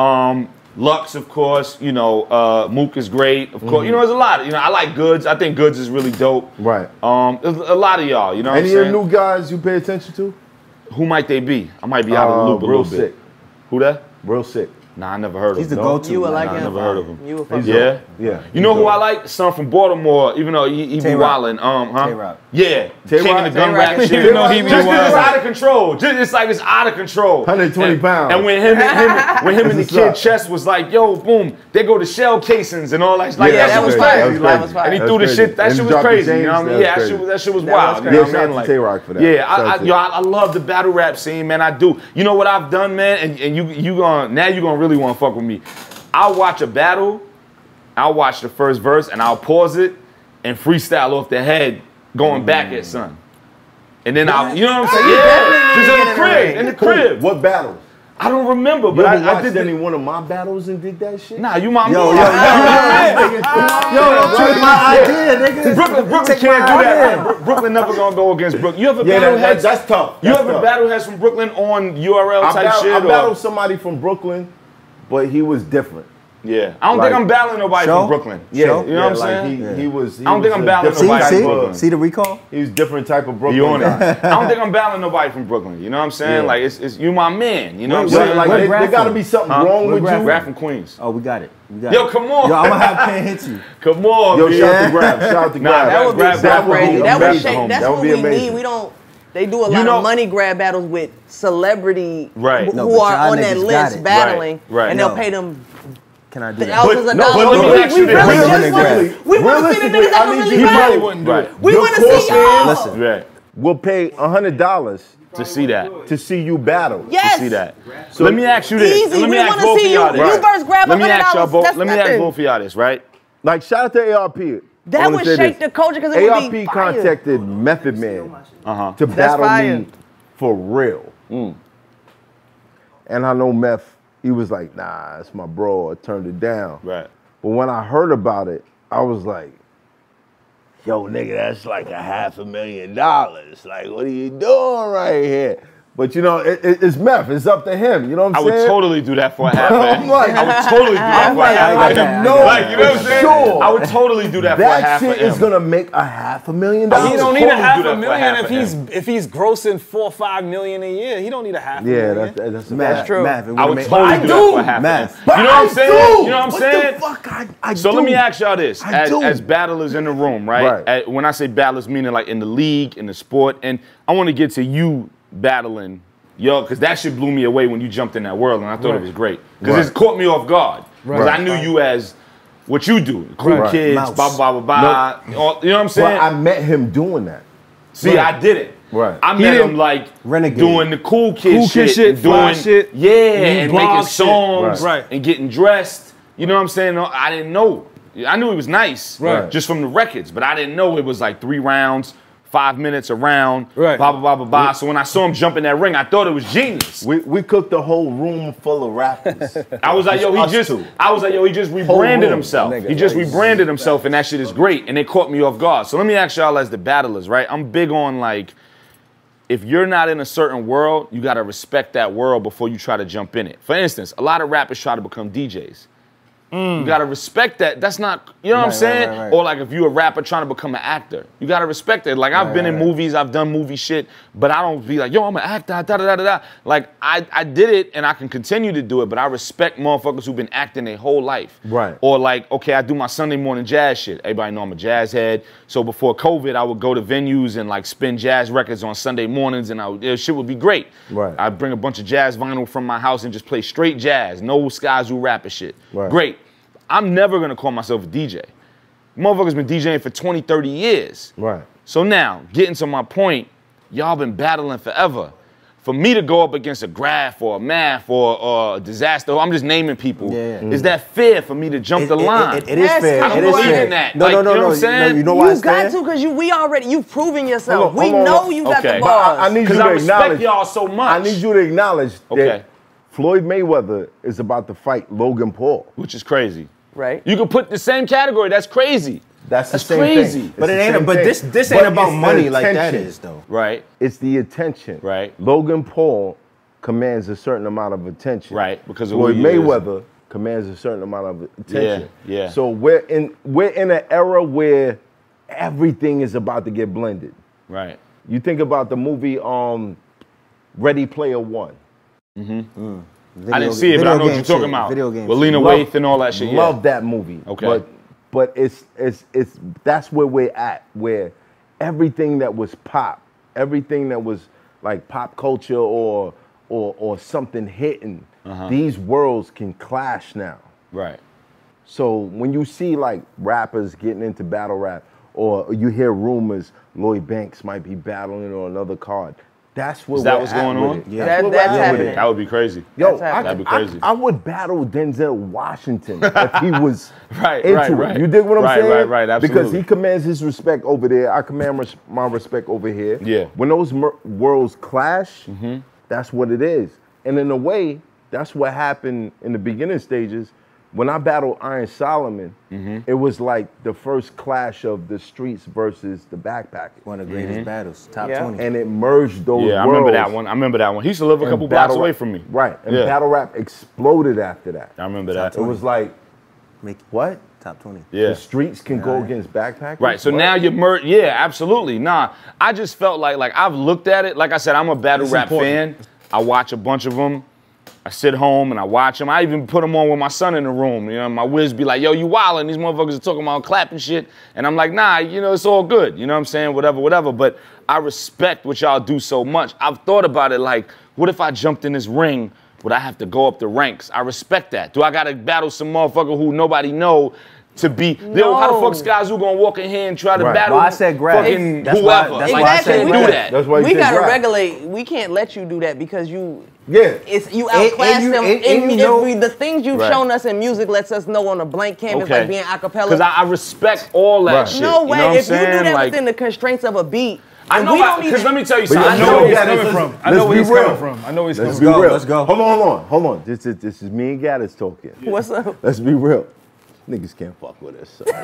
Lux, of course. You know, Mook is great. Of course, you know, there's a lot. You know, I like Goods. I think Goods is really dope. Right. There's a lot of y'all. You know what I'm Any of saying? the new guys you pay attention to? Who might they be? I might be out of the loop a Real little bit. sick. Who that? Real sick. Nah, I never heard of He's the him. go-to. You would like I him. never heard of him. You would fuck Yeah? Yeah. You know who I like? Son from Baltimore, even though he be Tay-Rock. wildin'. Huh? Tay-Rock. Yeah. King Tay-Rock. of the gun Tay-Rock rap is shit. Even though he be Just 'cause it's wild. out of control. Just, it's like it's out of control. 120 pounds. And when him and the That's kid what's up. Chess was like, yo, boom, they go to shell casings and all that. Like, Yeah, that shit was crazy. crazy. That was Like, and he crazy. threw the That's shit. That crazy. shit And was Dr. crazy. You James, know what I mean? that Yeah, was that shit was That wild. was You know Yeah, what I shout mean? out Like, to Tay-Rock for that. yeah, Shout out to I love the battle rap scene, man. I do. You know what I've done, man? And you gonna really want to fuck with me. I'll watch a battle, I'll watch the first verse, and I'll pause it and freestyle off the head, going back at son. And then I'll, you know what I'm saying? Yeah, just in the crib, in the crib. What battles? I don't remember, You but ever I watched did. any one of my battles and did that shit? Nah, you my Yo, man. don't take my idea, nigga. Brooklyn Take can't do my that. idea. Brooklyn never gonna go against Brooklyn. You ever Yeah, battle heads? that's tough. You That's ever tough. battle heads from Brooklyn on URL type shit? I or- battled somebody from Brooklyn, but he was different. Yeah, I don't think I'm battling nobody from Brooklyn. Yeah, you know what I'm saying? He was. I don't think I'm battling nobody from Brooklyn. See the recall? He was different type of Brooklyn guy. I don't think I'm battling nobody from Brooklyn. You know what I'm saying? Yeah. Like it's you my man. You know what I'm saying? Like Like there got to be something wrong with you. Graf from Queens. Oh, we got it. Yo, come on. Yo, I'm gonna have Pen hit you. Come on. Yo, man. shout out to Graf. Shout out to Graf. That would be so crazy. That would shake. amazing. That's That would what be we amazing. need. We don't. They do a lot of money grab battles with celebrity Right. who No, but are y'all on that niggas got list it. battling, Right. and they'll pay them Can I do that? thousands of no, dollars. but let me ask you this. We want to see the niggas that don't really He battle. probably wouldn't do Right. it. We Your want to see y'all. Listen. Right. We'll pay $100 To see that. to see you battle. Yes. To see that. So let me ask you this. Easy. Let me We ask wanna both see of y'all you. this. You versus Grab Let me ask y'all $100. both. That's Let me ask nothing. both of y'all this, right? Like shout out to ARP. That I wanna would say shake this. the culture because it would ARP be fire. contacted Method Man to That's battle fire. me for real. And I know Meth, he was like, nah, it's my bro. I turned it down. Right. But when I heard about it, I was like, yo, nigga, that's like $500,000. Like, what are you doing right here? But you know, it's Meth. It's up to him. You know what I'm I saying? would totally do that for a half I'm like, I would totally do that I'm for a like, half I a know, Like, you know what I'm saying? sure. I would totally do that for a That half shit a is gonna make $500,000. He don't need totally a half do that a for million half if he's grossing $4 or $5 million a year. He don't need a half a million. Yeah, that's a Math, fact. true. Math, it I would make- totally do that for a half a Math. You know what I'm saying? You know what I'm What saying? the fuck? I So do. let me ask y'all this: I do. as battlers in the room, right? Right. When I say battlers, meaning like in the league, in the sport, and I want to get to you battling, yo, because that shit blew me away when you jumped in that world, and I thought it was great because Right. it caught me off guard because Right. I knew you as what you do, cool Right. kids, Mouse. blah blah blah blah. You know what I'm saying? But I met him doing that. See, I did it. Right. I He met didn't- him like Renegade. doing the cool kid shit, and fly doing shit, yeah, and blog making shit. songs, Right. and getting dressed. You know what I'm saying? No, I didn't know. I knew he was nice, Right. just from the records, but I didn't know it was like 3 rounds, 5 minutes a round, Right. blah blah blah blah blah. So when I saw him jump in that ring, I thought it was genius. We cooked a whole room full of rappers. I was like, yo, he us just. two. I was like, yo, he just rebranded room, himself. nigga, He just like, rebranded himself, and that shit is great. And it caught me off guard. So let me ask y'all, as the battlers, right? I'm big on like, if you're not in a certain world, you gotta respect that world before you try to jump in it. For instance, a lot of rappers try to become DJs. You gotta respect that. That's not, you know what I'm Right, saying? right. Or like if you're a rapper trying to become an actor, you gotta respect it. Like I've been in movies, I've done movie shit, but I don't be like, yo, I'm an actor, da da da da da. Like I did it and I can continue to do it, but I respect motherfuckers who've been acting their whole life. Right. Or like, okay, I do my Sunday morning jazz shit. Everybody know I'm a jazz head. So before COVID, I would go to venues and like spin jazz records on Sunday mornings, and shit would be great. Right. I'd bring a bunch of jazz vinyl from my house and just play straight jazz, no Skyzoo rapper shit. Right. Great. I'm never gonna call myself a DJ. Motherfuckers been DJing for 20, 30 years. Right. So now, getting to my point, y'all been battling forever. For me to go up against a Graf or a Math or a Disaster, I'm just naming people. Yeah. Is that fair for me to jump the line? It is Yes, fair. I don't It is believe fair. in that. No, Like, no, you know no, what I'm no. saying? You know why You it's got fair? to because you've proven yourself. Hold on, We hold know on. you got Okay. the But bars. I need you Because to I respect acknowledge. y'all so much. I need you to acknowledge Okay. that Floyd Mayweather is about to fight Logan Paul. Which is crazy. Right. You can put the same category. That's crazy. That's the That's same crazy. thing. But It's it the ain't. same But thing. this But ain't about it's the money like that attention. is though. Right. It's the attention. Right. Logan Paul commands a certain amount of attention. Right, because of Floyd who he is. Mayweather commands a certain amount of attention. Yeah. So we're in an era where everything is about to get blended. Right. You think about the movie Ready Player One. I didn't see it, but I know what you're talking about. Video game. With Lena Love- Waithe and all that shit. Yeah. Love that movie. Okay. But it's that's where we're at, where everything that was pop, everything that was like pop culture or something hitting, these worlds can clash now. Right. So when you see like rappers getting into battle rap, or you hear rumors Lloyd Banks might be battling on another card, that's what Is that we're what's at going with on? it. Yeah. That's where we're That's at with happening. it. That would be crazy. Yo, That's happening. That'd be crazy. I would battle Denzel Washington if he was Right, into right, it. right. You dig what I'm Right, saying? right, Because absolutely. he commands his respect over there. I command my respect over here. Yeah. When those worlds clash, that's what it is. And in a way, that's what happened in the beginning stages. When I battled Iron Solomon, it was like the first clash of the streets versus the backpackers. One of the greatest battles. Top Yeah. 20. And it merged those Yeah, I worlds. remember that one. He used to live a And couple blocks battle away rap- from me. Right. And Yeah. battle rap exploded after that. I remember that. It was like What? Top 20. Yeah. The streets can go against backpackers? Right, so What? now you're yeah, absolutely. Nah, I just felt like I've looked at it. Like I said, I'm a battle rap fan. I watch a bunch of them. I sit home and I watch them. I even put them on with my son in the room. You know, my whiz be like, yo, you wildin'. These motherfuckers are talking about clapping shit. And I'm like, nah, you know, it's all good. You know what I'm saying? Whatever. But I respect what y'all do so much. I've thought about it like, what if I jumped in this ring? Would I have to go up the ranks? I respect that. Do I got to battle some motherfucker who nobody know to be? No. Yo, how the fuck's guys who gonna walk in here and try to battle Well, I said grab. fucking That's whoever? why- that's like, why I I said can't grab. do that. That's why you We said gotta grab. regulate. We can't let you do that because you. Yeah. It's you outclass you- them. and you know- the things you've Right. shown us in music lets us know on a blank canvas, Okay. like being acapella. Because I respect all that Right. shit. no You way. know what If I'm you do saying? that Like, within the constraints of a beat, I and know, we don't because even- let me tell you But something. I I know know where he's Gaddis coming is. from. I know Let's where be he's real. coming from. I know where he's coming Let's from. be real. let's go. Hold on. This is me and Gaddis talking. What's up? Let's be real. Niggas can't fuck with us. So.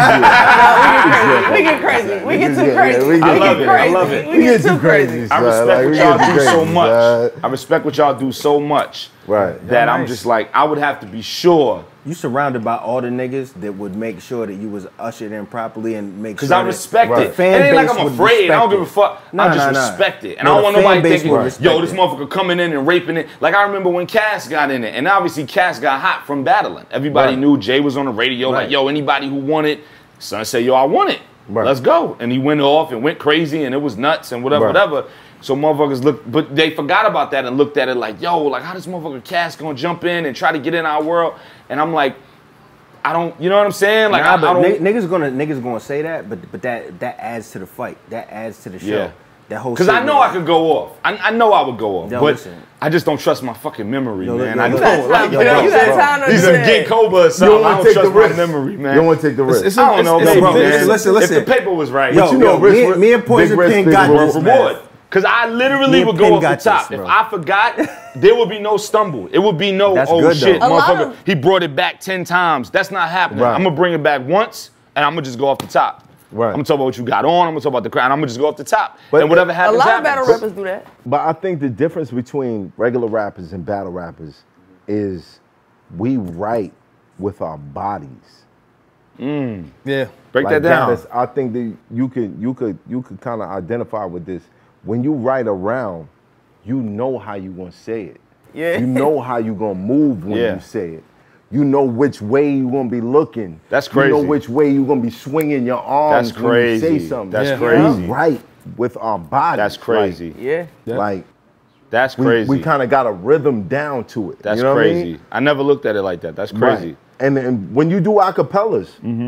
We get crazy. We get too Yeah, crazy. we We get- I love get it. I crazy. love it. We get too crazy. I son. respect Like, what we y'all get do so crazy, much. son. I respect what y'all do so much. Right. That I'm nice. just like, I would have to be sure. You surrounded by all the niggas that would make sure that you was ushered in properly and make sure Because I that respect the it. It fan ain't like base I'm would afraid. I don't respect give a it. fuck. Nah, I just nah, nah. respect it. And No, I don't the want fan nobody base thinking, would respect yo, this it. motherfucker coming in and raping it. Like I remember when Cass got in it. And obviously Cass got hot from battling. Everybody Right. knew Jay was on the radio. Right. Like, yo, anybody who won it, son said, yo, I want it. Right. Let's go. And he went off and went crazy and it was nuts and whatever, Right. whatever. So motherfuckers looked, but they forgot about that and looked at it like, yo, like how this motherfucker Cass gonna jump in and try to get in our world? And I'm like, I don't, you know what I'm saying? Like Nah, I but don't. niggas gonna say that, but that adds to the fight. That adds to the show. Yeah. That whole. Because shit I know with- I could go off. I know I would go off. Yo, but listen. I just don't trust my fucking memory, Yo, man. yo, I yo, know. yo, Like, yo, you know yo, what I'm yo, saying? yo, time to He's do a that. Gig Cobra or You something. don't I want don't to take the trust my risk. memory, man. You don't want to take the risk. I don't know, Yo, maybe, bro, man. listen. If the paper was right. Yo, you know, risk- me and Poison big risk, Pen big got reward. this, man. reward. Because I literally Me would and go Penn off the got top. this, If bro. I forgot, there would be no stumble. It would be no, That's oh good, shit, though. A lot motherfucker, of- he brought it back 10 times. That's not happening. Right. I'm going to bring it back once, and I'm going to just go off the top. Right. I'm going to talk about what you got on. I'm going to talk about the crowd. I'm going to just go off the top. But and whatever A happens, lot of happens. battle rappers do that. But I think the difference between regular rappers and battle rappers is we write with our bodies. Yeah. Break Like that down. Gaddis, I think that you could kind of identify with this. When you write around, you know how you gonna say it. Yeah. You know how you gonna move when Yeah. you say it. You know which way you gonna be looking. That's You crazy. know which way you gonna be swinging your arms That's when you say crazy. something. That's Yeah. crazy. We write with our bodies. That's crazy. Yeah. Like That's we, crazy. we kind of got a rhythm down to it. That's you know crazy. What I mean? I never looked at it like that. That's crazy. Right. And when you do acapellas,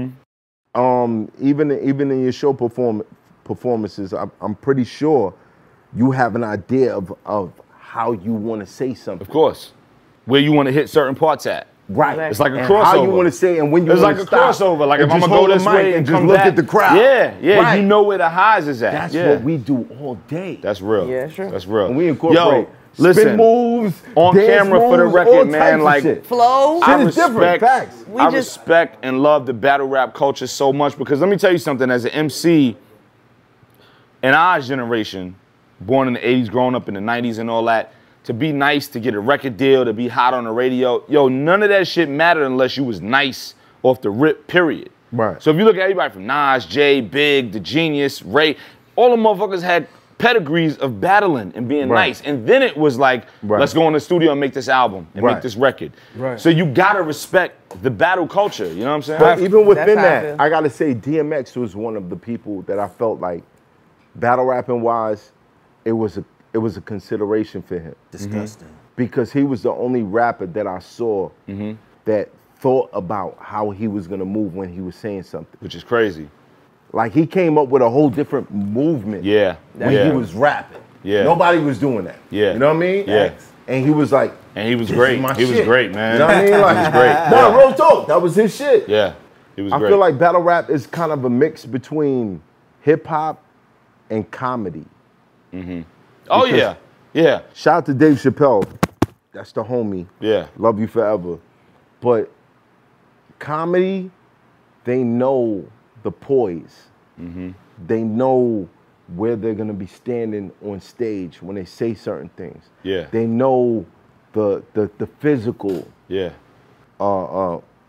even in your show performances, I'm pretty sure you have an idea of how you want to say something. Of course. Where you want to hit certain parts at. Right. It's like a And crossover. how you want to say it and when you It's want like to a stop. crossover. Like And if I'm just gonna go hold the this mic way and just come look back. at the crowd. Yeah, Right. you know where the highs is at. That's yeah. what we do all day. That's real. Yeah, sure. That's real. And we incorporate Yo, listen, spin moves, on dance camera for the moves, record, all man, types of like, shit. Flow. Shit is different, facts. I respect and love the battle rap culture so much because let me tell you something. As an MC, in our generation, born in the 80s, growing up in the 90s and all that, to be nice, to get a record deal, to be hot on the radio, yo, none of that shit mattered unless you was nice off the rip, period. Right. So if you look at everybody from Nas, Jay, Big, The Genius, Ray, all the motherfuckers had pedigrees of battling and being Right. nice. And then it was like, Right. let's go in the studio and make this album and Right. make this record. Right. So you gotta respect the battle culture, you know what I'm saying? But even within That's how I that, feel. I gotta say DMX was one of the people that I felt like battle rapping wise, it was a consideration for him. Disgusting. Because he was the only rapper that I saw Mm-hmm. that thought about how he was gonna move when he was saying something. Which is crazy. Like he came up with a whole different movement Yeah. when yeah. he was rapping. Yeah. Nobody was doing that. Yeah. You know what I mean? Yeah. And he was like, And he was "This great. is my He was shit." great, man. You know what I mean? Like, he was great. No, Yeah. real talk. That was his shit. Yeah. He was I great. feel like battle rap is kind of a mix between hip hop and comedy. oh because- yeah. Yeah. Shout out to Dave Chappelle. That's the homie. Yeah. Love you forever. But comedy, they know the poise. They know where they're gonna be standing on stage when they say certain things. Yeah. They know the physical Yeah.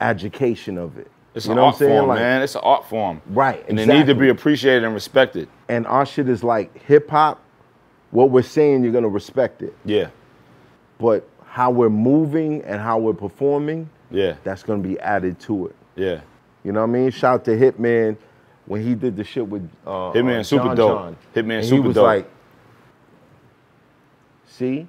education of it. It's you an know what art I'm saying? form, Like, man. It's an art form. Right, And they need to exactly. be appreciated and respected. And our shit is like hip hop. What we're saying, you're gonna respect it. Yeah. But how we're moving and how we're performing, Yeah. that's gonna be added to it. Yeah. You know what I mean? Shout out to Hitman when he did the shit with Hitman super John dope. John. Hitman And super he was dope. like, see,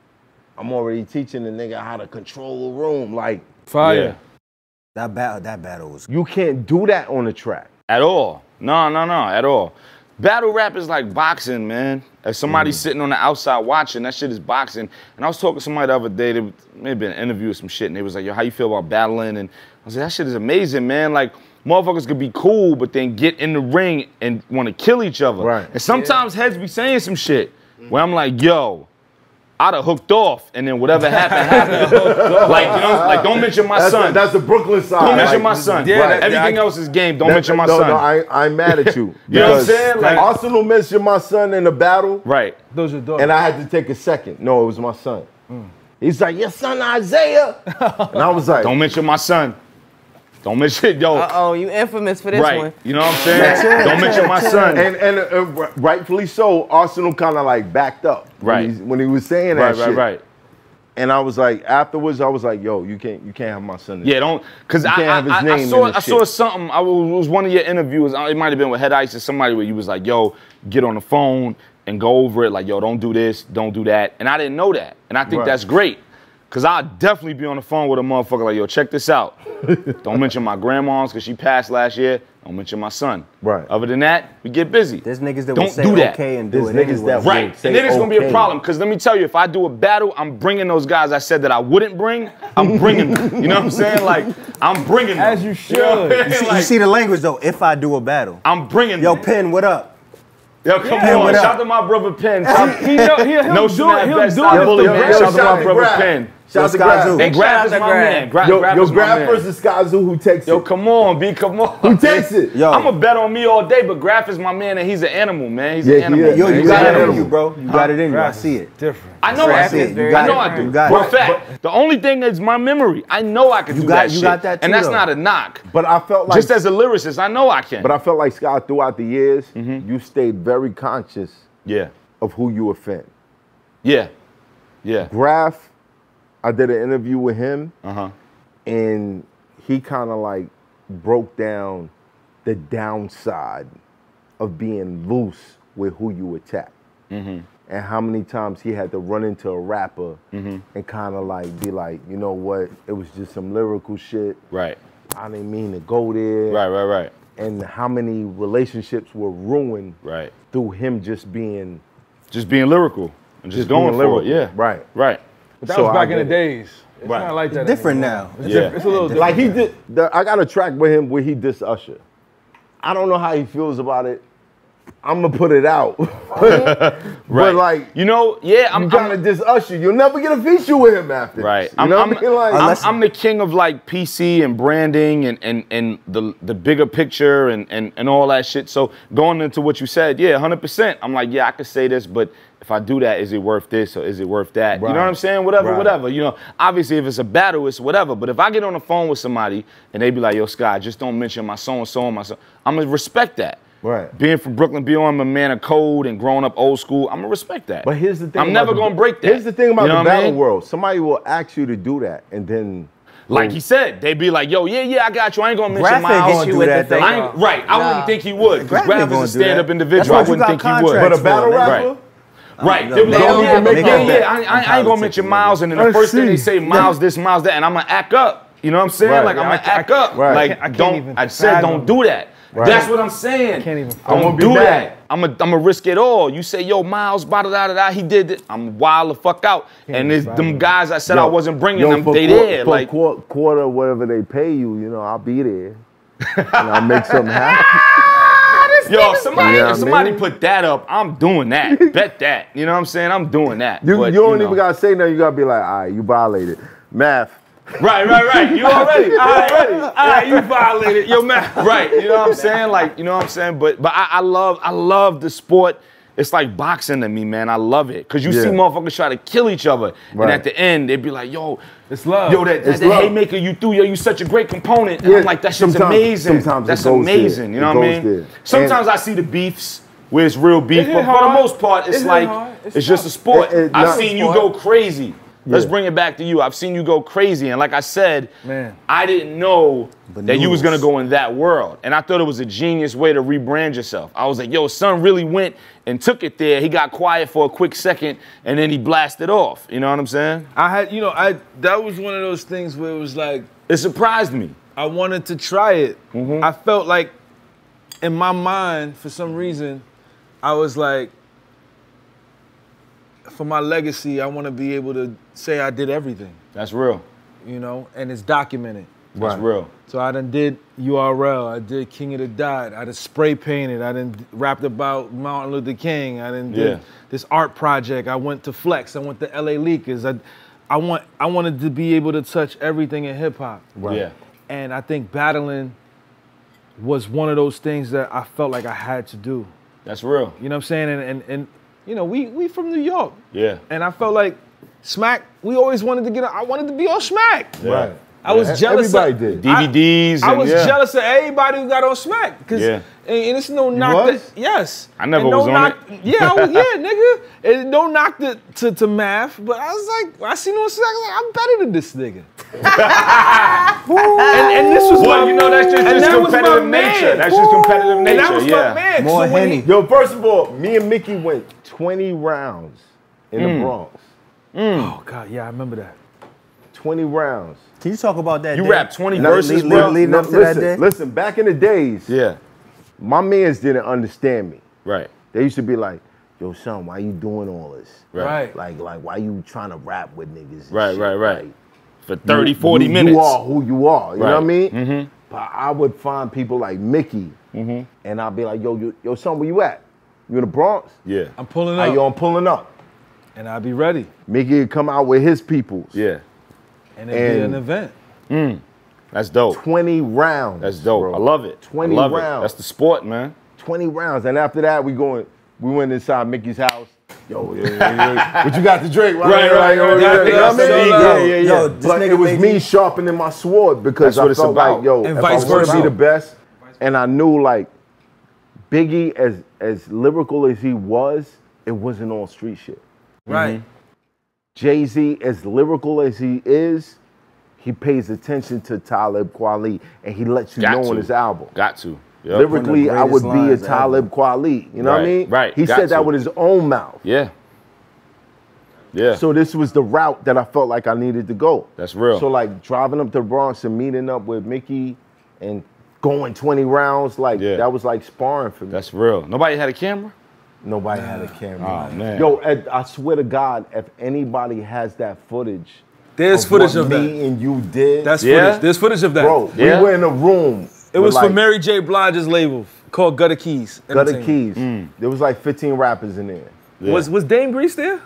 I'm already teaching the nigga how to control a room. Like, Fire. That battle was. you can't do that on the track. At all. No, at all. Battle rap is like boxing, man. If somebody's sitting on the outside watching, that shit is boxing. And I was talking to somebody the other day, they may have been an interview or some shit, and they was like, yo, how you feel about battling? And I was like, that shit is amazing, man. Like, motherfuckers could be cool, but then get in the ring and want to kill each other. Right. And sometimes heads be saying some shit where I'm like, yo, I'd have hooked off, and then whatever happened, happened. Like, you know, like, don't mention my son. That's the Brooklyn side. Don't mention Like, my son. Yeah, right. Everything else is game. Don't mention my son. No, I'm mad at you. You know what I'm Because saying? Like- Arsenal mentioned my son in the battle, Right. Those are dope. and I had to take a second. No, it was my son. He's like, your son Isaiah. And I was like, Don't mention my son. Don't mention, yo. Uh-oh, you infamous for this Right. one. You know what I'm saying? Don't mention my son. and rightfully so, Arsenal kind of like backed up Right. when he was saying that shit. Right. And I was like, afterwards, I was like, yo, you can't have my son. Yeah, don't, because can't have his name in this I saw shit. something, it was one of your interviews, it might have been with Head Ice or somebody where you was like, yo, get on the phone and go over it, like, yo, don't do this, don't do that. And I didn't know that. And I think Right. that's great. Because I'll definitely be on the phone with a motherfucker like, yo, check this out. Don't mention my grandma's because she passed last year. Don't mention my son. Right. Other than that, we get busy. There's niggas that Don't will say do that. okay and do There's it niggas anyway. that will Right, say and then it's gonna be a okay. problem. Because let me tell you, if I do a battle, I'm bringing those guys I said that I wouldn't bring. I'm bringing them. You know what I'm saying? Like, I'm bringing them. As you should. know what I mean? You Like, see the language though. If I do a battle, I'm bringing yo, them. Penn, what up? Yo, come Penn, on. what up? Shout out to my brother Penn. He'll No do snap, it. He'll best do stop it. bully, Yo, man. yo, Shout out to shout my out brother Graf. Penn. Shout out to Skyzoo. Graf. And Graf is my Graf. man. Graf Yo, is my Graf man. versus Skyzoo, who takes Yo, it? come on, B, come on. Who takes it? Yo. I'm a bet on me all day, but Graf is my man, and he's an animal, man. He's Yeah, an he animal. is. Yo, man. you He's got an it in animal. you, bro. You got it in you. I Graf see is it. Different. I know I Graf do. is very I know I different. do. You got For a it. fact. The only thing is my memory. I know I can do got- that you shit. got that and too, that's though. not a knock. But I felt like, Just as a lyricist, I know I can. but I felt like Scott throughout the years, you stayed very conscious yeah. of who you offend. Yeah. Yeah. Graf, I did an interview with him, Uh-huh. and he kind of like broke down the downside of being loose with who you attack. And how many times he had to run into a rapper and kind of like be like, you know what, it was just some lyrical shit. Right. I didn't mean to go there. Right. And how many relationships were ruined Right. through him just being Just being lyrical and just going being for lyrical. it. Yeah. Right. Right. But that So was back I in the get it. days. It's Right. not like that Different anymore. now. It's Yeah. different. It's a little different. Like he did, I got a track with him where he dissed Usher. I don't know how he feels about it. I'm gonna put it out. Right. But like, You know, yeah, I'm gonna diss Usher. You'll never get a feature with him after. Right. You know what I mean? Like, I'm the king of like PC and branding and the bigger picture and all that shit. So going into what you said, yeah, 100%. I'm like, yeah, I could say this, but if I do that, is it worth this or is it worth that? You know what I'm saying? Whatever. You know, obviously if it's a battle, it's whatever. But if I get on the phone with somebody and they be like, yo, Sky, just don't mention my so-and-so and my so, I'm gonna respect that. Right. Being from Brooklyn, being a man of code and growing up old school, I'm gonna respect that. But here's the thing. I'm about never the- gonna break that. Here's the thing about You know the what I battle mean? world. Somebody will ask you to do that, and then Like he said, they be like, yo, yeah, I got you. I ain't gonna mention Graf ain't Miles. gonna do that, though. I ain't, right, I wouldn't think he would. Because Graf Graf ain't is a gonna do stand-up that. individual. That's I why you wouldn't got think he would. contracts but a battle for, man. rapper. Right. Right. No, They be they like, don't yeah, even make that bet. I ain't gonna mention Miles, and then the Let's first thing they see. say, Miles this, Miles that, and I'm gonna act up. You know what I'm saying? Right. Like I'm gonna act up. Right. Like I can't don't. even I said don't fathom. do that. Right. That's what I'm saying. Can't even I'm gonna Don't be do mad. that. I'm gonna risk it all. You say, yo, Miles, blah, da, da, da, he did it. I'm wild the fuck out. And it's them guys I said I wasn't bringing them, for they there. For Like, quarter, whatever they pay you, you know, I'll be there. And I'll make something happen. yo, somebody, You know what if I somebody mean? put that up, I'm doing that. Bet that. You know what I'm saying? I'm doing that. You, But, you don't know. even gotta say nothing. You gotta be like, all right, you violated. Math. Right. You already. All right, you violated. Yo, man. Right. You know what I'm saying? Like, you know what I'm saying? But I love the sport. it's like boxing to me, man. I love it. Cause you see motherfuckers try to kill each other. And at the end, they'd be like, yo, it's love. Yo, that haymaker you threw, yo, you such a great component. And I'm like, that shit's amazing. That's amazing. You know what I mean? Sometimes I see the beefs where it's real beef, but for the most part, it's like, it's just a sport. I've seen you go crazy. Let's bring it back to you. I've seen you go crazy. And like I said, I didn't know that you was going to go in that world. And I thought it was a genius way to rebrand yourself. I was like, yo, son really went and took it there. He got quiet for a quick second, and then he blasted off. You know what I'm saying? That was one of those things where it was like, it surprised me. I wanted to try it. I felt like, in my mind, for some reason, I was like, for my legacy, I want to be able to say I did everything. That's real. You know, and it's documented. That's real. So I done did URL, I did King of the Dot, I done spray painted, I done rapped about Martin Luther King, I done did this art project, I went to Flex, I went to LA Leakers. I wanted to be able to touch everything in hip hop. Right. Yeah. And I think battling was one of those things that I felt like I had to do. That's real. You know what I'm saying? And you know, we from New York. Yeah. And I felt like Smack, we always wanted to get I wanted to be on Smack. Yeah. Right. I was jealous. Everybody did. DVDs. I was jealous of everybody who got on Smack. And it's no knock. Yes. I never was on it. Yeah, nigga. And no knock to math, but I was like, I seen on Smack, I was like, I'm better than this nigga. and this was well, you know, that's just competitive nature. That's just competitive nature. And that was my man. More Henny. Yo, first of all, me and Mickey went 20 rounds in the Bronx. Oh, God, yeah, I remember that. 20 rounds. Can you talk about that? You rapped 20 verses, bro. Leading up to that day? Listen, back in the days, my mans didn't understand me. Right. They used to be like, yo, son, why you doing all this? Right. Like why you trying to rap with niggas? Right. Like, for 30, 40 minutes. You are who you are. You know what I mean? Mm-hmm. But I would find people like Mickey, and I'd be like, yo, son, where you at? You in the Bronx? Yeah. I'm pulling up. Yo, I'm pulling up. And I'd be ready. Mickey would come out with his peoples. Yeah. And it'd be an event. That's dope. 20 rounds. That's dope. Bro. I love it. 20 I love rounds. It. That's the sport, man. 20 rounds. And after that, we went inside Mickey's house. Yo, what you got to drink, right? Right. Yeah. But it was me sharpening my sword because I felt like, yo, and if vice I want to versa. be the best, and I knew like Biggie, as lyrical as he was, it wasn't all street shit. Right. Jay-Z, as lyrical as he is, he pays attention to Talib Kweli, and he lets you know on his album. Got to. Yep. Lyrically, I would be a Talib Kweli. You know what I mean? Right. He said that with his own mouth. Yeah. Yeah. So this was the route that I felt like I needed to go. That's real. So like driving up to the Bronx and meeting up with Mickey and going 20 rounds, like that was like sparring for me. That's real. Nobody had a camera? Nobody had a camera. Oh, man. Yo, Ed, I swear to God, if anybody has that footage, there's footage of that. Me and you did. That's footage. There's footage of that. Bro, we were in a room. It was for Mary J. Blige's label called Gutter Keys. Gutter Keys. There was like 15 rappers in there. Yeah. Was Dame Grease there?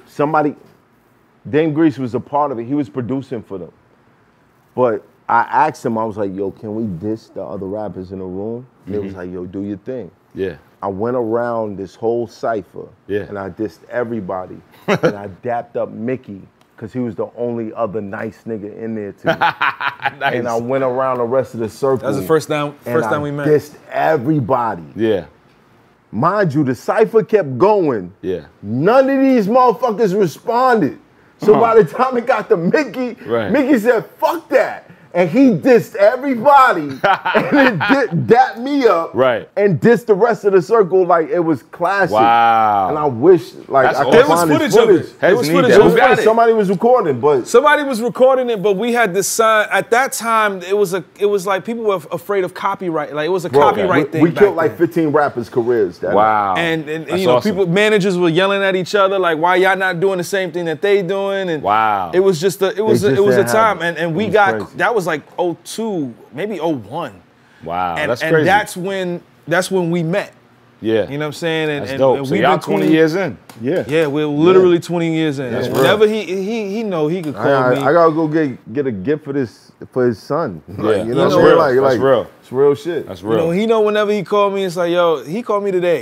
Dame Grease was a part of it. He was producing for them. But I asked him, I was like, yo, can we diss the other rappers in the room? And they was like, yo, do your thing. Yeah. I went around this whole cypher and I dissed everybody. And I dapped up Mickey because he was the only other nice nigga in there too. Nice. And I went around the rest of the circle. That was the first time we met. I dissed everybody. Yeah. Mind you, the cypher kept going. Yeah. None of these motherfuckers responded. So by the time it got to Mickey, Mickey said, fuck that. And he dissed everybody and then dapped me up and dissed the rest of the circle like it was classic. Wow. And I wish like I could there was find footage this of it. There was footage of it. Somebody was recording, but somebody was recording it, but we had this sign at that time. It was like people were afraid of copyright. Like it was a copyright thing. We killed like 15 rappers' careers. Wow. And you know, people, managers were yelling at each other like, "Why y'all not doing the same thing that they doing?" And it was just it was a time, and we got crazy. That was like 02, maybe 01. Wow, and, that's crazy. And that's when we met. Yeah. You know what I'm saying? And, that's dope. And so y'all 20 years in. Yeah. Yeah, we're literally 20 years in. That's and whenever he know he could call me. I gotta go get a gift for his son. Yeah. Like, you know that's what I mean? real. That's real. It's real shit. That's real. He know whenever he called me, it's like, yo, he called me today.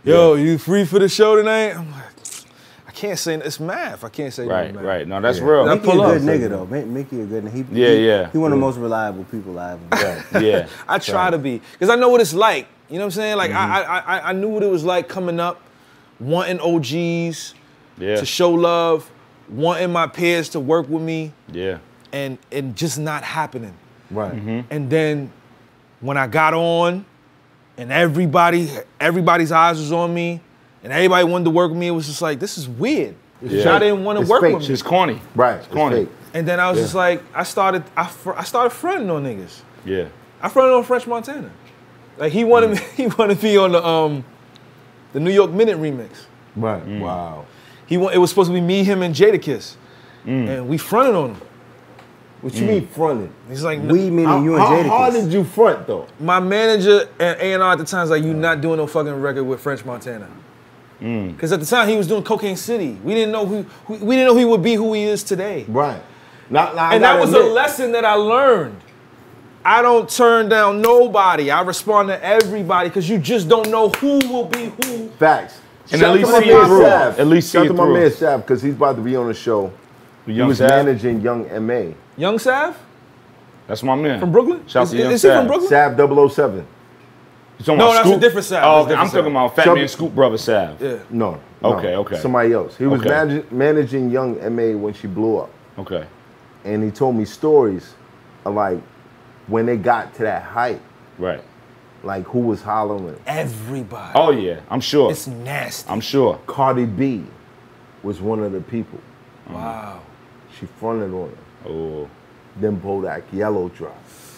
yo, you free for the show tonight? I'm like, I can't say, it's math. I can't say Right, no, right. No, that's real. Mickey a good nigga though. Mickey a good nigga. He one of the most reliable people I ever met. Yeah. I try to be, because I know what it's like. You know what I'm saying? Like, I knew what it was like coming up, wanting OGs to show love, wanting my peers to work with me. Yeah. And just not happening. Right. And then when I got on and everybody's eyes was on me and everybody wanted to work with me, it was just like, this is weird. I didn't want to work with me. It's corny. Right. It's corny. And then I was just like, I started fronting on niggas. Yeah. I fronted on French Montana. Like he wanted me on the New York Minute remix. Right. Wow. It was supposed to be me, him, and Jadakiss. And we fronted on him. What you mean fronted? He's like, We meaning you and Jadakiss. How hard did you front though? my manager and A&R at the time was like, you not doing no fucking record with French Montana. Because at the time he was doing Cocaine City. We didn't know who he would be who he is today. Right. And that was a lesson that I learned. I don't turn down nobody. I respond to everybody because you just don't know who will be who. Facts. And at least see it through. At least see it Shout out to my through. man Sav because he's about to be on the show. He was managing Young M.A. Young Sav? That's my man. From Brooklyn? Shout out to Young Is he Sav. from Brooklyn? Sav 007. You talking No, about that's a Scoop? different Sav. Oh, That's a I'm different talking about Fat Some- Man Scoop brother Sav. Yeah. No. Okay. Somebody else. He was Okay. managing Young M.A. when she blew up. Okay. And he told me stories of like when they got to that height, Right. like who was hollering. Everybody. Oh yeah, I'm sure. It's nasty. I'm sure. Cardi B was one of the people. Wow. She fronted on him. Oh. Then Bodak Yellow dropped.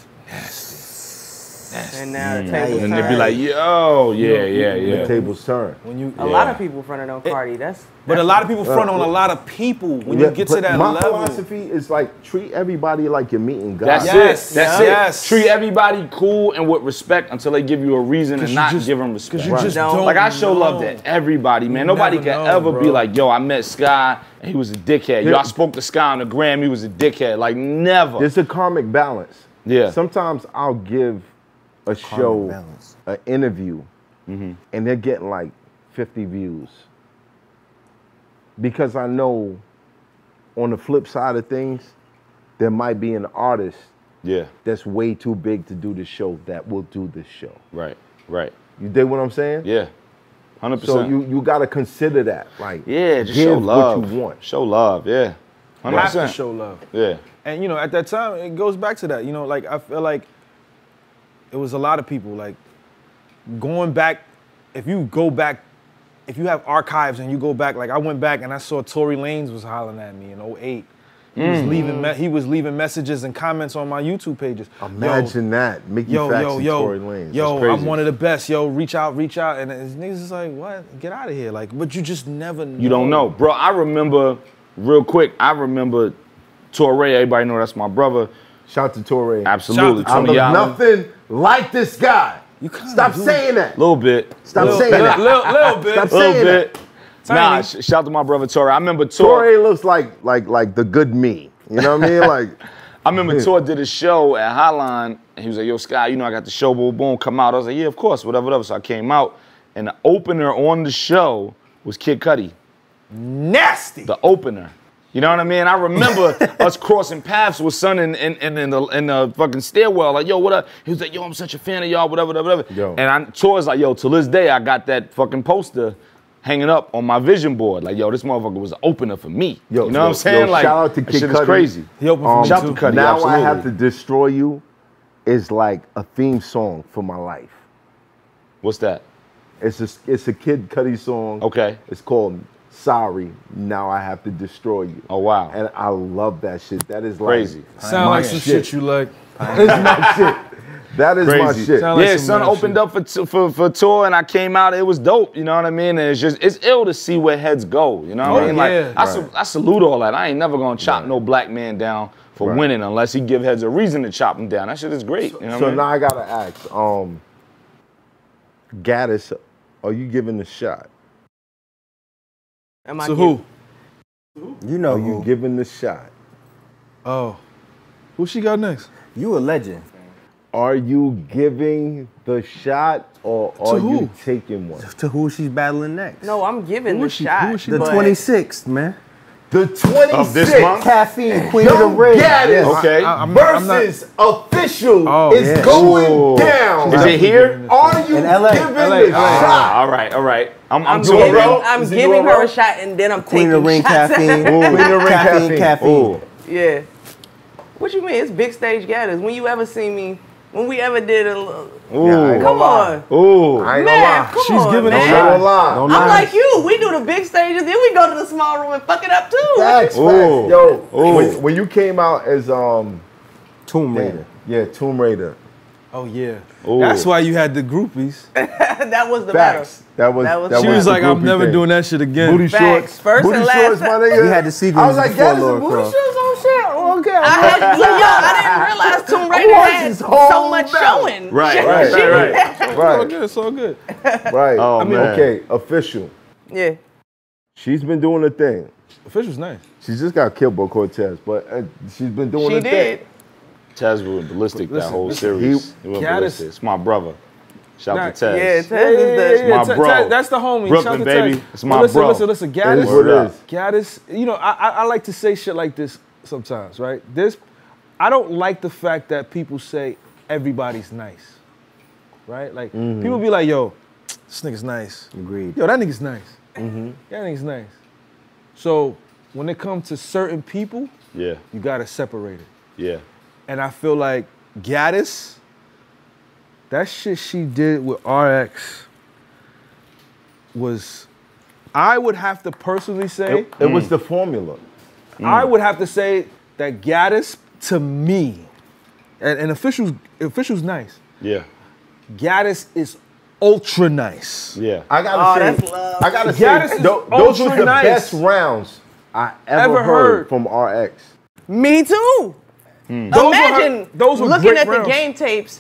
And now the tables And turn. they'd be like, yo, The tables turn. When you, A lot of people fronted on Cardi. but a lot of people front on a lot of people when you get to but that my level. philosophy is like treat everybody like you're meeting God. That's Yes, it. That's yes. it. Treat everybody cool and with respect until they give you a reason and you not just- give them respect. Because you just Right. don't Like I show love know. to everybody, man. You Nobody never can know, ever be bro. like, yo, I met Sky and he was a dickhead. Yo, Yeah. I spoke to Sky on the gram, he was a dickhead. Like never. There's a karmic balance. Yeah. Sometimes I'll give a show, balance. an interview, and they're getting like 50 views. Because I know on the flip side of things, there might be an artist Yeah. that's way too big to do the show that will do this show. Right. Right. You dig what I'm saying? Yeah. 100%. So you got to consider that. Like, yeah, just give show love. what you want. Show love, yeah. You have to 100%. show love. Yeah. And you know, at that time, it goes back to that. You know, like I feel like it was a lot of people. Like going back, if you have archives and you go back, like I went back and I saw Tory Lanez was hollering at me in 08. He was leaving messages and comments on my YouTube pages. Imagine that. Mickey Fax and Tory Lanez. Yo, crazy. I'm one of the best. Yo, reach out. And his niggas is like, what? Get out of here. Like, but you just never know. You don't know. Bro, I remember, real quick, Torre, everybody know that's my brother. Shout out to Tory. Absolutely. Shout out to Tony I'm Allen. nothing like this guy. You kinda Stop do. saying that. A little bit. Stop saying that. Little bit. Stop A little saying bit. that. Nah, shout out to my brother Torre. I remember Torre. Tory looks like the good me. You know what I mean? Like, I remember Tor did a show at Hotline, and he was like, yo, Sky, you know I got the show, boom, boom, come out. I was like, yeah, of course, whatever. So I came out, and the opener on the show was Kid Cudi. Nasty. The opener. You know what I mean? I remember us crossing paths with son in the fucking stairwell, like, yo, what up? He was like, yo, I'm such a fan of y'all, whatever. Yo. And Tor's like, yo, till this day, I got that fucking poster hanging up on my vision board. Like, yo, this motherfucker was an opener for me. yo, you know what I'm saying? Like, shout out to that Kid shit Cudi. is crazy. He opened for me Shout too. out to Cudi, Now absolutely. I Have to Destroy You is like a theme song for my life. What's that? It's a Kid Cudi song. Okay. It's called Sorry, Now I Have to Destroy You. Oh, wow. And I love that shit. That is like Crazy. Sound like some shit you like. That is my shit. That is my Crazy. shit. Sound like Yeah, some son mad opened shit. up for tour and I came out. It was dope. You know what I mean? And it's ill to see where heads go. You know what I mean? yeah. Like I salute all that. I ain't never gonna chop no black man down for winning unless he give heads a reason to chop him down. That shit is great. You know what So I mean? now I gotta ask, Gaddis, are you giving the shot? Am I So getting- who? You know Are you giving the shot? Oh. Who she got next? You a legend. Are you giving the shot or are who? you taking one? To who she's battling next? No, I'm giving Who the is she? shot. Who is she? The but 26th, man. The 26th. Of this month? Caffeine, Queen of the Young Ring. Gaddis Okay. I'm not- versus Official Oh, is yeah. going Ooh. down. Is it here? Are you In LA. giving LA. the shot? All right, all right. I'm I'm doing giving, bro. I'm Is it giving doing her roll? a shot and then I'm Queen taking of the Ring, shots. caffeine. Queen of the Ring, caffeine. caffeine. Yeah. What you mean? It's big stage Gaddis. When you ever see me, when we ever did a little, Ooh. come on. Ooh. I ain't gonna Man, lie. come She's on, giving a man. I ain't gonna lie. Don't I'm lie. like you. We do the big stages, then we go to the small room and fuck it up too. Facts, facts. Ooh. Yo, Ooh. when you came out as Tomb Raider. yeah, Tomb Raider. Oh yeah. Ooh. That's why you had the groupies. That was the battle. Facts. That was She was the like, I'm groupie never thing. doing that shit again. Booty Facts. shorts. First booty and last shorts, my time. nigga. We had the sequence I was like, before yeah, Laura booty Croft. shorts on shit. Oh, okay. I didn't realize Tomb Raider watched had this whole so much battle. showing. Right, Shit. right, Shit. right. It's all good. It's all good. Right. Oh, I mean, man. okay, Official. Yeah. She's been doing the thing. Official's nice. She just got killed by Cortez, but she's been doing She the did. thing. Tez went ballistic that Listen, whole listen, series. He went Gaddis- ballistic. It's my brother. Shout Nah, out to Tez. Yeah, Tez is the. My bro. That's the homie. Brooklyn, Shout out to baby. Tez. It's my But listen, bro. Listen, It is Gaddis. what it is. Gaddis, you know, I like to say shit like this sometimes, right? I don't like the fact that people say everybody's nice, right? Like, people be like, yo, this nigga's nice. Agreed. Yo, that nigga's nice. That nigga's nice. So when it comes to certain people, Yeah, you gotta separate it. yeah. And I feel like Gaddis, that shit she did with RX was, I would have to personally say, It was the formula. I would have to say that Gaddis, to me, and official's nice. Yeah, Gaddis is ultra nice. yeah. I gotta say, that's love. I gotta Gaddis say, is those ultra were the nice. best rounds I ever Ever heard heard. from RX. Me too. Imagine those were looking great at rounds. the game tapes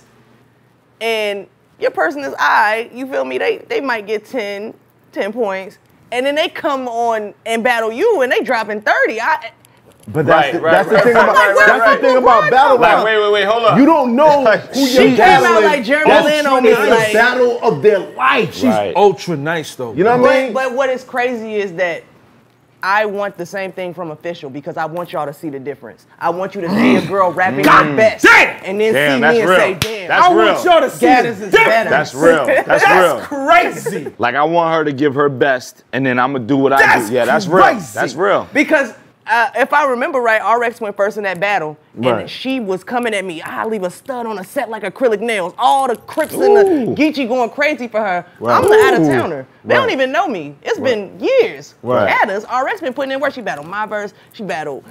and your person is you feel me? They might get 10 points. And then they come on and battle you and they dropping 30. But Right, that's the right, thing right, about right, that's right, the thing right. about battle Like, rap. wait, hold up. You don't know who She you're came out battling. like Jeremy That's Lin on me, the like- battle of their life. She's Right. ultra nice though. You know what I mean? But what is crazy is that I want the same thing from Official because I want y'all to see the difference. I want you to see a girl rapping her best. And then Damn, see that's me and real. say, damn, That's I real. want y'all to see Gaddis the is difference. better. That's real. That's real. Crazy. Like I want her to give her best, and then I'm gonna do what I That's do. Yeah, that's real. crazy. That's real. Because if I remember right, RX went first in that battle, Right. and she was coming at me. I leave a stud on a set like acrylic nails. All the Crips and the Geechee going crazy for her. Right. I'm the out-of-towner. They don't Right. even know me. It's been years. Right. Gaddis, RX been putting in work. She battled my verse. She battled,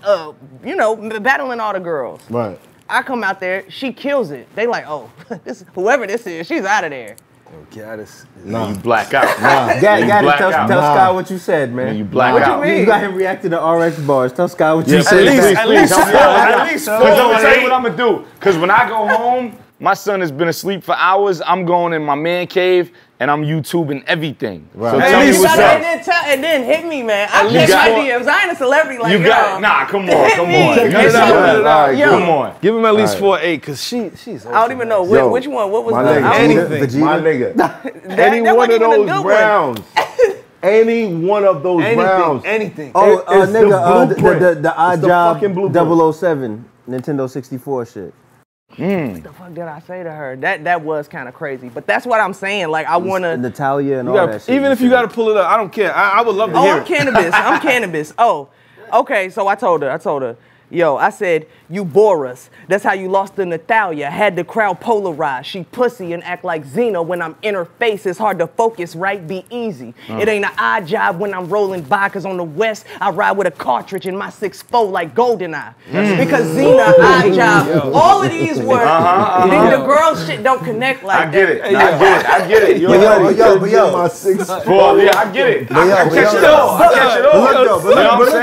battling all the girls. Right. I come out there, she kills it. They like, oh, whoever this is, she's out of there. Gaddis. You black out. Gaddis, black tell out. Sky what you said, man. You black What you out. mean? You got him reacting to RX bars. Tell Sky what you Yeah, said. at least four. Because I'm gonna tell you what I'm gonna do. Because when I go home, my son has been asleep for hours. I'm going in my man cave and I'm YouTubing everything. Right. So At tell me least- what's And up. then hit me, man. I You check got- my DMs. I ain't a celebrity like You got y'all. it. Nah, come on, come me. on. Check Cut it it out. out. Cut it out. Yo. Come on. Give him at least All 4.8 because she's. I don't even know Yo, which one. What was My the nigga, Anything. my nigga. Any that one of wasn't even a those good one. rounds. Any one of those rounds. Anything. Oh, It's the nigga, blueprint. the Odd It's the Job fucking blueprint. 007 Nintendo 64 shit. What the fuck did I say to her? That was kind of crazy. But that's what I'm saying. Like, I want to. Natalia and You all gotta- that shit. even if you got to pull it up, I don't care. I would love to Oh, hear I'm it. cannabis. I'm cannabis. Oh, okay. So I told her, yo, I said, you bore us. That's how you lost to Natalia. Had the crowd polarized. She pussy and act like Xena. When I'm in her face, it's hard to focus, right? Be easy. It ain't an odd job when I'm rolling by, cause on the west, I ride with a cartridge in my 6'4" like GoldenEye. Because Xena, odd job, all of these words, the girl shit don't connect like I get that. it. I get it. You But yo, my 6'4". Well, yeah, I get it. I yo, catch it all. I catch it all. But look though, You know what I'm but saying?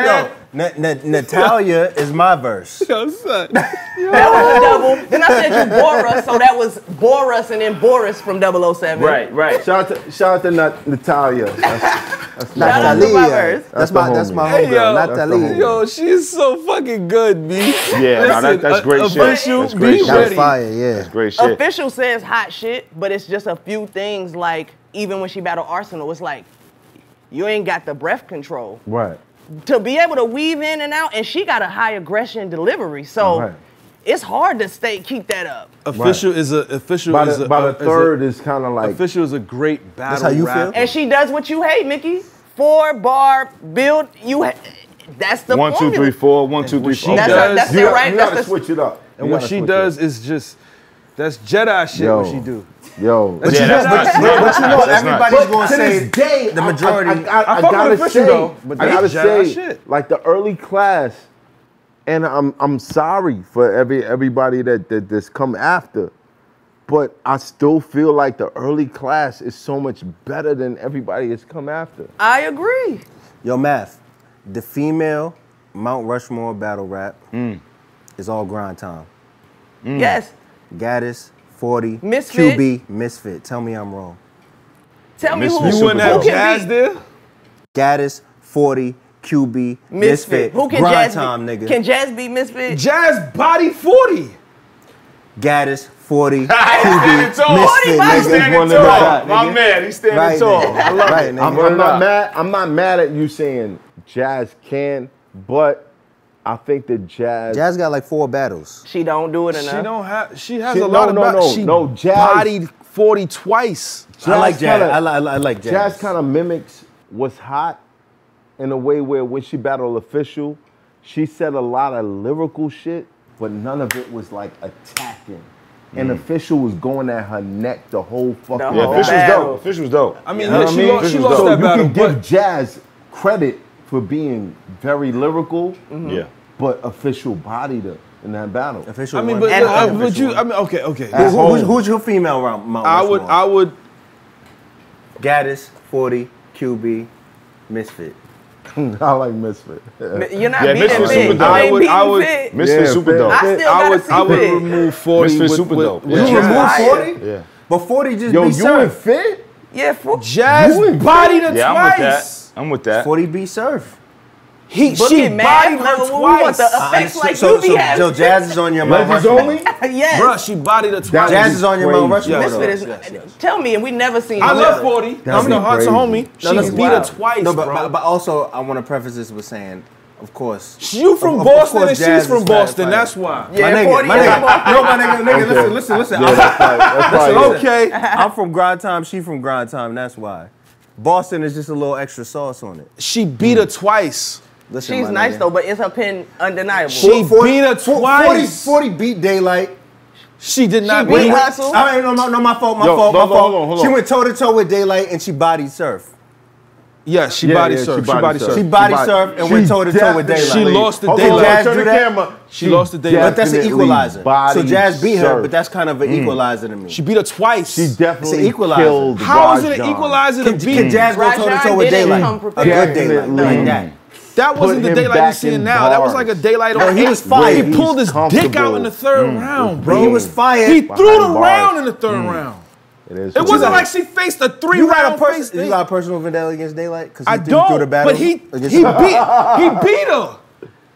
Natalia is my verse. Yo, son. That was a double. Then I said you bore us, so that was bore us and then Boris from 007. Right. Shout out to Natalia. Shout out to my verse. That's my homegirl, Natalia. Yo, she's so fucking good, B. Yeah, that's great shit. Official, That's great shit. That's fire, yeah. That's great shit. Official says hot shit, but it's just a few things like even when she battled Arsenal, it's like you ain't got the breath control. Right. To be able to weave in and out, and she got a high aggression delivery, so it's hard to keep that up. Official is a By the third is kind of like Official is a great battle. That's how you rapper. feel? And she does what you hate, Mickey. 4-bar build. That's the 1, 2, formula. 3, 4. 1, 2, 3, 4. That's you it, got, right? You That's gotta the switch it up. And what she does is just, that's Jedi shit what she do. Yo, That's Yeah, that's nuts. nuts. But you know, That's nuts. everybody's gonna to say this day, the majority. I fuck gotta with Official, say, though, but I gotta that's Jedi say, shit. like the early class, and I'm sorry for everybody that's come after, but I still feel like the early class is so much better than everybody that's come after. I agree. Yo, Math, the female Mount Rushmore battle rap is all grind time. Yes. Gaddis, 40, Misfit. QB, Misfit. Tell me I'm wrong. Tell me Misfit who Super You wouldn't have Bowl. Jazz there? Gaddis, 40, QB, Misfit. Who can grind Jazz time, beat? nigga. Can Jazz beat Misfit? Jazz body 40. Gaddis, 40, Standing QB, tall. Misfit, Body nigga. Standing One tall. of the My nigga. man, he's standing Right, tall. nigga. I love Right, it. nigga. I'm not mad at you saying Jazz can, but I think that Jazz. Jazz got like 4 battles. She don't do it enough. She don't have, she has She- a lot of battles. She Jazz- bodied 40 twice. I like Jazz. kinda- I like Jazz. Jazz kind of mimics what's hot in a way where when she battled Official, she said a lot of lyrical shit, but none of it was like attacking. And Official was going at her neck the whole fucking The Yeah, whole Official's battle. dope. Official's dope. I mean, You know yeah, what I she mean? lost So that you battle, can give but Jazz credit for being very lyrical, Yeah. but Official bodied her in that battle. Official I mean, won. but, And but you, I mean, okay. Who's your female Mount I Rushmore? would, Gaddis, 40, QB, Misfit. I like Misfit. You're not Yeah, beating Misfit's Fit. super You dope. ain't beating I would- Fit. Misfit Yeah, super Fit. dope. I still gotta see I would Fit. remove 40 Misfit with, super with, dope. with Yeah. You Jazz. remove 40? Yeah. But 40 just Yo, beat you Surf. and Fit? Yeah, Jazz You and bodied her Yeah, I'm with that. twice. I'm with that. 40 beat Surf. She Boogie Math bodied level, her we want twice. the effects like so, you be so having. Jazz is on your Mount Legends Rushmore. only? Yes. Bruh, she bodied her twice. Jazz is on your Mount Crazy. Rushmore. Yes. though. Misfit is. Tell me, and we never seen. I her. love 40. That'd I'm the be heart's a crazy. homie. No, She that's beat her wild. twice, No, bro. but also, I want to preface this with saying, of course. You from of Boston course and Jazz she's from is Boston. fire. That's why. Yeah, my nigga, 40 my is nigga. my- No, my nigga, listen. Yeah, that's probably it. Okay. I'm from Grind Time, she from Grind Time, that's why. Boston is just a little extra sauce on it. She beat her twice. Listen, She's my nice nigga. though, but is her pen undeniable? She beat her twice. 40 beat Daylight. She did not beat beat her. her. Hustle? I mean, no, my fault, Yo, my fault. hold on. She went toe to toe with Daylight and she bodied Surf. Yeah, she Yeah, bodied yeah, Surf. she She bodied bodied Surf. She bodied Surf and went toe to toe with definitely- Daylight. She lost to Hold Daylight. on, Jazz turn do the that? camera. She lost to Daylight. But that's an Definitely equalizer. So bodied Jazz beat her, Surf. but that's kind of an equalizer to me. She beat her twice. She definitely equalizer. killed How is it an Rajon. equalizer to Can beat? Jazz go toe to toe Rajon with didn't Daylight? come A prepared. good Daylight, like that. That wasn't the him Daylight back you're seeing in now. That was like a bars. Daylight No, on he was fired. He pulled his He's dick out in the third comfortable. round, bro. He was fired. He threw the Behind bars. round in the third round. It is. It wasn't like she faced a You got three-round a face person. You thing. got a personal vendetta against Daylight because I he threw the don't, battle. but he against beat her. her.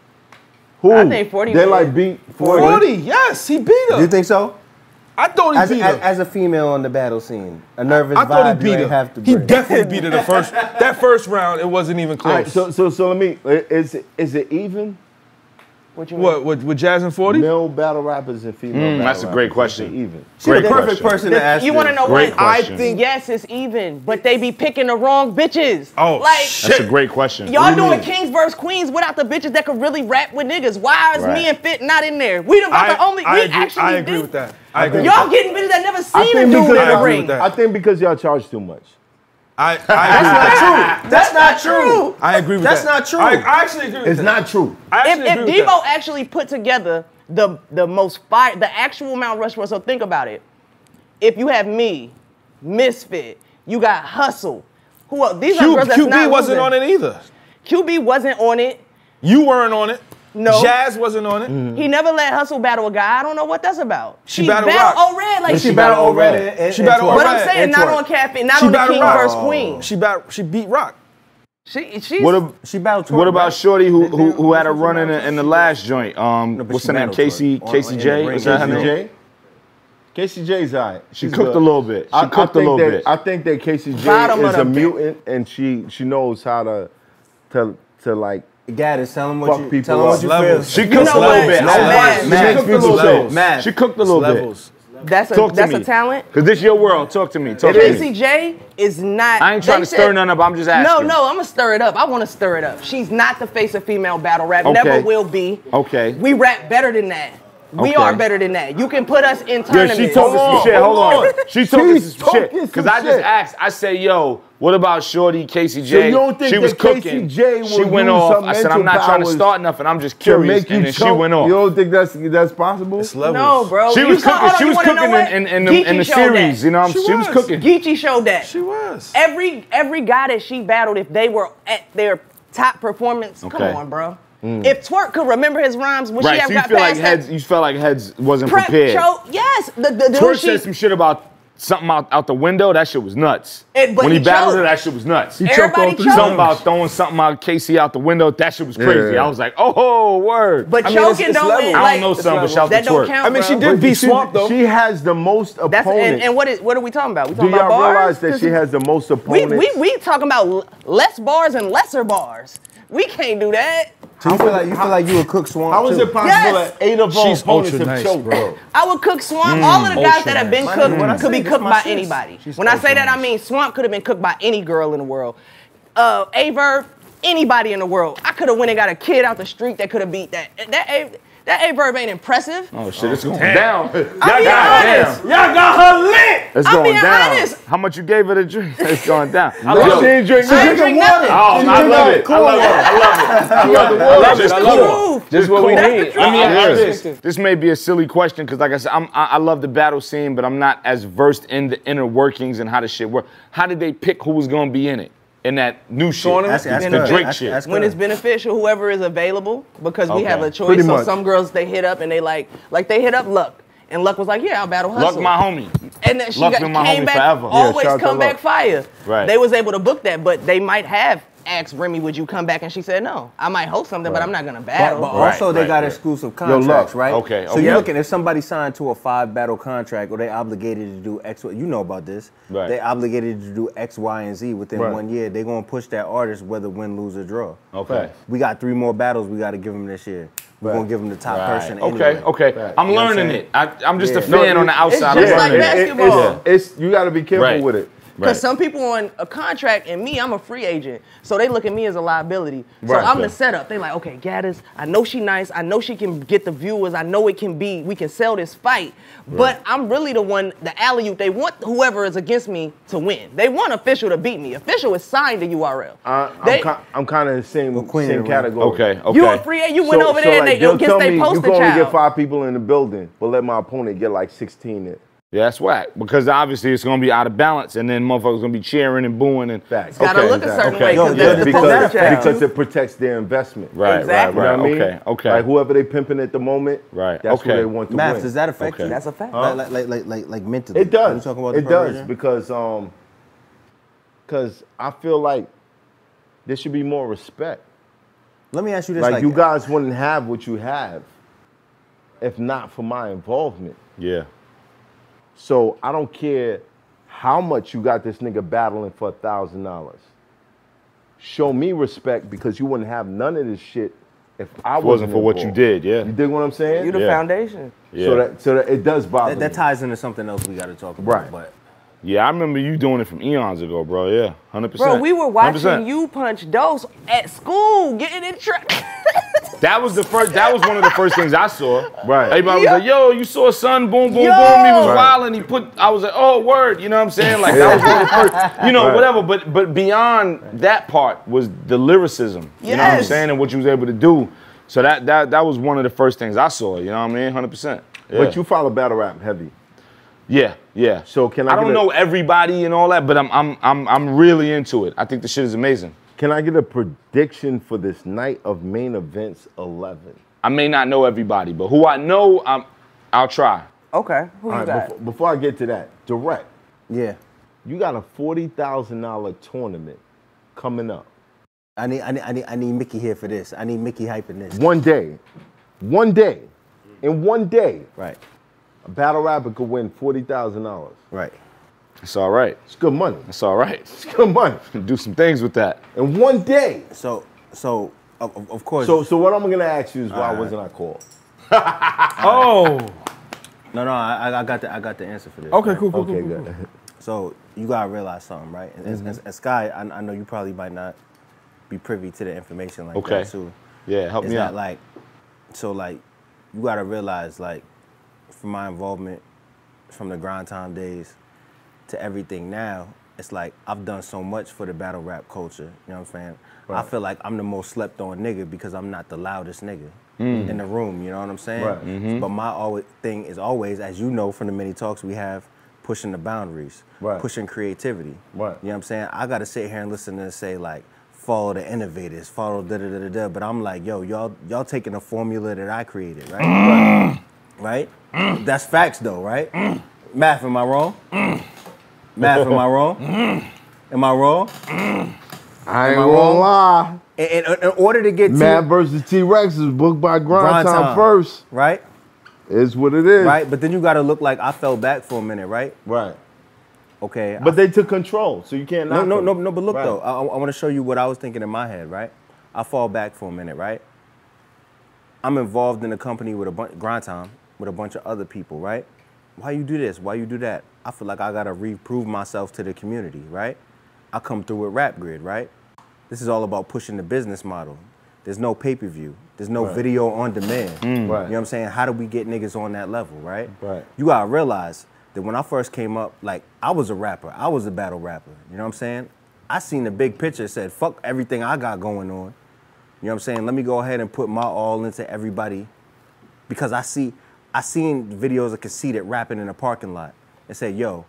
Who? I think 40 Daylight win. beat 40, yes, he beat her. You think so? I thought he beat her. As a female on the battle scene, a nervous I thought vibe he you beat ain't her. have to He bring. definitely beat her the first. That first round, it wasn't even All right, close. so let me. Is it even? What you mean? What with Jazz and 40? Male battle rappers and female battle that's a great rappers, question. is it even? She's the Great perfect question. person to ask. You want to know Great what? question. I think yes, it's even, but they be picking the wrong bitches. Oh, like shit. That's a great question. y'all doing kings versus queens without the bitches that could really rap with niggas. Why is Right. me and Fit not in there? We about the only. We actually I agree do. with that. I agree. Y'all getting bitches that never I seen a think dude in because the ring. I think because y'all charge too much. I agree with that. That's not true. I agree with That's that. not true. I actually agree with It's that. not true. I If actually agree with Devo that. actually put together the most fire, the actual Mount Rushmore, so think about it. If you have me, Misfit, you got Hustle. Who else? These are girls that's QB not wasn't losing. on it either. QB wasn't on it. You weren't on it. No. Jazz wasn't on it. He never let Hustle battle a guy. I don't know what that's about. She battled Rock. O-Red like She battled O-Red. She battled But O-Red. I'm saying and not Twerk. on Caffeine, not She on the battled King Rock. versus Queen. She beat Rock. She's She battled Twerk. What about right? Shorty who had a run in the last joint? but What's she her name? battled Casey Twerk. In the J. ring. Is that her Casey name? J. Casey J's alright. She cooked a little bit. She cooked a little bit. I think that Casey J Bottom of is a the mutant, and she knows how to like Gaddis, tell him fuck what you people tell him up. what you Levels. feel. She cooked a know little what? bit. I'm I mad. watched. She cooked a little bit. Mad. She cooked a little bit. Levels. That's Talk to a me. talent. Cause this your world. Talk to me. Talk to Casey me. J is not. I ain't trying they to stir said- none up. I'm just asking. No, I'm gonna stir it up. I want to stir it up. She's not the face of female battle rap. Okay. Never will be. Okay. We rap better than that. We Okay. are better than that. You can put us in Yeah, tournaments. she talking some shit. Hold on. She talking some talking shit. Cause some I just shit. asked. I said, yo, what about Shorty Casey J? So you don't think she was that Casey cooking. J will She went use off. her I said, I'm mental not trying to powers start nothing. I'm just to curious. make you And then she choke? went off. You don't think that's possible? It's levels. No, bro. She You was saw- cooking. hold on, She you was wanna know cooking what? in the Geechee showed series. that. You know, she was cooking. Geechee showed that. She was. Every guy that she battled, if they were at their top performance, Okay. come on, bro. If Twerk could remember his rhymes when Right. she So ever you got feel like past heads. that You felt like heads wasn't prep prepared. choke, yes, the dude Twerk she said some shit about something out the window. That shit was nuts. But When he he battled her, choked. that shit was nuts. Everybody choked. Something about throwing something out Casey out the window. That shit was crazy. Yeah. I was like, oh, word. But I mean, it's choking don't levels. mean I like don't know something, but shout that to don't Twerk. count. I mean, she bro. did beat Swamp though. She has the most That's opponents. and what are we talking about? We Do talking about y'all bars? realize that she has the most opponents? We talking about less bars and lesser bars. We can't do that. So you feel like you would cook Swamp How is too? it possible Yes. that 8 of our She's opponents ultra have nice, choked? bro. I would cook Swamp. All of the guys that have been nice. cooked What I could be said, cooked that's my by sis. anybody. She's When I say ultra that, I nice. mean Swamp could have been cooked by any girl in the world. Averb, anybody in the world. I could have went and got a kid out the street that could have beat that. That Averb ain't impressive. Oh shit, it's going down. Y'all I'm being honest. Y'all got her lit. It's I'm going being down. honest. How much you gave her to drink? It's going down. I love it. She I drink nothing. Oh, I love it. I love it. I love it. I love it. I love it. I love it. This is what we need. Let me ask you Yeah. this. This may be a silly question because, like I said, I love the battle scene, but I'm not as versed in the inner workings and how the shit works. How did they pick who was going to be in it? In that new shit? Tournament? That's the good. Drake That's- shit. that's When good. it's beneficial, whoever is available, because we Okay. have a choice. Pretty So much. some girls they hit up and they like they hit up Luck, and Luck was like, yeah, I'll battle Hustle. Luck, my homie. And then she Luck got, been my came homie back, forever. Yeah, always shout out to come back Luck. fire. Right. They was able to book that, but they might have asked Remy, would you come back? And she said, no. I might host something, but I'm not gonna battle. But also they right, got right. exclusive look, contracts, right? okay, So okay. you're looking if somebody signed to a 5-battle contract or they obligated to do X, you know about this. Right. They obligated to do X, Y, and Z within Right. 1 year. They're gonna push that artist whether win, lose, or draw. Okay. We got 3 more battles we got to give them this year. We're gonna give them the top person. Okay, Anyway. okay. Right. I'm You know what I'm learning saying? it. I'm just a Yeah. fan on the outside. just I'm like learning it. basketball. It's you got to be careful Right. with it. Because Right. some people on a contract and me, I'm a free agent. So they look at me as a liability. So Right. I'm Okay. the setup. They like, okay, Gaddis, I know she nice. I know she can get the viewers. I know we can sell this fight. But I'm really the one, the alley-oop. They want whoever is against me to win. They want Official to beat me. Official is signed to URL. I'm kind of the same Queen of the category. Okay, okay. You a free agent, you went over there and they they'll against tell they me poster you can only child. get 5 people in the building, but let my opponent get like 16 in. Yeah, that's whack. Because obviously it's gonna be out of balance, and then motherfuckers gonna be cheering and booing and. Facts. Gotta look a certain way Yo, because yeah, that's the because, poster child. because it protects their investment. Right, Exactly. You know right, what I right. mean? Okay, okay. Like whoever they pimping at the moment, Right, that's okay. who they want to Math, win. does that affect Okay. you? That's a fact. Like mentally. It does. When you talking about the It does preparation? because I feel like there should be more respect. Let me ask you this: Like you guys wouldn't have what you have if not for my involvement. Yeah. So I don't care how much you got this nigga battling for $1,000. Show me respect because you wouldn't have none of this shit if I Wasn't for what you involved. did, yeah. You dig what I'm saying? You the Yeah. foundation. Yeah. So that it does bother that me. ties into something else we got to talk about. Right. But Yeah, I remember you doing it from eons ago, bro. Yeah, 100%. Bro, we were watching 100%. you punch Dose at school, getting in track. That was the first. That was one of the first things I saw. Right. Everybody was like, "Yo, you saw son, boom, boom, Yo. boom." He was Right. wild, and he put. I was like, "Oh, word," you know what I'm saying? Like that was one of the first. You know, Right. whatever. But beyond that part was the lyricism. You know what I'm Yes. saying, and what you was able to do. So that was one of the first things I saw. You know what I mean? 100%. Yeah. But you follow battle rap heavy. Yeah, yeah. So can I I get don't a- know everybody and all that, but I'm really into it. I think the shit is amazing. Can I get a prediction for this night of main events 11? I may not know everybody, but who I know, I'll try. Okay, who All you right, got? before I get to that, Direct, Yeah. you got a $40,000 tournament coming up. I need Mickey here for this. I need Mickey hyping this. One day, in one day, Right. a battle rapper could win $40,000. Right. It's all right. It's good money. It's all right. It's good money. Do some things with that. In one day. So of course. So what I'm gonna ask you is why wasn't I called? Oh. No, I got the answer for this. Okay, right? cool. Okay, good. So you gotta realize something, right? And Sky, I know you probably might not be privy to the information like Okay. that too. Yeah, help Is me that out. like, so like, you gotta realize like, from my involvement from the grind time days to everything now, it's like I've done so much for the battle rap culture. You know what I'm saying? I Right. feel like I'm the most slept on nigga because I'm not the loudest nigga in the room. You know what I'm saying? Right. But my thing is always, as you know from the many talks we have, pushing the boundaries, Right. pushing creativity. Right. You know what I'm saying? I gotta sit here and listen and say like, follow the innovators, follow da-da-da-da-da. But I'm like, yo, y'all taking a formula that I created, right? Right? That's facts though, right? Math, am I wrong? Math, am I wrong? Am I wrong? I ain't I gonna wrong? lie. In order to get Matt to versus T-Rex is booked by Grind Time first. right? Is what it is. Right? But then you gotta look like I fell back for a minute, right? Right. Okay. But they took control, so you can't knock No, them. but look Right. though, I want to show you what I was thinking in my head, right? I fall back for a minute, right? I'm involved in a company with Grind Time with a bunch of other people, right? Why you do this? Why you do that? I feel like I gotta reprove myself to the community, right? I come through with Rap Grid, right? This is all about pushing the business model. There's no pay-per-view. There's no video on demand. Right. You know what I'm saying? How do we get niggas on that level, right? Right. You gotta realize that when I first came up, like, I was a rapper. I was a battle rapper. You know what I'm saying? I seen the big picture, said, fuck everything I got going on. You know what I'm saying? Let me go ahead and put my all into everybody. Because I seen videos of Conceited rapping in a parking lot and said, yo,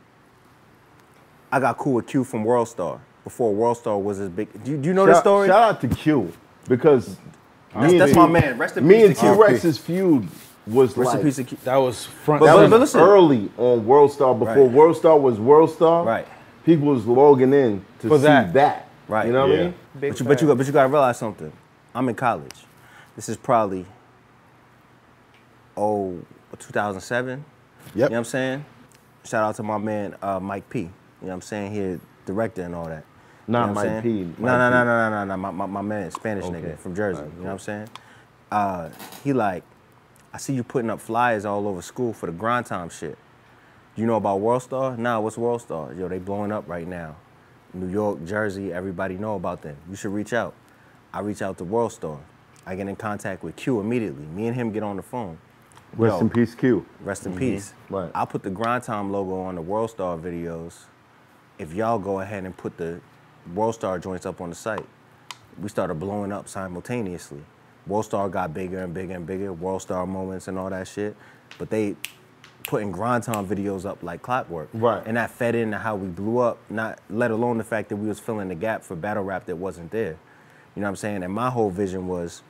I got cool with Q from Worldstar before Worldstar was as big. Do you know this story? Shout out to Q, because That's my man. Rest in me peace and to Q. T-Rex's feud was Rest in like, peace to Q. That was front. But- that but was listen. early on Worldstar, before Right. Worldstar was Worldstar. Right. People was logging in to For see that. that. Right. You know what I Yeah. mean? Big But you fact. gotta realize something. I'm in college. This is probably 2007. Yep. You know what I'm saying? Shout out to my man Mike P. You know what I'm saying? He a director and all that. Not You know what I'm Mike saying? P. No. My man, Spanish Okay. nigga from Jersey. All right, You know what I'm saying? He like, I see you putting up flyers all over school for the Grind Time shit. You know about Worldstar? Nah, what's Worldstar? Yo, they blowing up right now. New York, Jersey, everybody know about them. You should reach out. I reach out to Worldstar. I get in contact with Q immediately. Me and him get on the phone. Rest Yo, in peace, Q. Rest in peace. Right. I'll put the Grind Time logo on the Worldstar videos if y'all go ahead and put the Worldstar joints up on the site. We started blowing up simultaneously. Worldstar got bigger and bigger and bigger, Worldstar moments and all that shit. But they putting Grind Time videos up like clockwork. Right. And that fed into how we blew up, not let alone the fact that we was filling the gap for battle rap that wasn't there. You know what I'm saying? And my whole vision was,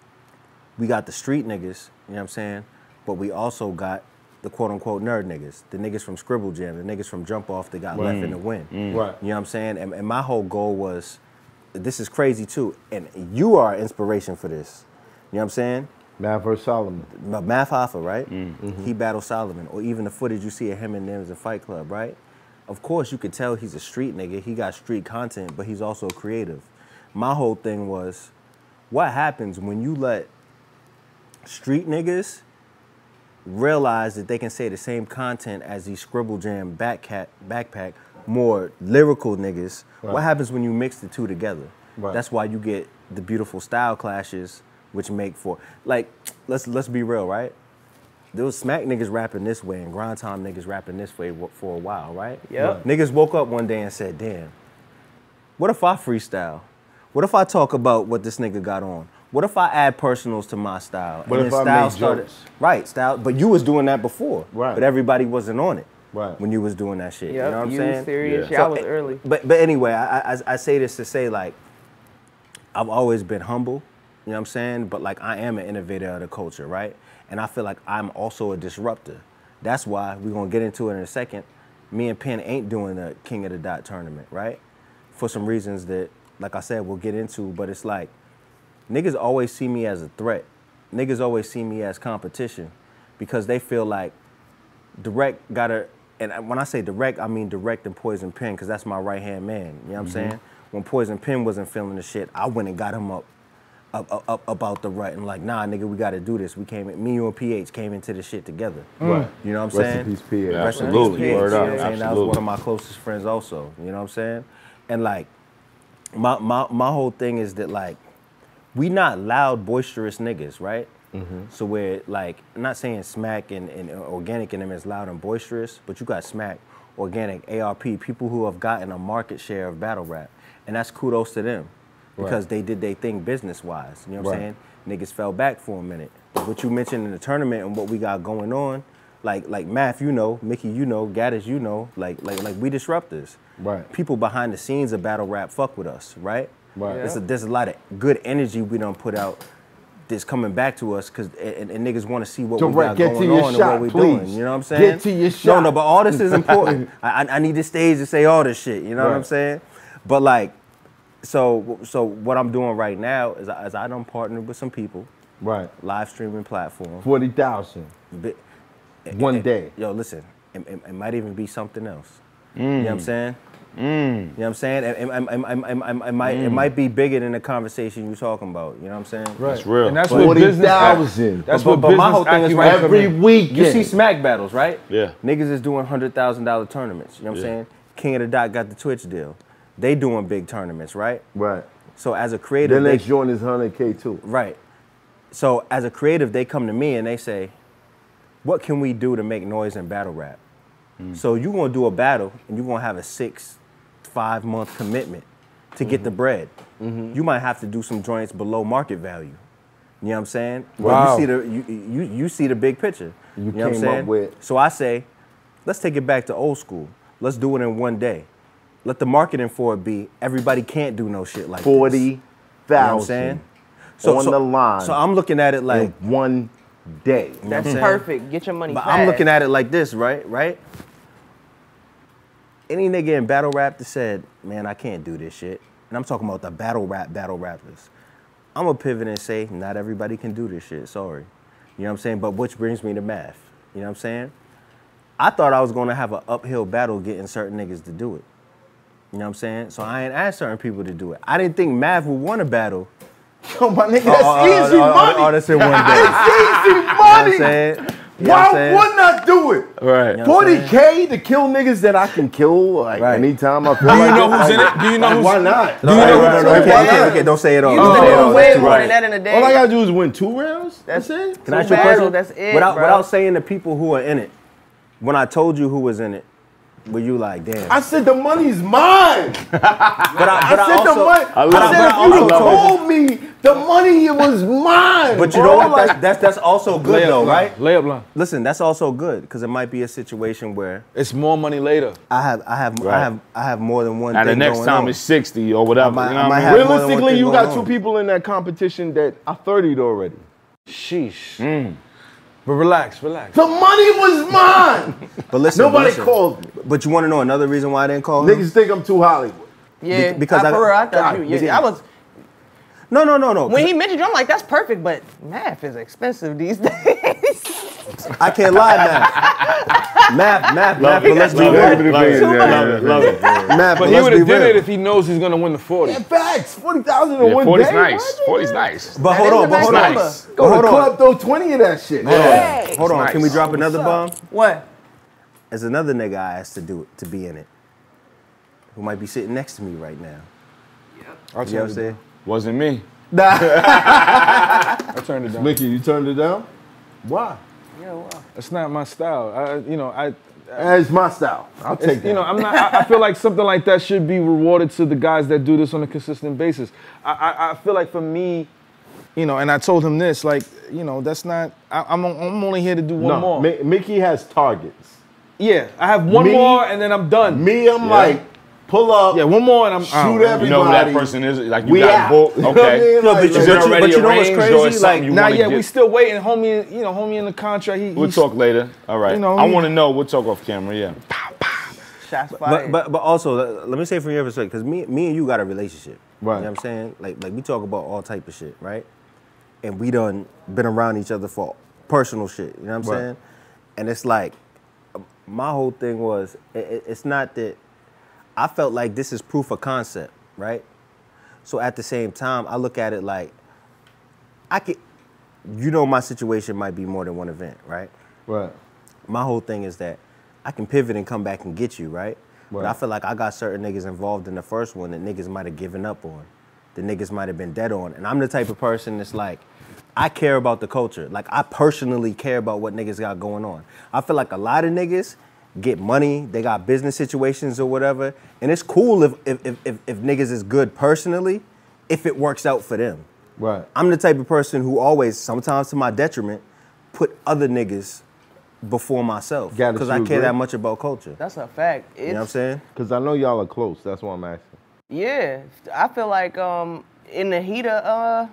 we got the street niggas, you know what I'm saying? But we also got the quote unquote nerd niggas, the niggas from Scribble Jam, the niggas from Jump Off that got left in the wind. Right. You know what I'm saying? And my whole goal was, this is crazy too, and you are inspiration for this. You know what I'm saying? Matt versus Solomon. Math Hoffa, right? He battled Solomon, or even the footage you see of him and them in Fight Club, right? Of course, you could tell he's a street nigga. He got street content, but he's also creative. My whole thing was, what happens when you let street niggas realize that they can say the same content as these Scribble Jam backpack, more lyrical niggas? Right. What happens when you mix the two together? Right. That's why you get the beautiful style clashes, which make for, like, let's be real, right? There was smack niggas rapping this way and Grind Time niggas rapping this way for a while, right? Yep. Niggas woke up one day and said, damn, what if I freestyle? What if I talk about what this nigga got on? What if I add personals to my style? What and if then I style make started, jokes? right, style, but you was doing that before. Right. But everybody wasn't on it. Right. When you was doing that shit. Yep, You know what I'm you saying? serious. Yeah. Yeah, I was early. But anyway, I say this to say, like, I've always been humble, you know what I'm saying? But like I am an innovator of the culture, right? And I feel like I'm also a disruptor. That's why we're gonna get into it in a second. Me and Penn ain't doing a King of the Dot tournament, right? For some reasons that, like I said, we'll get into, but it's like, niggas always see me as a threat. Niggas always see me as competition because they feel like Direct gotta, and when I say Direct, I mean Direct and Poison Pen because that's my right-hand man, you know what I'm saying? When Poison Pen wasn't feeling the shit, I went and got him up about the rut and like, nah, nigga, we gotta do this. Me, you, and PH came into this shit together. Right. You know what I'm saying? Rest in peace, PH. Rest in peace, Absolutely. PH. Word You know up. what I'm saying? That was one of my closest friends also, you know what I'm saying? And like, my whole thing is that like, we not loud, boisterous niggas, right? So we're like, I'm not saying Smack and Organic in them is loud and boisterous, but you got Smack, Organic, ARP, people who have gotten a market share of battle rap. And that's kudos to them because they did their thing business-wise, you know what I'm saying? Niggas fell back for a minute. But what you mentioned in the tournament and what we got going on, like Math, you know, Mickey, you know, Gaddis, you know, like we disruptors. Right. People behind the scenes of battle rap fuck with us, right? Right. Yeah. There's a lot of good energy we done put out that's coming back to us because and niggas want to see what we got going on and what we doing. You know what I'm saying? Get to your shot. No, but all this is important. I need the stage to say all this shit. You know what I'm saying? But like, so what I'm doing right now is I done partnered with some people. Right. Live streaming platform. 40,000. One day. Yo, listen, it might even be something else. You know what I'm saying? You know what I'm saying? It might be bigger than the conversation you're talking about. You know what I'm saying? Right. That's real. And that's what business. 40,000. That's But what my whole thing is business Every week. You see Smack battles, right? Yeah. Niggas is doing $100,000 tournaments. You know what I'm saying? King of the Dot got the Twitch deal. They doing big tournaments, right? Right. So as a creative, Then next joint is 100K too. right. So as a creative, they come to me and they say, what can we do to make noise in battle rap? So you're gonna do a battle and you're gonna have a 6-5 month commitment to get the bread. You might have to do some joints below market value. You know what I'm saying? Wow. But you see the big picture. You know what I'm came saying? up with- So I say, let's take it back to old school. Let's do it in one day. Let the marketing for it be everybody can't do no shit like this. 40,000. You know what I'm saying? On the line. So I'm looking at it like, in one day. you know what That's I'm saying? perfect. Get your money But fast. I'm looking at it like this, right? Any nigga in battle rap that said, man, I can't do this shit, and I'm talking about the battle rappers, I'm gonna pivot and say, not everybody can do this shit, sorry. You know what I'm saying? But which brings me to Math. You know what I'm saying? I thought I was gonna have an uphill battle getting certain niggas to do it. You know what I'm saying? So I ain't asked certain people to do it. I didn't think Math would want a battle. Oh, my nigga, that's easy money. Oh, that's in one day. That's easy You know what money. I'm saying? You know what I'm Why saying? wouldn't I do it? Right. You know what I'm saying? 40K to kill niggas that I can kill like Right. anytime I feel Do you like know it. who's in it? Do you know Like, who's why not? No, okay, don't say it all. You Don't used to say it do all. way That's too more right. than that in a day. All I gotta do is win 2 rounds. That's it. Can I ask you a question? That's it, without, bro. without saying the people who are in it, when I told you who was in it, were you like, damn? I said the money's mine. but I said the also, money. I said if you told me the money it was mine. But you know what? That's also good though, right? Layup line. Listen, that's also good because it might be a situation where It's more money later. I have more than one Now thing the next going time on. it's 60 or whatever. I might- you know I what might I have mean? more than one Realistically, thing you got going 2 on. people in that competition that are 30'd already. Sheesh. But relax. The money was mine. But listen, Nobody called me. But you want to know another reason why I didn't call him? Niggas think I'm too Hollywood. Yeah, because for real, I thought God, you. Yeah, I was. No. When he mentioned you, I'm like, that's perfect, but Math is expensive these days. I can't lie, Math. But let's be real. Love it. Math, But he let's would be have did real. it if he knows he's gonna win the 40. Yeah, facts. 40,000 in Yeah, one 40's day. nice. 40's nice. But That hold is on, a but nice hold on. number. Go to Hold the on. club, throw 20 of that shit. Hey. Hold on, Nice. can we drop another bomb? What? There's another nigga I asked to be in it, who might be sitting next to me right now. I You know what I'm saying? Wasn't me. I turned it down. Mickey, you turned it down? Why? It's not my style. It's my style. I'll take that. You know, I'm not. I feel like something like that should be rewarded to the guys that do this on a consistent basis. I feel like for me, you know, and I told him this, like, you know, that's not. I'm only here to do one more. Mickey has targets. Yeah, I have one Me- more and then I'm done. Me, I'm like, pull up. Yeah, one more and I'm shoot out. everybody. You know who that person is? Like you We got out. booked. You know what I Okay. mean? No, Like, but Is it already you know what's arranged or crazy? it's something you Not wanna yet. get? We still waiting. Homie in the contract. We'll talk later. All right. You know, I he- want to know. We'll talk off camera. Yeah. Shots fired. But also, let me say from your perspective, because me and you got a relationship. Right. You know what I'm saying? Like we talk about all type of shit, right? And we done been around each other for personal shit. You know what I'm saying? And it's like, my whole thing was, it's not that, I felt like this is proof of concept, right? So at the same time, I look at it like, my situation might be more than one event, right? Right. My whole thing is that I can pivot and come back and get you, right? But I feel like I got certain niggas involved in the first one that niggas might have given up on, that niggas might have been dead on. And I'm the type of person that's like, I care about the culture. Like, I personally care about what niggas got going on. I feel like a lot of niggas get money, they got business situations or whatever, and it's cool if niggas is good personally, if it works out for them. Right. I'm the type of person who always, sometimes to my detriment, put other niggas before myself. Because I care that much about culture. That's a fact. You know what I'm saying? Because I know y'all are close. That's why I'm asking. Yeah, I feel like in the heat of,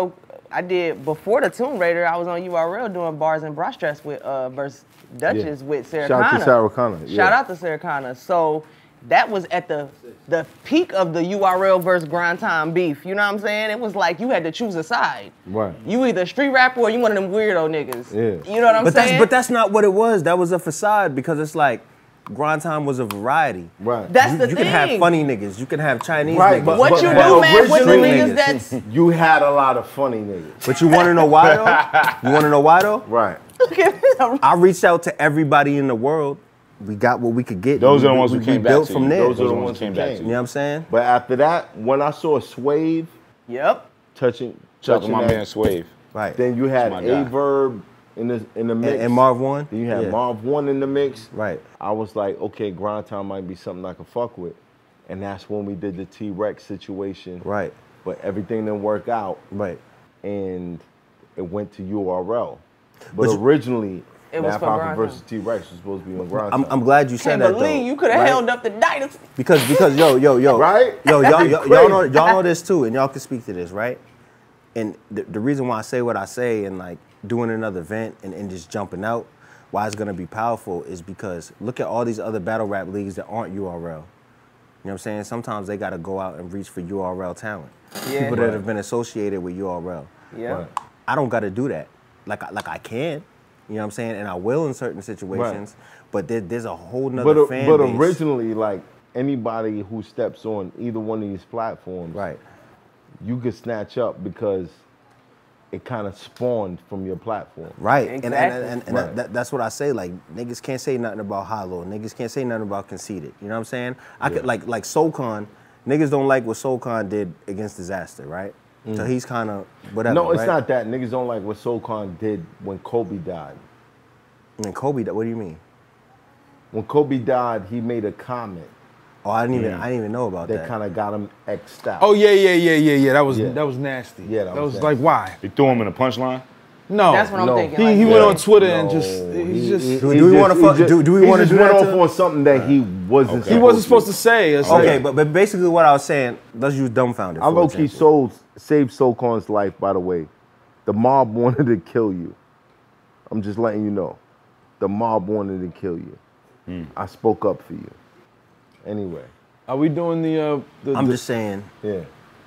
I did, before the Tomb Raider, I was on URL doing bars and bra straps with versus Duchess with Sarah Shout out to Connor. Sarah Connor. Yeah. Shout out to Sarah Connor. So that was at the peak of the URL versus grind time beef. You know what I'm saying? It was like you had to choose a side. Right. You either street rapper or you one of them weirdo niggas. Yeah. You know what I'm saying? But that's not what it was. That was a facade because it's like, grind time was a variety. Right. That's the You thing. can have funny niggas. You can have Chinese Right, niggas. but- What you but do, man, with the originally- niggas that's... You had a lot of funny niggas. But you want to know why though? You want to know why though? Right. I reached out to everybody in the world. We got what we could get. Those are the We- ones we who came back built to from you. there. Those are the ones who came back came. to You know what I'm saying? But after that, when I saw Swave Yep. touching My that, man Swave. Right. then you had That's my guy. Averb in the mix. And Marv One. Then you had Yeah. Marv 1 in the mix. Right. I was like, okay, grind time might be something I can fuck with. And that's when we did the T-Rex situation. Right. But everything didn't work out. Right. And it went to URL. But Which- originally, It was Math for Hoffa grind versus time. T-Rex was supposed to be on grind time. I'm glad you said Can't that though. believe you could have right? held up the dynasty. Because yo, Right? Yo, That'd y'all be know this too, and y'all can speak to this, right? And the reason why I say what I say and like doing another event and just jumping out, why it's gonna be powerful is because look at all these other battle rap leagues that aren't URL. You know what I'm saying? Sometimes they gotta go out and reach for URL talent. Yeah. People that have been associated with URL. Yeah. Right. I don't gotta do that. Like I can. You know what I'm saying? And I will in certain situations. But there's a whole nother fan But base. originally, like anybody who steps on either one of these platforms, Right. you could snatch up because it kind of spawned from your platform. Right, Exactly. and Right. that's what I say. Like niggas can't say nothing about Hollow. Niggas can't say nothing about Conceited. You know what I'm saying? I could like SoulCon. Niggas don't like what SoulCon did against Disaster, right? So he's kind of whatever. No, it's right? not that. Niggas don't like what SoulCon did when Kobe died. And Kobe, what do you mean? When Kobe died, he made a comment Oh, I didn't even know about that that. kind of got him X'd out. Oh yeah. That was Yeah. that was nasty. Yeah, that was was like why? You threw him in a punchline? No. That's what I'm No. thinking. He like, went Yeah. on Twitter and No, just he's just Do we wanna fuck- do we wanna just do went that off to- on something that he wasn't. he wasn't supposed to say. It's Okay, like- but basically what I was saying, let's use Dumbfounded. I for low-key example. saved SoulCon's life, by the way. The mob wanted to kill you. I'm just letting you know. The mob wanted to kill you. I spoke up for you. Anyway, Are we doing the I'm just saying, yeah.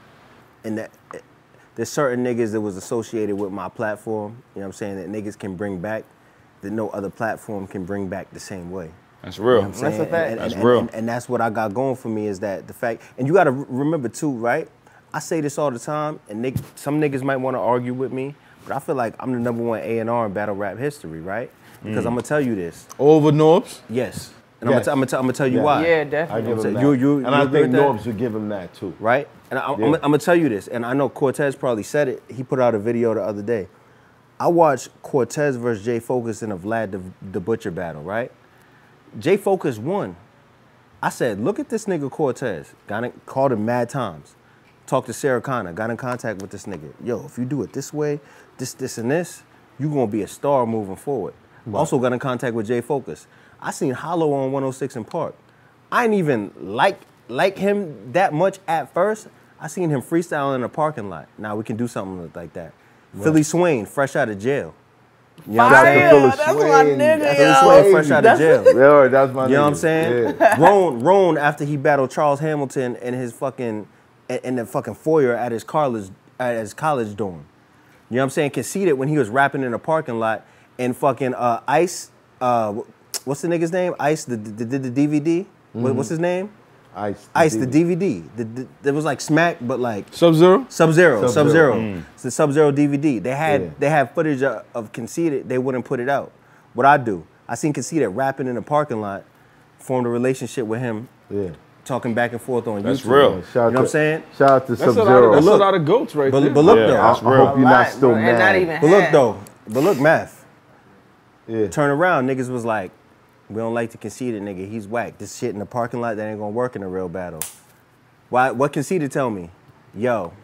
and that there's certain niggas that was associated with my platform, you know what I'm saying, that niggas can bring back that no other platform can bring back the same way. That's real. You know what I'm saying? That's a fact. That's real. And that's what I got going for me is that the fact, and you got to remember too, right? I say this all the time, and some niggas might want to argue with me, but I feel like I'm the #1 A&R in battle rap history, right? Because I'm gonna tell you this. over Norbs? Yes. And Yes. I'm gonna tell you Yes. why. Yeah, I definitely. give him saying, that. you and I agree think with that? Norbs would give him that too. Right? And I'm Yeah. gonna tell you this, and I know Cortez probably said it. He put out a video the other day. I watched Cortez versus Jay Focus in a Vlad the Butcher battle, right? Jay Focus won. I said, look at this nigga Cortez. Called him mad times. Talked to Sarah Connor, got in contact with this nigga. Yo, if you do it this way, this, and this, you gonna be a star moving forward. Also got in contact with Jay Focus. I seen Hollow on 106 in Park. I ain't even like like him that much at first. I seen him freestyle in a parking lot. Now we can do something like that. Right. Philly Swain, fresh out of jail. You know Fire, that's my nigga, Philly Swain, fresh out of jail. Yeah, that's my nigga. You know what I'm saying? Yeah. Roan, after he battled Charles Hamilton in his fucking, in the fucking foyer at his college dorm. You know what I'm saying? Conceited when he was rapping in a parking lot and fucking Ice, what's the nigga's name? Ice, the DVD? What's his name? Ice, the DVD. There was like Smack, but like Sub-Zero? Sub-Zero. It's the Sub-Zero DVD. They had footage of Conceited. They wouldn't put it out. What I do, I seen Conceited rapping in the parking lot, formed a relationship with him. Yeah. Talking back and forth on YouTube. That's real. You know what I'm saying? Shout out to Sub-Zero. That's a lot of goats right there. But look Yeah, though. that's I real. hope you're not still and mad. not even But look half. though. But look, Math. Yeah. Turn around, niggas was like, we don't like to Conceited, nigga. He's whack. This shit in the parking lot, that ain't gonna work in a real battle. Why? What Conceited tell me? Yo,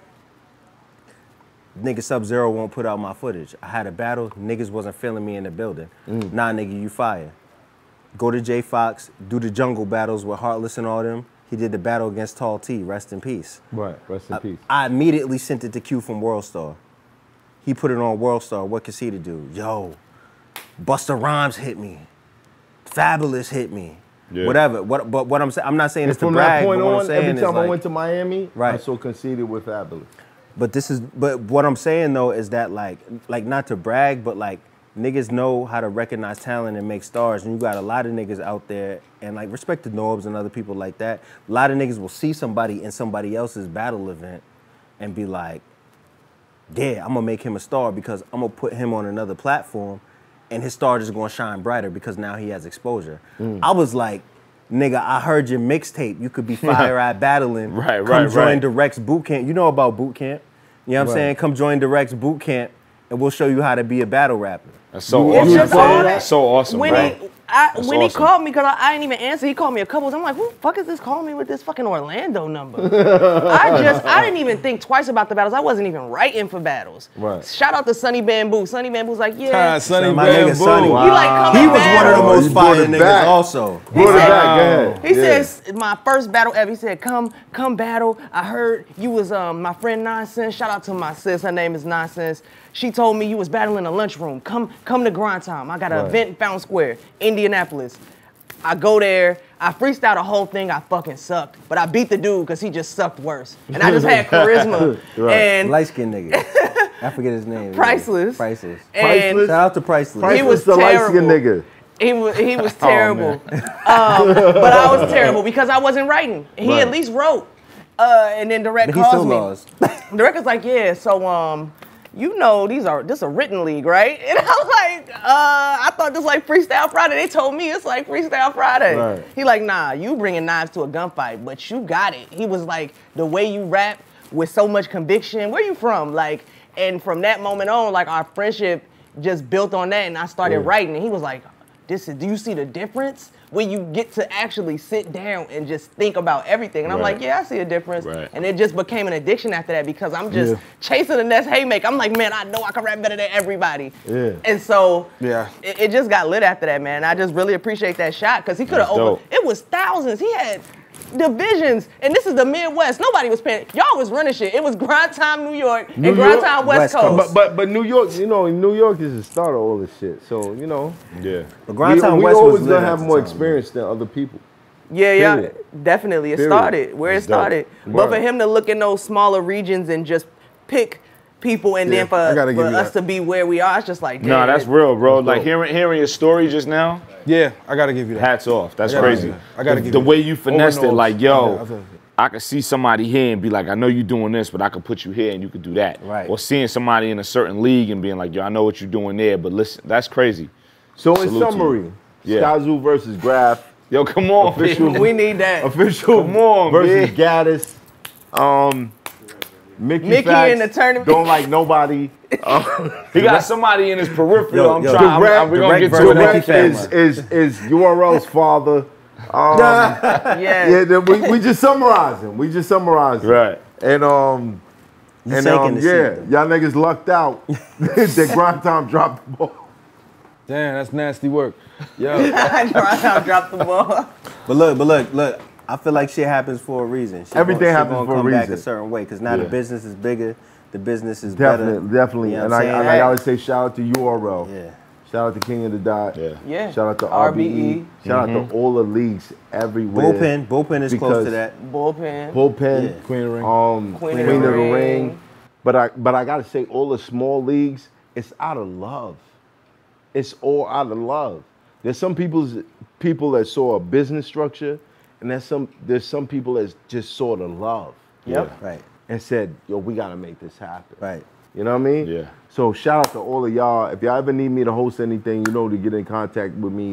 nigga Sub-Zero won't put out my footage. I had a battle, niggas wasn't feeling me in the building. Nah, nigga, you fire. Go to J Fox, do the jungle battles with Heartless and all them. He did the battle against Tall T, rest in peace. Right, rest in peace. I immediately sent it to Q from World Star. He put it on World Star. What Conceited do? Yo, Busta Rhymes hit me. Fabulous hit me. Yeah. Whatever. But what I'm saying, I'm not saying it's to brag. From that point but what on, I'm saying every is time I like, went to Miami, right. I saw Conceited with Fabulous. But what I'm saying though is that like not to brag, but like niggas know how to recognize talent and make stars, and you got a lot of niggas out there, and like respect to Norbs and other people like that. A lot of niggas will see somebody in somebody else's battle event and be like, yeah, I'm gonna make him a star because I'm gonna put him on another platform, and his star is gonna shine brighter because now he has exposure. I was like, nigga, I heard your mixtape. You could be fire at battling. Come join Direct's boot camp. You know about boot camp. You know what I'm saying? Come join Direct's boot camp, and we'll show you how to be a battle rapper. That's so awesome. That's so awesome, when bro. When he called me, because I didn't even answer, he called me a couple times. I'm like, who the fuck is this calling me with this fucking Orlando number? I didn't even think twice about the battles. I wasn't even writing for battles. Right. Shout out to Sonny Bamboo. Sonny Bamboo's like, yeah. Sonny My nigga Bamboo. Sonny. He like, He was one of the most You fire brought it niggas back. also. Brought it back, go ahead. He says, my first battle ever, he said, come battle. I heard you was my friend Nonsense. Shout out to my sis, her name is Nonsense. She told me you was battling in a lunchroom. Come to Grind Time. I got an event in Fountain Square, Indianapolis. I go there, I freestyled the whole thing, I fucking sucked. But I beat the dude because he just sucked worse. And I just had charisma. And Light-skinned nigga. I forget his name. Priceless. Priceless. And Shout out to Priceless. he was the terrible. light-skinned nigga. He was terrible. But I was terrible because I wasn't writing. He at least wrote. And then Direct But he calls still me. lost. Direct was like, yeah, so you know this is a written league, right? And I was like, I thought this was like Freestyle Friday. They told me it's like Freestyle Friday. Right. He like, nah, you bringing knives to a gunfight, but you got it. He was like, the way you rap with so much conviction. Where you from? Like, and from that moment on, like our friendship just built on that, and I started writing. And he was like, do you see the difference? When you get to actually sit down and just think about everything. And I'm like, yeah, I see a difference. Right. And it just became an addiction after that because I'm just chasing the next haymaker. I'm like, man, I know I can rap better than everybody. Yeah. And so it just got lit after that, man. I just really appreciate that shot because he could have it was thousands. He had divisions, and this is the Midwest. Nobody was paying. Y'all was running shit. It was Grind Time New York and Grind Time West Coast. But New York, you know, New York is the start of all this shit. So, you know. Yeah. But Grind Time we West always was gonna lit have at more the time, experience than other people. Yeah, Period. definitely. It Period. started where it started. Word. But for him to look in those smaller regions and just pick people and then for us to be where we are, it's just like, damn. Nah, that's real, bro. Like hearing your story just now. Yeah, I gotta give you that. Hats off. That's crazy. I gotta give the you way you finessed it, like, yo, Okay. I could see somebody here and be like, I know you're doing this, but I could put you here and you could do that. Right. Or seeing somebody in a certain league and being like, yo, I know what you're doing there, but listen, that's crazy. So Salute in to summary, you. Skyzoo versus Graf. Yo, come on, Official. man. We need that. Official Come on, versus man. Gaddis. Mickey Mickey in the tournament. Don't like nobody. He got somebody in his peripheral. Yo, I'm yo, trying. Direct- We're gonna get Direct to it. versus Mickey Mickey is URL's father. Yeah. We just summarizing. We just summarizing. Right. And sank in the seat, y'all niggas lucked out. That Grind Time dropped the ball. Damn, that's nasty work. Yo, Grind Time dropped the ball. But look, I feel like shit happens for a reason. Everything happens for a come back reason. a certain way because now the business is bigger, the business is Definitely, better. definitely. You know And what I'm I saying? always say shout out to URL. Yeah. Shout out to King of the Dot. Yeah. Shout out to RBE. RBE. Shout out to all the leagues everywhere. Bullpen is close to that. Bullpen. Bullpen. Queen of the Ring. Queen Queen of the Ring. But I gotta say, all the small leagues, it's out of love. It's all out of love. There's some people that saw a business structure, and there's some people that just saw the love. Yep. Right. And said, yo, we gotta make this happen. Right. You know what I mean? Yeah. So shout out to all of y'all. If y'all ever need me to host anything, you know to get in contact with me,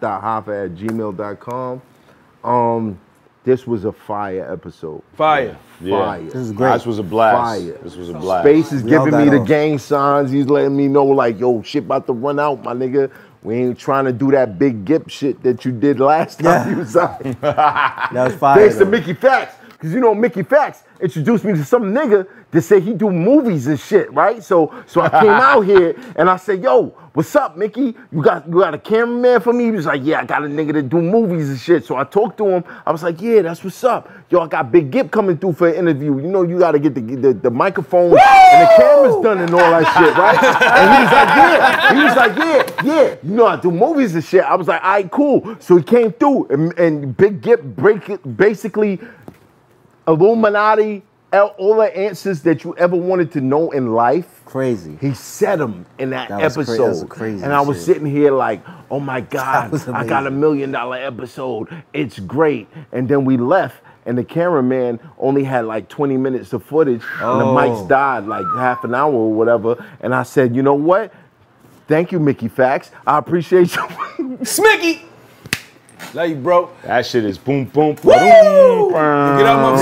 math.hoffa@gmail.com. This was a fire episode. Fire. Fire. This is great. This was a blast. Fire. This was a blast. Space is We all giving me got the off. gang signs. He's letting me know like, yo, shit about to run out, my nigga. We ain't trying to do that big Gip shit that you did last time you was out. That was fire. Thanks to though. Mickey Fax. Because you know Mickey Fax introduced me to some nigga that said he do movies and shit, right? So I came out here and I said, yo, what's up, Mickey? You got a cameraman for me? He was like, yeah, I got a nigga that do movies and shit. So I talked to him. I was like, yeah, that's what's up. Yo, I got Big Gip coming through for an interview. You know, you got to get the microphone and the cameras done and all that shit, right? And he was like, yeah. You know, I do movies and shit. I was like, all right, cool. So he came through and Big Gip basically Illuminati, all the answers that you ever wanted to know in life. Crazy. He said them in that was episode. that was crazy and I was shit. sitting here like, oh my God, was I got $1 amazing. million episode. It's great. And then we left and the cameraman only had like 20 minutes of footage and the mics died like half an hour or whatever. And I said, you know what? Thank you, Mickey Fax. I appreciate you. Smicky! Love you, bro. That shit is boom, boom, boom. Get out my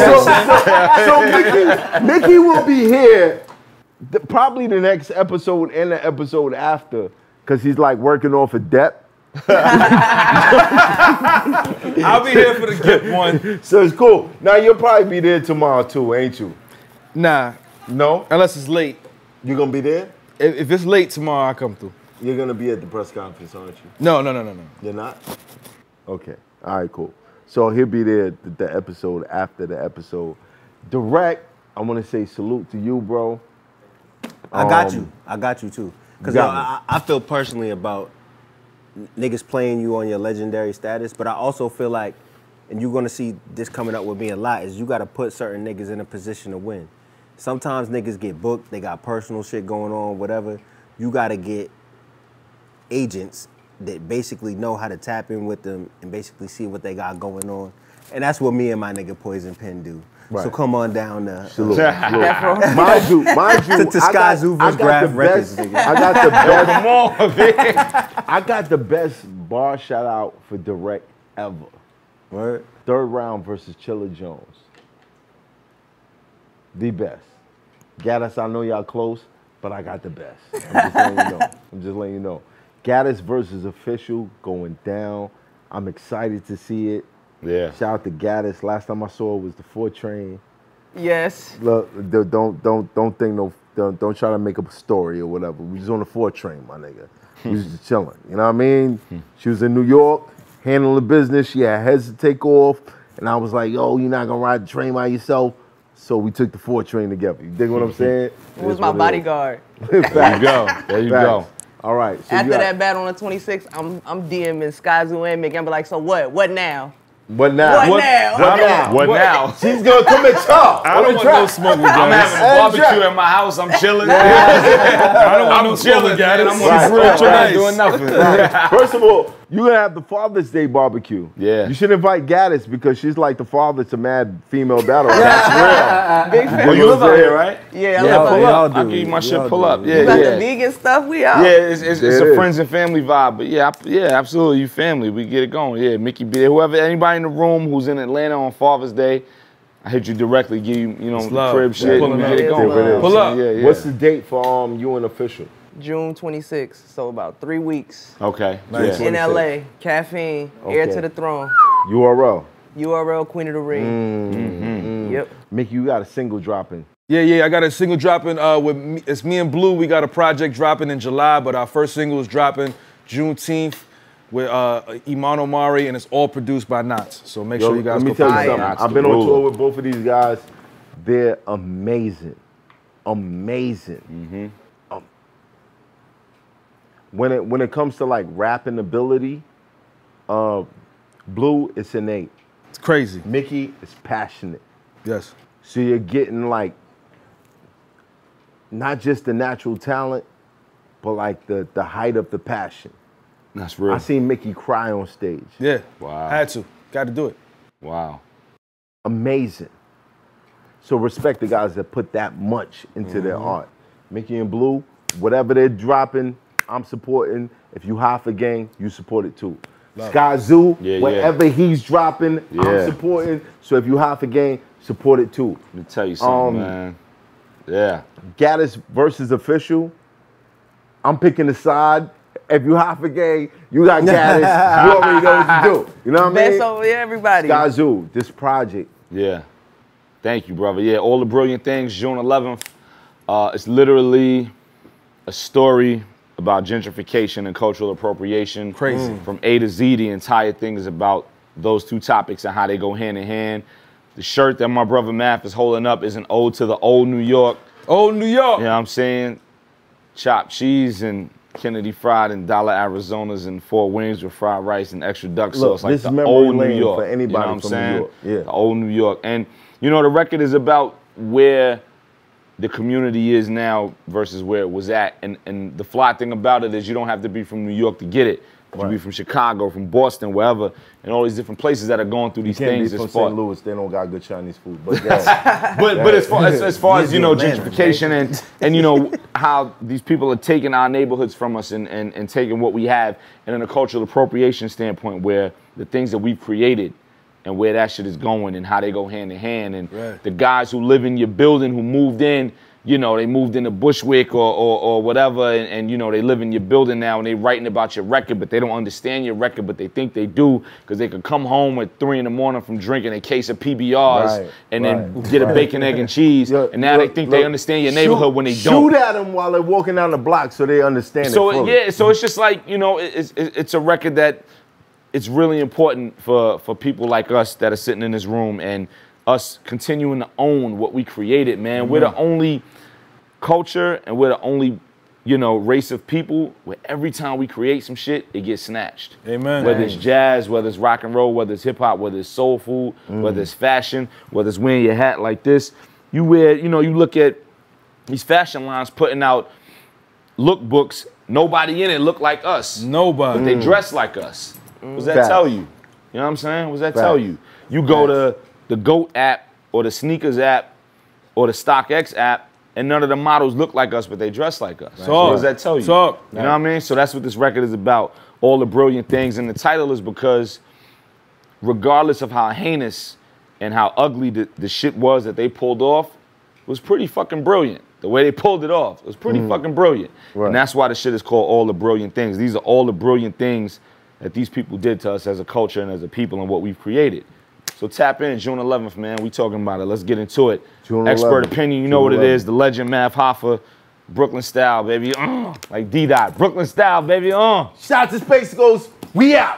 So Mickey will be here probably the next episode and the episode after because he's like working off a debt. I'll be here for the Gip one. So it's cool. Now you'll probably be there tomorrow too, ain't you? Nah, No? unless it's late. You gonna be there? If it's late tomorrow, I'll come through. You're gonna be at the press conference, aren't you? No. You're not? Okay. All right, cool. So he'll be there the episode after the episode. Direct, I want to say salute to you, bro. I got you. I got you too. Because got I feel personally about niggas playing you on your legendary status, but I also feel like, and you're gonna see this coming up with me a lot, is you gotta put certain niggas in a position to win. Sometimes niggas get booked, they got personal shit going on, whatever. You gotta get agents that basically know how to tap in with them and basically see what they got going on. And that's what me and my nigga Poison Pen do. Right. So come on down to Salute. Mind you, to Sky Zoo versus Graph Records, nigga. I got the best. Come on, man. I got the best bar shout out for Direct ever. Word? Third round versus Chilla Jones. The best. Gaddis, I know y'all close, but I got the best. I'm just letting you know. Gaddis versus Official going down. I'm excited to see it. Yeah. Shout out to Gaddis. Last time I saw it was the 4 Train. Yes. Look, don't think don't try to make up a story or whatever. We was on the 4 Train, my nigga. We was just chilling. You know what I mean? She was in New York, handling the business. She had heads to take off, and I was like, yo, you're not gonna ride the train by yourself. So we took the 4 Train together. You dig what I'm saying? It was my bodyguard. There you go. There you go. All right. So After that battle on the 26th, I'm DMing Sky Zoo and Mick. I'm be like, so what? What now? What now? What now? What now? What now? She's gonna come at y'all. I don't want no smoke with I'm Gaddis. having a barbecue at my house. I'm chilling. I don't want no smoke chilling, with Gaddis. man. I'm Right, on real right, nice. doing nothing. First of all, you're gonna have the Father's Day barbecue. Yeah. You should invite Gaddis because she's like the father to mad female battle. That's Big real. fan. Well, you live out here, right? Yeah, I Yeah, live we out all here. do. I'll give you my We shit. all Pull do. up. We Yeah, You got yeah. the vegan stuff? We out. Yeah, it's There a it is. friends and family vibe, but yeah, absolutely, you family. We get it going. Yeah, Mickey be there. Whoever, anybody in the room who's in Atlanta on Father's Day, I hit you directly. Give you, the love. crib shit. Pulling We up. get it going. There it is. Pull up. Yeah, yeah. What's the date for you and Official? June 26th, so about 3 weeks. Okay. Nice. Yeah. In LA, Caffeine, Heir Okay. to the Throne, URL. URL Queen of the Ring. Yep. Mickey, you got a single dropping. Yeah, I got a single dropping with me, it's me and Blue. We got a project dropping in July, but our first single is dropping Juneteenth. with Iman Omari, and it's all produced by Knots. So make sure you guys let me go tell you find something. it. I've been on tour with both of these guys. They're amazing. Amazing. When it comes to like rapping ability, Blue, it's innate. It's crazy. Mickey is passionate. Yes. So you're getting like not just the natural talent, but like the height of the passion. That's real. I seen Mickey cry on stage. Yeah. Wow. Had to. Got to do it. Wow. Amazing. So respect the guys that put that much into their art. Mickey and Blue, whatever they're dropping, I'm supporting. If you high for gang, you support it too. Sky Zoo, whatever he's dropping, I'm supporting. So if you high for gang, support it too. Let me tell you something, man. Yeah. Gaddis versus Official, I'm picking a side. If you high for gang, you got Gaddis. You already know what to do. You know what I mean? Best over everybody. Sky Zoo, this project. Yeah. Thank you, brother. Yeah, All the Brilliant Things, June 11th. It's literally a story about gentrification and cultural appropriation. Crazy. From A to Z, the entire thing is about those two topics and how they go hand in hand. The shirt that my brother Math is holding up is an ode to the old New York. Old New York. You know what I'm saying? Chopped cheese and Kennedy Fried and Dollar Arizonas and 4 wings with fried rice and extra duck sauce. Like this the memory old New lane York. for anybody you know what I'm from saying? New York. Yeah. The old New York. And you know, the record is about where the community is now versus where it was at. And the fly thing about it is you don't have to be from New York to get it. You can be from Chicago, from Boston, wherever, and all these different places that are going through these things. From as far, St. Louis, they don't got good Chinese food. But yeah. but as far as you know, gentrification and you know how these people are taking our neighborhoods from us and taking what we have, and in a cultural appropriation standpoint, where the things that we've created and where that shit is going and how they go hand in hand, and the guys who live in your building who moved in. You know, they moved into Bushwick or whatever, and you know, they live in your building now and they writing about your record, but they don't understand your record, but they think they do because they could come home at 3 in the morning from drinking a case of PBRs and then get a bacon, egg, and cheese, and now they think they understand your neighborhood when they don't. Shoot at them while they're walking down the block so they understand it fully. So it's just like, you know, it's a record that it's really important for people like us that are sitting in this room and us continuing to own what we created, man. We're the only culture and we're the only, you know, race of people where every time we create some shit, it gets snatched. Amen. Whether it's jazz, whether it's rock and roll, whether it's hip hop, whether it's soul food, whether it's fashion, whether it's wearing your hat like this. You wear, you know, you look at these fashion lines putting out lookbooks, nobody in it look like us. Nobody. But they dress like us. What does that tell you? You know what I'm saying? What does that tell you? You go to the GOAT app or the Sneakers app or the StockX app, and none of the models look like us, but they dress like us. So what does that tell you? You know what I mean? So that's what this record is about, All the Brilliant Things. And the title is because regardless of how heinous and how ugly the shit was that they pulled off, it was pretty fucking brilliant. The way they pulled it off, it was pretty fucking brilliant. And that's why the shit is called All the Brilliant Things. These are all the brilliant things that these people did to us as a culture and as a people and what we've created. So tap in, June 11th, man. We talking about it. Let's get into it. Expert opinion, you know what it is. The legend, Math Hoffa, Brooklyn style, baby. Like D-Dot. Brooklyn style, baby. Shout to Space Ghost. We out.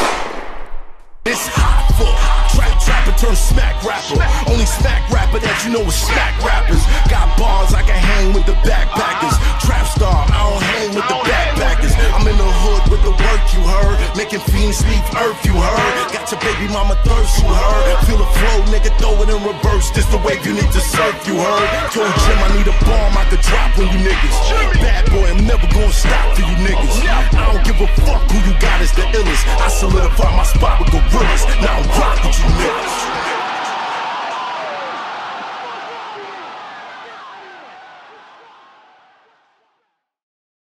It's hot for trapper turn smack rapper. Only smack rapper that you know is smack rappers. Got bars, I can hang with the backpackers. Trap star, I don't hang with the backpackers. I'm in the hood with the work, you heard. Making fiends leave earth, you heard. Got your baby mama thirst, you heard. Feel the flow, nigga, throw it in reverse. This the wave you need to surf, you heard. Told Jim I need a bomb I could drop on you niggas. Bad boy, I'm never gonna stop for you niggas. I don't give a fuck who you got is the illest. I solidify my spot with gorillas. Now I'm rock with you niggas.